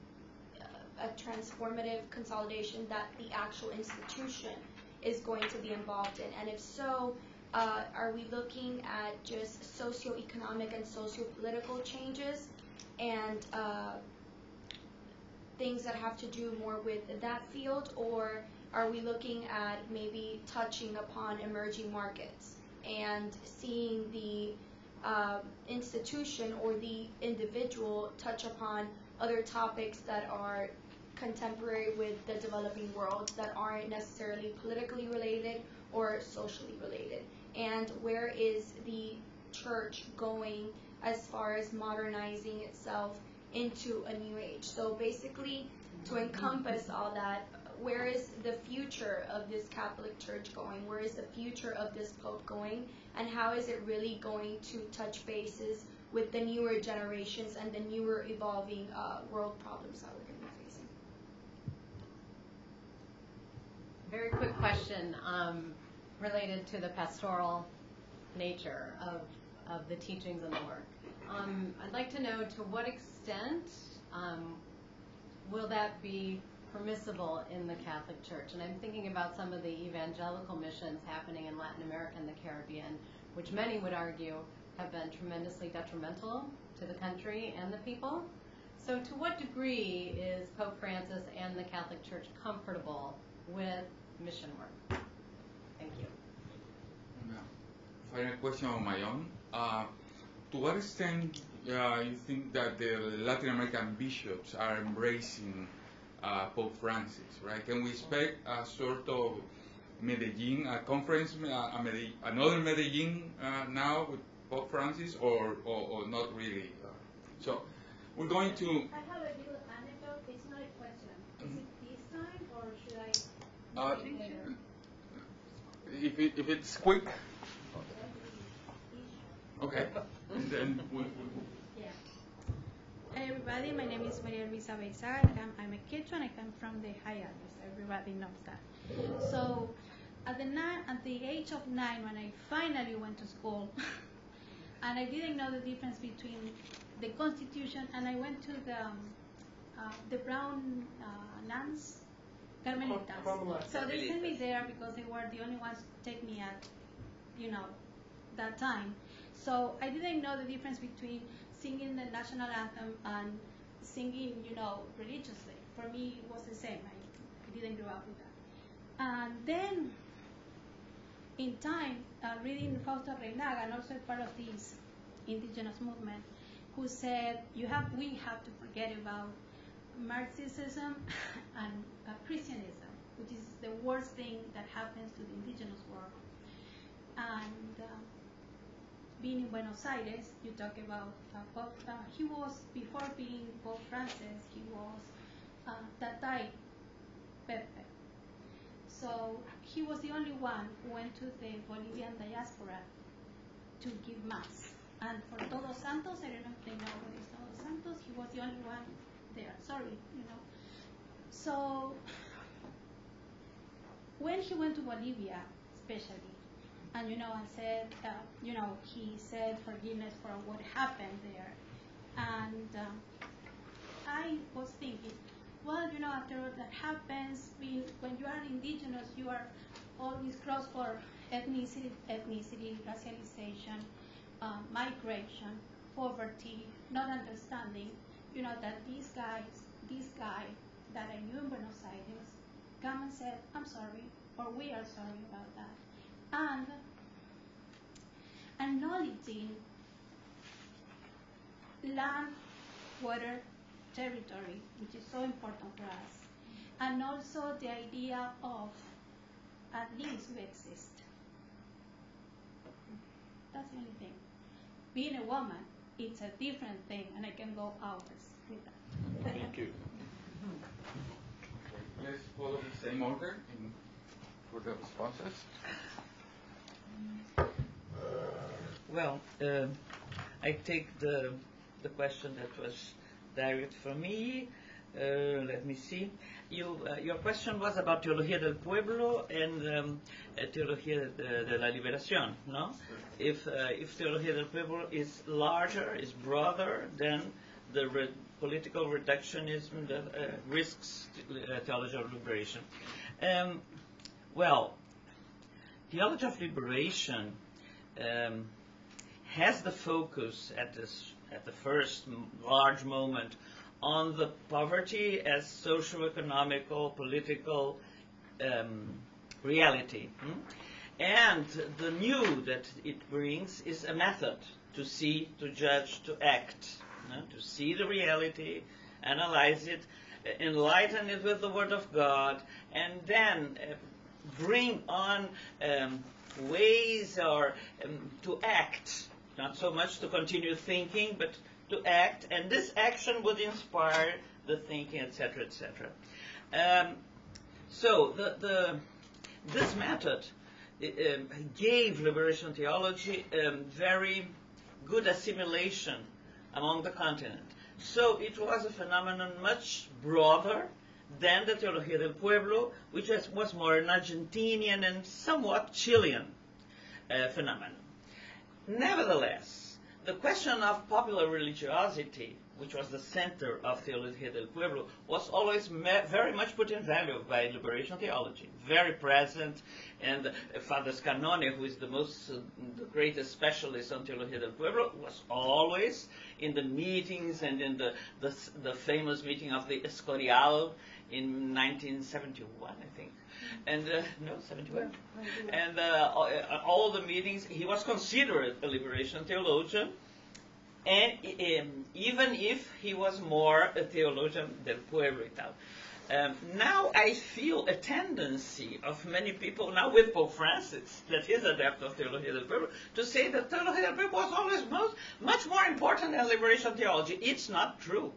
a transformative consolidation that the actual institution is going to be involved in? And if so, uh, are we looking at just socioeconomic and socio-political changes and uh, things that have to do more with that field, or are we looking at maybe touching upon emerging markets and seeing the uh, institution or the individual touch upon other topics that are contemporary with the developing world that aren't necessarily politically related or socially related? And where is the church going as far as modernizing itself into a new age? So basically, to encompass all that, where is the future of this Catholic Church going? Where is the future of this Pope going? And how is it really going to touch bases with the newer generations and the newer evolving uh, world problems that we're going to be facing? Very quick question um, related to the pastoral nature of, of the teachings and the work. Um, I'd like to know to what extent um, will that be permissible in the Catholic Church? And I'm thinking about some of the evangelical missions happening in Latin America and the Caribbean, which many would argue have been tremendously detrimental to the country and the people. So to what degree is Pope Francis and the Catholic Church comfortable with mission work? Thank you. Final question on my own. Uh, to what extent uh, you think that the Latin American bishops are embracing uh, Pope Francis, right? Can we expect a sort of Medellin, a conference, a Medellin, another Medellin uh, now with Pope Francis, or, or, or not really? So we're going to... I have a little anecdote. It's not a question. Is it this time, or should I Uh, make it later? if, it, if it's quick, okay, then we, we, Yeah. Hi everybody, my name is Maria Luisa Beizaga. I'm, I'm a Quechua and I come from the High Andes. Everybody knows that. So at the, nine, at the age of nine, when I finally went to school, and I didn't know the difference between the Constitution, and I went to the, um, uh, the Brown uh, nuns Carmelitas. Carmelitas. So they sent me there because they were the only ones to take me at, you know, that time. So I didn't know the difference between singing the national anthem and singing, you know, religiously. For me, it was the same. I, I didn't grow up with that. And then, in time, uh, reading Fausto Reinaga, and also part of this indigenous movement, who said, "You have, we have to forget about Marxism and uh, Christianism, which is the worst thing that happens to the indigenous world." And uh, being in Buenos Aires, you talk about uh, Pope, uh, he was, before being Pope Francis, he was uh, Tatay Pepe. So he was the only one who went to the Bolivian diaspora to give mass. And for Todos Santos, I don't know if they know what is Todos Santos, he was the only one there. Sorry, you know. So when he went to Bolivia, especially, and you know, I said, uh, you know, he said forgiveness for what happened there, and um, I was thinking, well, you know, after all that happens, being, when you are indigenous, you are always crossed for ethnicity, ethnicity, racialization, uh, migration, poverty, not understanding. You know that these guys, this guy that I knew in Buenos Aires, come and said, "I'm sorry," or "We are sorry about that," and acknowledging land, water, territory, which is so important for us, and also the idea of at least we exist. That's the only thing. Being a woman, it's a different thing, and I can go hours with that. Thank you. Let's follow the same order in, for the responses. Well, uh, I take the the question that was direct for me. Uh, let me see. You, uh, your question was about Teología del Pueblo and um, uh, Teología de, de la Liberación, no? If, uh, if Teología del Pueblo is larger, is broader than the re political reductionism that uh, risks uh, Theology of Liberation. Um, well, Theology of Liberation um, has the focus at this at the first large moment on the poverty as socio-economical, political um, reality. Hmm? And the new that it brings is a method to see, to judge, to act, you know, to see the reality, analyze it, enlighten it with the Word of God, and then uh, bring on um, ways or um, to act. Not so much to continue thinking, but to act, and this action would inspire the thinking, et cetera, et cetera. Um, so the, the, this method uh, gave liberation theology um, very good assimilation among the continent. So it was a phenomenon much broader than the Teología del Pueblo, which was, was more an Argentinian and somewhat Chilean uh, phenomenon. Nevertheless, the question of popular religiosity, which was the center of Teología del Pueblo, was always very much put in value by liberation theology, very present. And uh, Father Scanone, who is the most, uh, the greatest specialist on Teología del Pueblo, was always in the meetings and in the, the, the famous meeting of the Escorial in nineteen seventy-one, I think. And uh, no, seventy-one. And uh, all the meetings, he was considered a liberation theologian, and um, even if he was more a theologian del pueblo. Um, now I feel a tendency of many people, now with Pope Francis, that is adept of Teología del Pueblo, to say that Teología del Pueblo was always most, much more important than liberation theology. It's not true.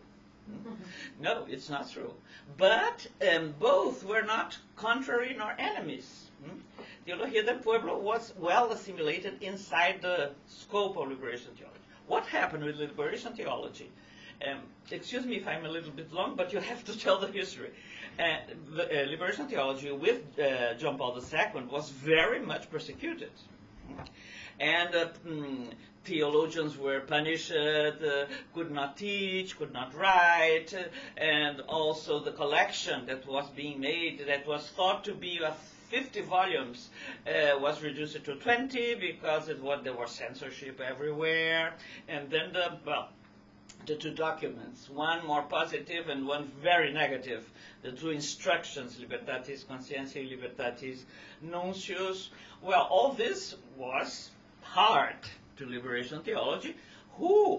No, it's not true. But um, both were not contrary nor enemies. Hmm? Teología del Pueblo was well assimilated inside the scope of liberation theology. What happened with liberation theology? Um, excuse me if I'm a little bit long, but you have to tell the history. Uh, the, uh, liberation theology with uh, John Paul the Second was very much persecuted. and uh, mm, theologians were punished, uh, could not teach, could not write, uh, and also the collection that was being made, that was thought to be of fifty volumes, uh, was reduced to twenty because it was, there was censorship everywhere, and then the, well, the two documents, one more positive and one very negative, the two instructions, Libertatis Conscientiae, Libertatis Nuncius. Well, all this was hard to liberation theology, who,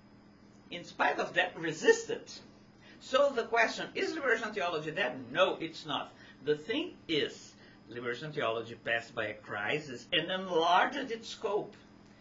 in spite of that, resisted. So the question, is liberation theology dead? No, it's not. The thing is, liberation theology passed by a crisis and enlarged its scope.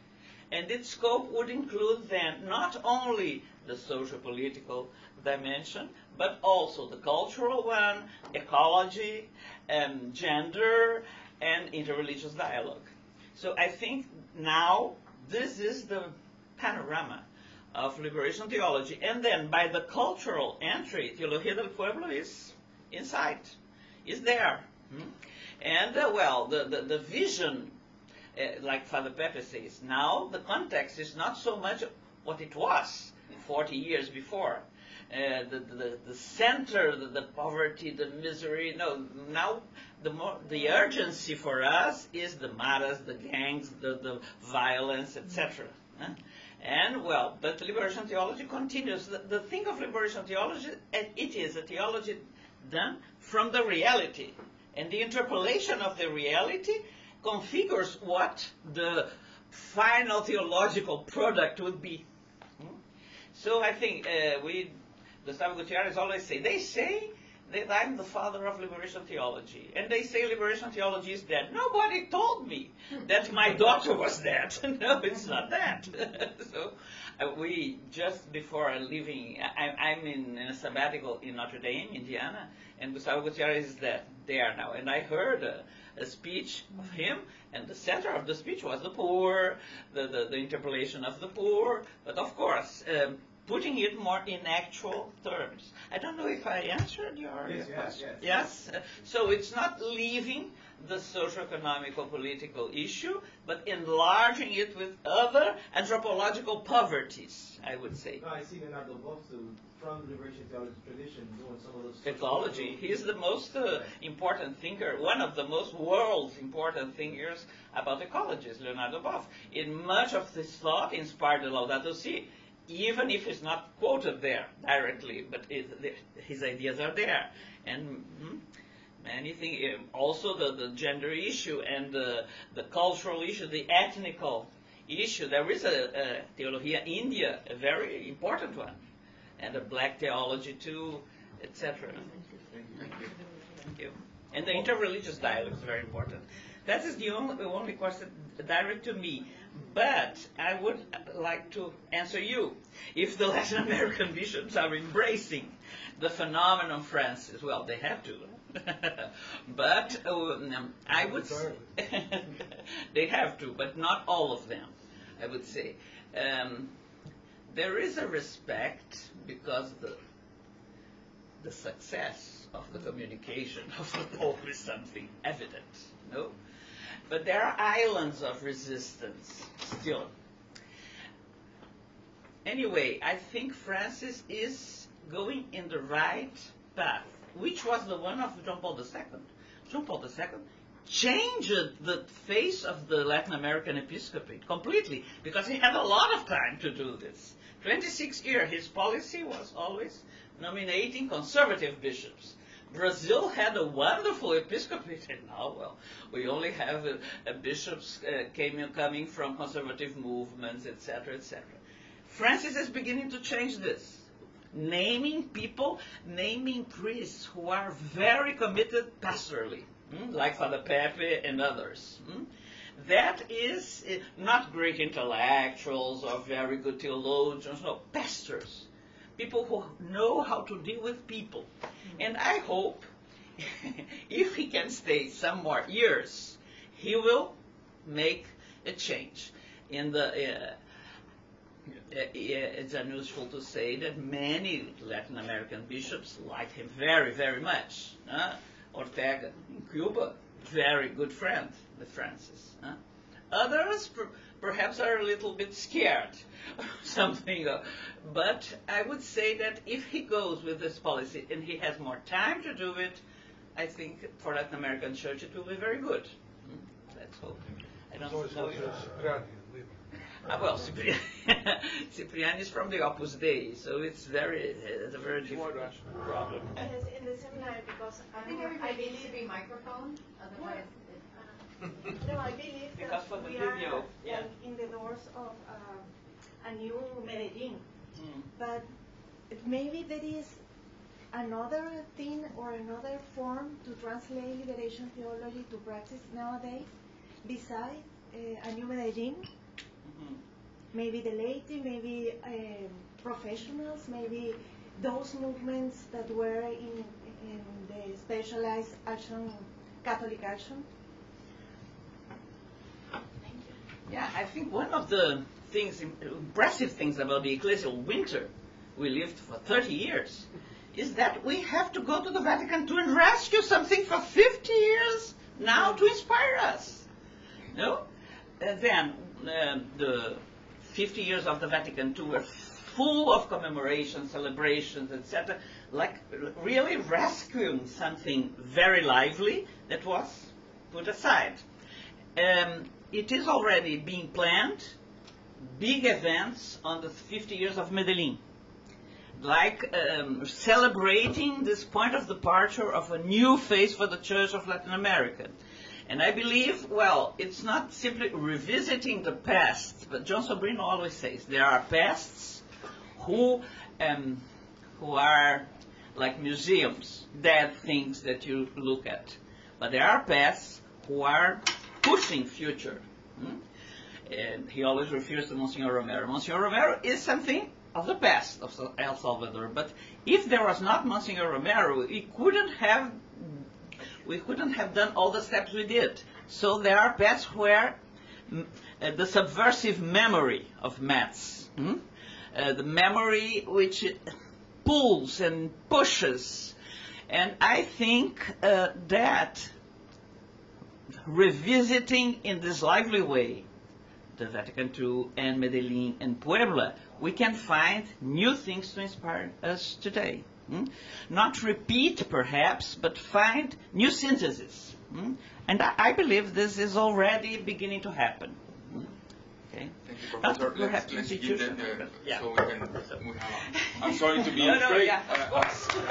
And its scope would include then not only the socio-political dimension, but also the cultural one, ecology, um, gender, and interreligious dialogue. So I think now this is the panorama of liberation theology. And then by the cultural entry, Teología del Pueblo is inside, is there. Hmm? And, uh, well, the, the, the vision, uh, like Father Pepe says, now the context is not so much what it was forty years before. Uh, the, the, the center, the, the poverty, the misery. No, now the more, the urgency for us is the maras, the gangs, the, the violence, et cetera. Huh? And, well, but liberation theology continues. The, the thing of liberation theology, it is a theology done from the reality. And the interpolation of the reality configures what the final theological product would be. Hmm? So I think uh, we, Gustavo Gutierrez always say, they say that I'm the father of liberation theology. And they say liberation theology is dead. Nobody told me that my daughter was dead. No, it's not that. So uh, we, just before leaving, I, I'm in, in a sabbatical in Notre Dame, Indiana, and Gustavo Gutierrez is there, there now. And I heard a, a speech of him, and the center of the speech was the poor, the, the, the interpolation of the poor, but of course, um, putting it more in actual terms. I don't know if I answered your, yes, your yes, question. Yes, yes? Uh, so it's not leaving the socio-economical political issue, but enlarging it with other anthropological poverties, I would say. No, I see Leonardo Bosto from the liberation theology tradition doing some of those... Ecology. He is the most uh, important thinker, one of the most world's important thinkers about ecology is Leonardo Boff. In much of his thought inspired the Laudato Si, even if it's not quoted there directly, but it, the, his ideas are there. And hmm, many things, also the, the gender issue and the, the cultural issue, the ethnical issue. There is a, a Teología India, a very important one, and a black theology too, et cetera. Thank you. Thank you. And the interreligious dialogue is very important. That is the only, the only question direct to me. But I would like to answer you. If the Latin American bishops are embracing the phenomenon, Francis, well, they have to. But um, I would say they have to, but not all of them, I would say. Um, there is a respect because the the success of the communication of the Pope is something evident, no? But there are islands of resistance still. Anyway, I think Francis is going in the right path, which was the one of John Paul the Second. John Paul the Second changed the face of the Latin American episcopate completely because he had a lot of time to do this. twenty-six years, his policy was always nominating conservative bishops. Brazil had a wonderful episcopate, and now, well, we only have uh, uh, bishops uh, came, coming from conservative movements, et cetera, et cetera. Francis is beginning to change this, naming people, naming priests who are very committed pastorally, hmm? like Father Pepe and others. Hmm? That is uh, not great intellectuals or very good theologians, no, pastors. People who know how to deal with people. And I hope, if he can stay some more years, he will make a change. In the, uh, uh, it's unusual to say that many Latin American bishops like him very, very much. Uh, Ortega in Cuba, very good friend with Francis. Uh, Others per perhaps are a little bit scared of something. Uh, but I would say that if he goes with this policy and he has more time to do it, I think for Latin American church it will be very good. Hmm? Let's hope. I don't know. Ah, well, Cipriani, Cipriani is from the Opus Dei, so it's very, it's a very different problem. Yes, in the seminar, because I think everybody needs to be microphone, otherwise. No, I believe Because that for the we video, are yeah. like in the doors of uh, a new Medellin. Mm. But maybe there is another thing or another form to translate liberation theology to practice nowadays, besides uh, a new Medellin. Mm-hmm. Maybe the laity, maybe um, professionals, maybe those movements that were in, in the specialized action, Catholic action. Yeah, I think one of the things, impressive things about the ecclesial winter we lived for thirty years is that we have to go to the Vatican to and rescue something for fifty years now to inspire us. No? And then uh, the fifty years of the Vatican two were full of commemorations, celebrations, et cetera, like really rescuing something very lively that was put aside. Um, it is already being planned, big events on the fifty years of Medellin, like um, celebrating this point of departure of a new phase for the Church of Latin America. And I believe, well, it's not simply revisiting the past, but John Sobrino always says there are pasts who, um, who are like museums, dead things that you look at. But there are pasts who are pushing future. Hmm? And he always refers to Monsignor Romero. Monsignor Romero is something of the past of El Salvador. But if there was not Monsignor Romero, we couldn't have we couldn't have done all the steps we did. So there are paths where mm, uh, the subversive memory of Metz, hmm? uh, the memory which pulls and pushes, and I think uh, that revisiting in this lively way the Vatican two and Medellin and Puebla, we can find new things to inspire us today. Hmm? Not repeat, perhaps, but find new synthesis. Hmm? And I, I believe this is already beginning to happen. Hmm? Okay. Thank you, Professor. Not let's, let's give them the, yeah. so we can move on. I'm sorry to be no, no, straight. yeah, uh,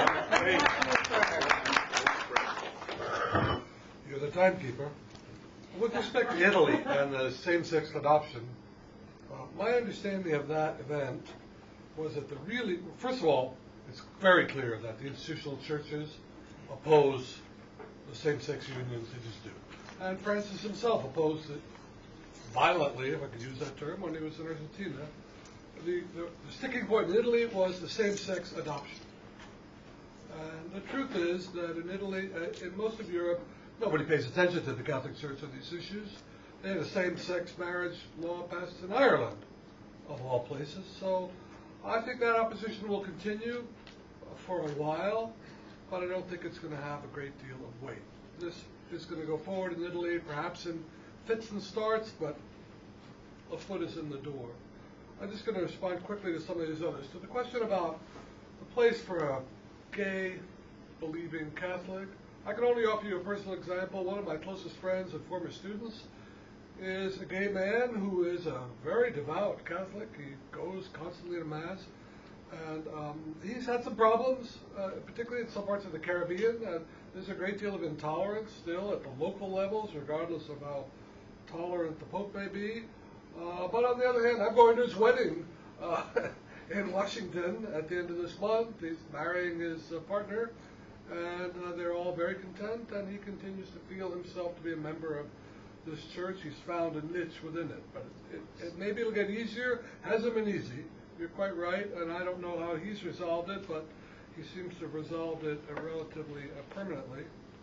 uh, You're the timekeeper. With respect to Italy and the same-sex adoption, uh, my understanding of that event was that the really, first of all, it's very clear that the institutional churches oppose the same-sex unions, they just do. And Francis himself opposed it violently, if I could use that term, when he was in Argentina. The, the, the sticking point in Italy was the same-sex adoption. And the truth is that in Italy, uh, in most of Europe, nobody pays attention to the Catholic Church on these issues. They had a same-sex marriage law passed in Ireland, of all places. So I think that opposition will continue for a while, but I don't think it's going to have a great deal of weight. This is going to go forward in Italy, perhaps in fits and starts, but a foot is in the door. I'm just going to respond quickly to some of these others. To the question about the place for a gay, believing Catholic, I can only offer you a personal example. One of my closest friends and former students is a gay man who is a very devout Catholic. He goes constantly to Mass. And um, he's had some problems, uh, particularly in some parts of the Caribbean. And there's a great deal of intolerance still at the local levels, regardless of how tolerant the Pope may be. Uh, but on the other hand, I'm going to his wedding uh, in Washington at the end of this month. He's marrying his uh, partner. And uh, they're all very content, and he continues to feel himself to be a member of this church. He's found a niche within it. But it, it, it, maybe it'll get easier. Hasn't been easy. You're quite right, and I don't know how he's resolved it, but he seems to have resolved it uh, relatively uh, permanently.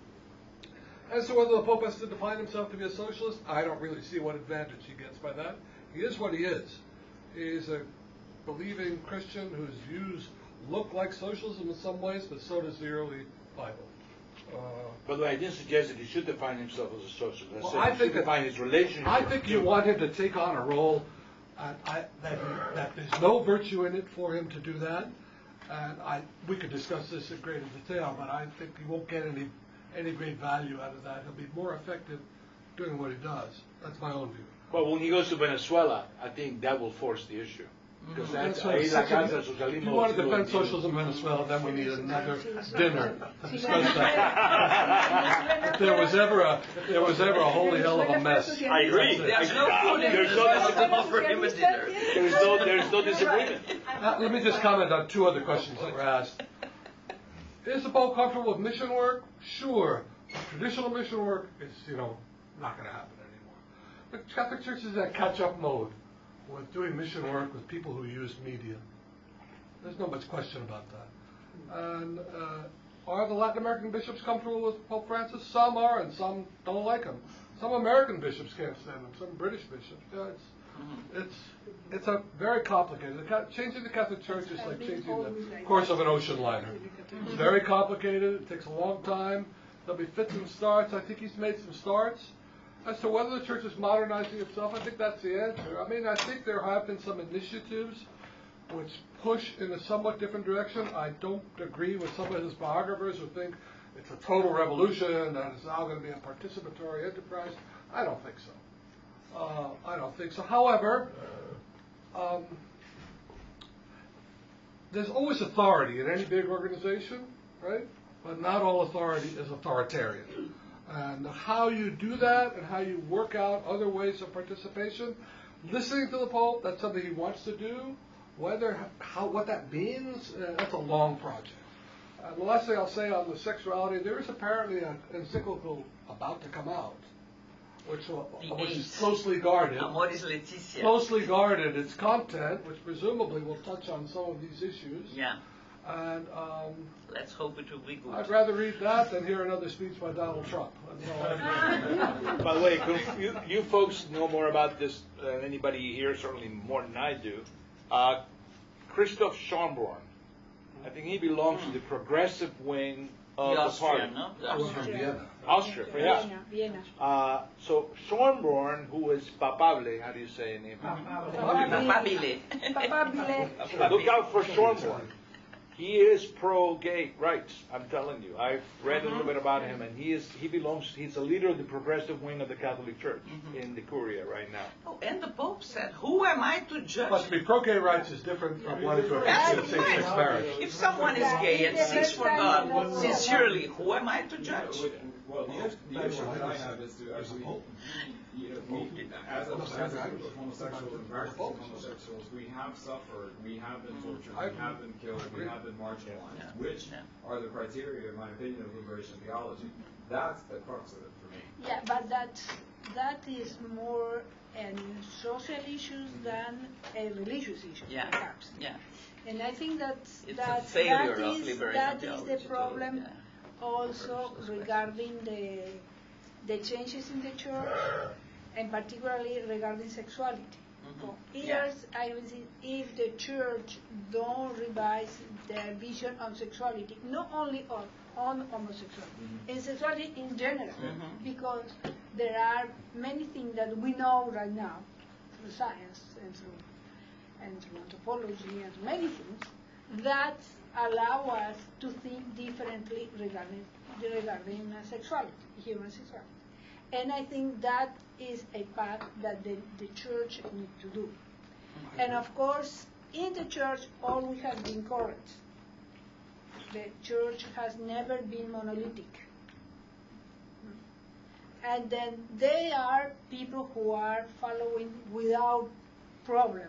As to whether the Pope has to define himself to be a socialist, I don't really see what advantage he gets by that. He is what he is. He's a believing Christian whose views look like socialism in some ways, but so does the early Bible. By the way, I didn't suggest that he should define himself as a socialist. I Well, said I he think should that- define his relationship. I think you want him to take on a role, and I, that, that there's no virtue in it for him to do that. And I, we could discuss this in greater detail, but I think he won't get any, any great value out of that. He'll be more effective doing what he does. That's my own view. Well, when he goes to Venezuela, I think that will force the issue. Because That's that's, what ahí la I'm casa saying. del socialismo. If you want to sí lo defend entiendo. socialism in Venezuela, then we need another dinner to discuss that. If there was ever a, if there was ever a holy hell of a mess. I agree. There's no food in There's no Venezuela dis- to offer him a dinner. There's no, there's no disagreement. Uh, let me just comment on two other questions that were asked. Is the Pope comfortable with mission work? Sure. Traditional mission work is, you know, not going to happen anymore. The Catholic Church is in catch-up mode with doing mission work with people who use media. There's no much question about that. And uh, are the Latin American bishops comfortable with Pope Francis? Some are, and some don't like him. Some American bishops can't stand him. Some British bishops. Yeah, it's it's it's a very complicated. The, ca- changing the Catholic Church is like changing the course of an ocean liner. It's very complicated. It takes a long time. There'll be fits and starts. I think he's made some starts. As to whether the church is modernizing itself, I think that's the answer. I mean, I think there have been some initiatives which push in a somewhat different direction. I don't agree with some of his biographers who think it's a total revolution, that it's now going to be a participatory enterprise. I don't think so. Uh, I don't think so. However, um, there's always authority in any big organization, right? But not all authority is authoritarian. And how you do that and how you work out other ways of participation, listening to the Pope, that's something he wants to do. Whether, how, what that means, uh, that's a long project. Uh, the last thing I'll say on the sexuality, there is apparently an encyclical about to come out, which, will, which is closely guarded. Amoris Laetitia. Closely guarded its content, which presumably will touch on some of these issues. Yeah. And um, let's hope it will be good. I'd rather read that than hear another speech by Donald Trump. That's all I By the way, you, you folks know more about this than anybody here, certainly more than I do. Uh, Christoph Schönborn, I think he belongs to the progressive wing of The the, Austrian, party. no? The Austrian. Vienna. Austria, yeah. Vienna, Vienna. Uh, so Schönborn, who is papable, how do you say it? Papabile. Papabile. Look out for Schönborn. He is pro-gay rights. I'm telling you. I've read a little bit about him, and he is he belongs. He's a leader of the progressive wing of the Catholic Church Mm-hmm. in the Curia right now. Oh, and the Pope said, "Who am I to judge?" But to be pro-gay rights is different from wanting to That's accept same-sex fine. marriage. If someone is gay and seeks for God sincerely, who am I to judge? Well, the issue, the issue that I have is to actually, you know, we, as a, as a group of homosexuals and practicing homosexuals, we have suffered, we have been tortured, we have been killed, we have been marginalized, which are the criteria, in my opinion, of liberation theology. That's the crux of it for me. Yeah, but that that is more a social issue than a religious issue, Yeah. perhaps. Yeah. And I think that It's that, a failure that of is liberation that is theology the to- problem yeah. also regarding the the changes in the church, and particularly regarding sexuality. For years, I was in, if the church don't revise their vision on sexuality, not only on, on homosexuality, in sexuality in general, Mhm. because there are many things that we know right now through science and through and through anthropology and many things that allow us to think differently regarding regarding uh, sexuality, human sexuality. And I think that is a path that the, the church needs to do. And of course, in the church, always has been correct. The church has never been monolithic. And then they are people who are following without problem.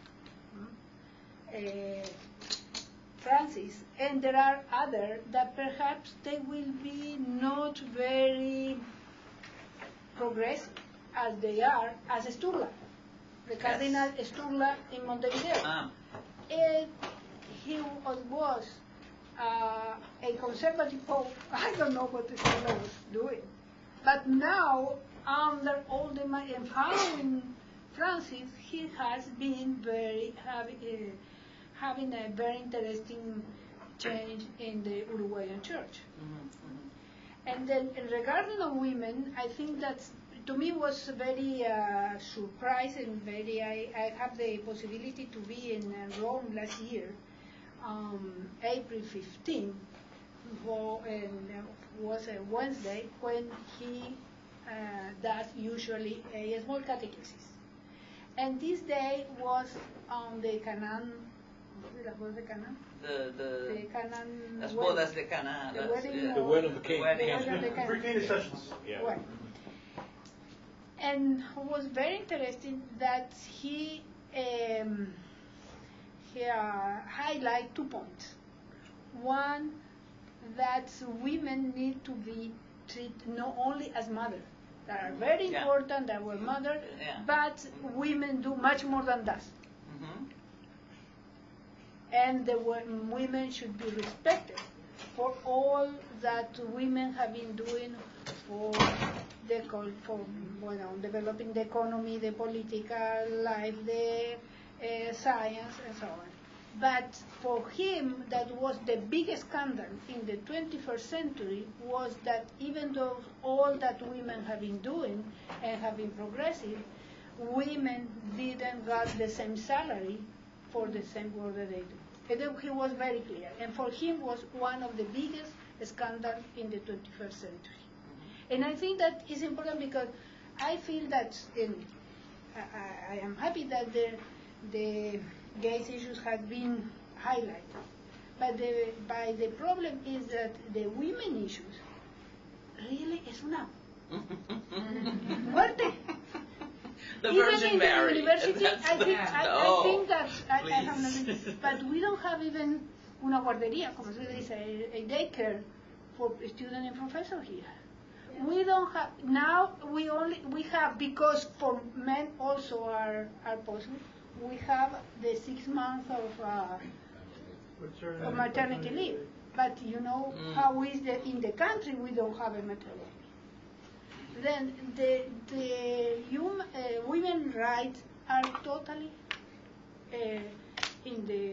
Uh, Francis, and there are others that perhaps they will be not very progressive as they are as Sturla, the Yes. Cardinal Sturla in Montevideo. Ah. And he was, was uh, a conservative pope. I don't know what Sturla was doing. But now, under all the ma- and following Francis, he has been very having, uh, having a very interesting change in the Uruguayan church. Mhm, mhm. And then regarding the women, I think that's, to me, was very uh, surprising. Very, I, I have the possibility to be in uh, Rome last year, um, April fifteenth, for, and uh, was a Wednesday when he uh, does usually a small catechesis. And this day was on the Canaan. What was the Canaan? The, the, the Canaan las wedding. bodas de Cana. The las- wedding yeah. of- The wedding of the king. The wedding The of wedding of the king. Three King's sessions. Yeah. Right. And it was very interesting that he um, he uh, highlight two points. One, that women need to be treated not only as mother, that are very Yeah. important, that were mother, Yeah. but women do much more than that. Mhm. And the wo- women should be respected for all that women have been doing for the co- for bueno, developing the economy, the political life, the uh, science, and so on. But for him, that was the biggest scandal in the twenty-first century, was that even though all that women have been doing and have been progressive, women didn't get the same salary for the same work that they do. And then he was very clear. And for him was one of the biggest scandals in the twenty-first century. And I think that is important because I feel that in, I, I am happy that the, the gays issues have been highlighted. But the, by the problem is that the women issues really es una muerte. The Even Virgin in Mary. the university, That's I think, the- I, No, I think that I, I have please. not, but we don't have even una guardería, como se dice, a, a daycare for students and professors here. We don't have, now we only, we have, because for men also are, are possible, we have the six months of, uh, of maternity leave. But you know Mm. how is the, in the country we don't have a maternity leave. Then the, the hum, uh, women rights are totally uh, in the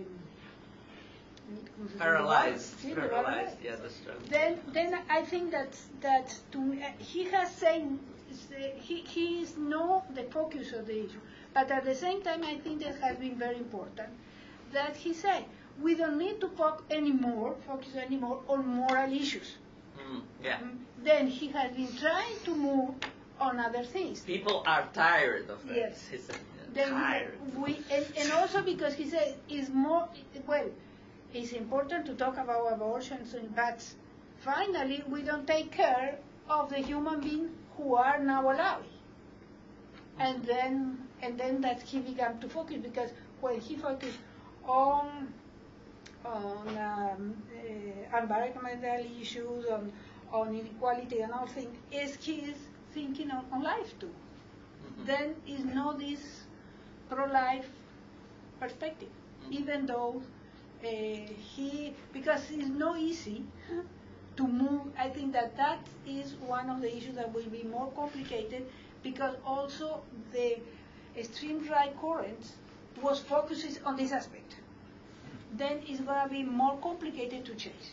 Paralyzed. Sí, the Paralyzed, yeah, that's true. Then, then I think that that to me, uh, he has said he he is not the focus of the issue, but at the same time I think that has been very important that he said we don't need to focus anymore, focus anymore on moral issues. Mm, yeah. Then he has been trying to move on other things. People are tired of this. Yes. He said, Then tired. we and, and also because he said it's more well, it's important to talk about abortions, but finally we don't take care of the human beings who are now alive. And then and then that he began to focus because when he focused on on um, uh, environmental issues, on on inequality and all things, is he is thinking on, on life too. Mm-hmm. Then is not this pro-life perspective, even though uh, he, because it's not easy to move. I think that that is one of the issues that will be more complicated because also the extreme right current was focused on this aspect. Then it's going to be more complicated to change.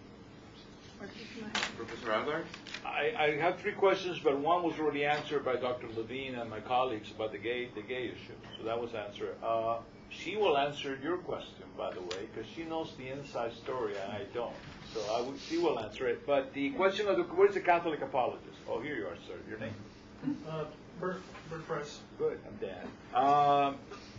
Professor Alvarez? I, I have three questions, but one was already answered by Doctor Levine and my colleagues about the gay the gay issue. So that was answered. Uh, she will answer your question, by the way, because she knows the inside story and I don't. So I would, she will answer it. But the question of the where's the Catholic apologist? Oh, here you are, sir. Your name? Uh, Bert, Bert Price. Good. I'm Dan. Um,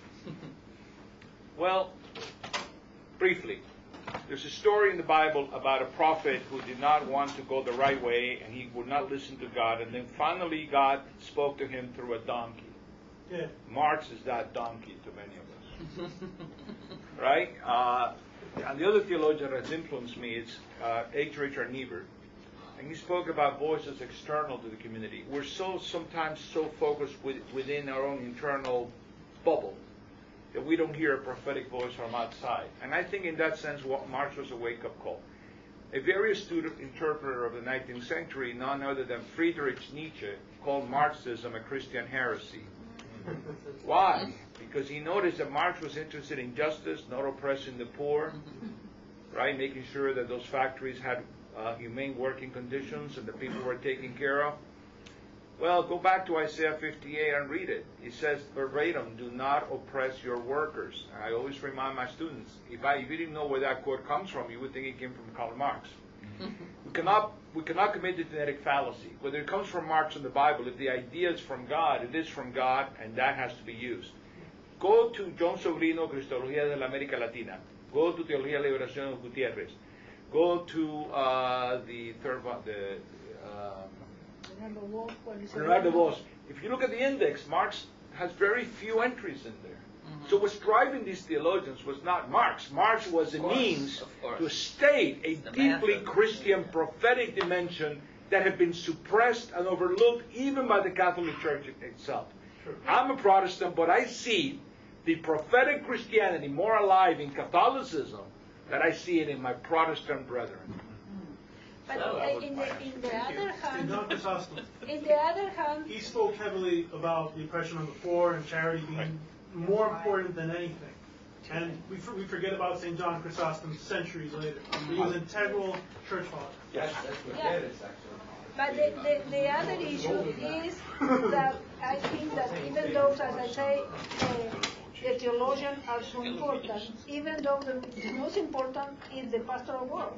well, briefly. There's a story in the Bible about a prophet who did not want to go the right way and he would not listen to God, and then finally God spoke to him through a donkey. Yeah. Marx is that donkey to many of us. Right? Uh, and the other theologian that has influenced me is uh, H. Richard Niebuhr. And he spoke about voices external to the community. We're so sometimes so focused with, within our own internal bubble that we don't hear a prophetic voice from outside. And I think in that sense, what Marx was a wake-up call. A very astute interpreter of the nineteenth century, none other than Friedrich Nietzsche, called Marxism a Christian heresy. Why? Because he noticed that Marx was interested in justice, not oppressing the poor, right? Making sure that those factories had uh, humane working conditions and the people were taken care of? Well, go back to Isaiah fifty-eight and read it. It says verbatim, do not oppress your workers. And I always remind my students, if, I, if you didn't know where that quote comes from, you would think it came from Karl Marx. we cannot we cannot commit the genetic fallacy. Whether it comes from Marx or the Bible, if the idea is from God, it is from God, and that has to be used. Go to John Sobrino, Cristología de la América Latina. Go to Teología de la Liberación of Gutiérrez. Go to uh, the third one, the um, Bernardo Vos. If you look at the index, Marx has very few entries in there. Mm-hmm. So what's driving these theologians was not Marx. Marx was a course, means to state a deeply method. Christian prophetic dimension that had been suppressed and overlooked even by the Catholic Church itself. Sure. I'm a Protestant, but I see the prophetic Christianity more alive in Catholicism than I see it in my Protestant brethren. But so, uh, in, the, in the other hand, in the other hand, he spoke heavily about the oppression of the poor and charity being right. more important than anything. And we, for, we forget about Saint John Chrysostom centuries later. He was an integral church father. Yes, that's what yeah. it is, actually. But the, the, the other issue is that I think that even though, as I say, uh, the theologians are so important, even though the, the most important is the pastoral work.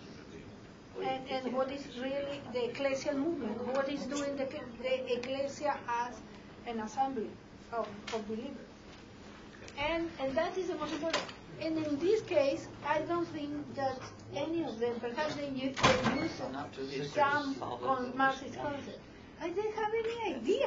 And, and what is really the ecclesial movement, what is doing the, the ecclesia as an assembly of, of believers. And, and that is the most important. And in this case, I don't think that any of them, perhaps they use, they use some con Marxist concept. I don't have any idea.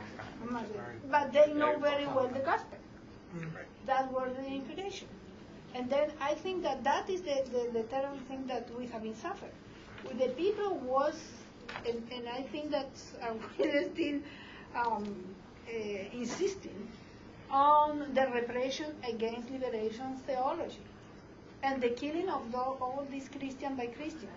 But they know very well the gospel. That was the inclination. And then I think that that is the, the, the terrible thing that we have been suffering. With the people was, and, and I think that uh, we're still um, uh, insisting on the repression against liberation theology and the killing of the, all these Christian by Christian.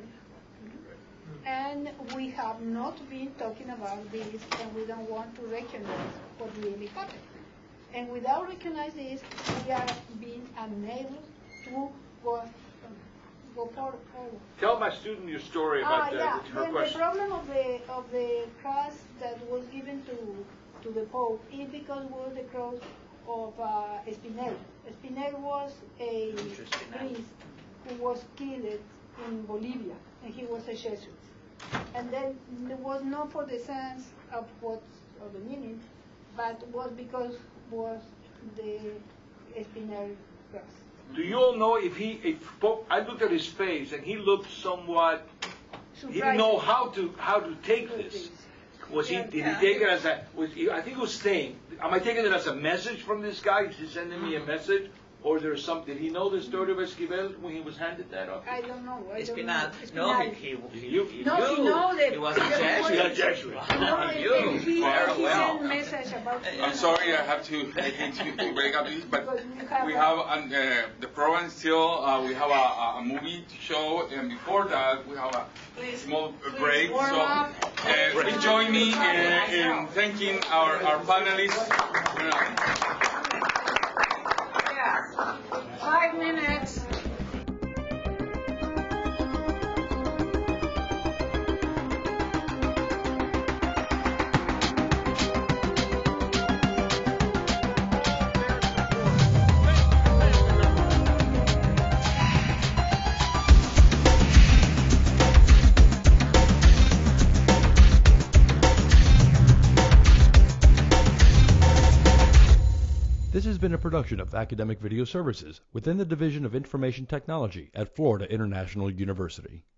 And we have not been talking about this, and we don't want to recognize what really happened. And without recognizing this, we are being unable to go, go forward. Tell my student your story about ah, the, yeah. her the, question. The problem of the of the cross that was given to to the Pope is because it was the cross of uh, Espinel. Espinel was a priest who was killed in Bolivia, and he was a Jesuit. And then it was not for the sense of what of the meaning, but was because was the Espinel cross. Do you all know if he, if Pope, I looked at his face and he looked somewhat, surprising. He didn't know how to how to take this. Was he, did he take it as a, was he, I think he was saying, am I taking it as a message from this guy? Is he sending me a message? Or there's something, did he know the story of Esquivel when he was handed that up? I don't know. I don't Espinal. know. No, he, he, he, you, he no, knew. He, know that he was a Jesuit. He was a Jesuit. No, he he, knew. he, Very he well. sent message about I'm sorry, I have to, I hate to break up this, but have we have um, uh, the program still, uh, we have a, a movie to show, and before that, we have a please, small please break. So uh, please join me in, in thanking our, our panelists. Yeah. Five minutes. This has been a production of Academic Video Services within the Division of Information Technology at Florida International University.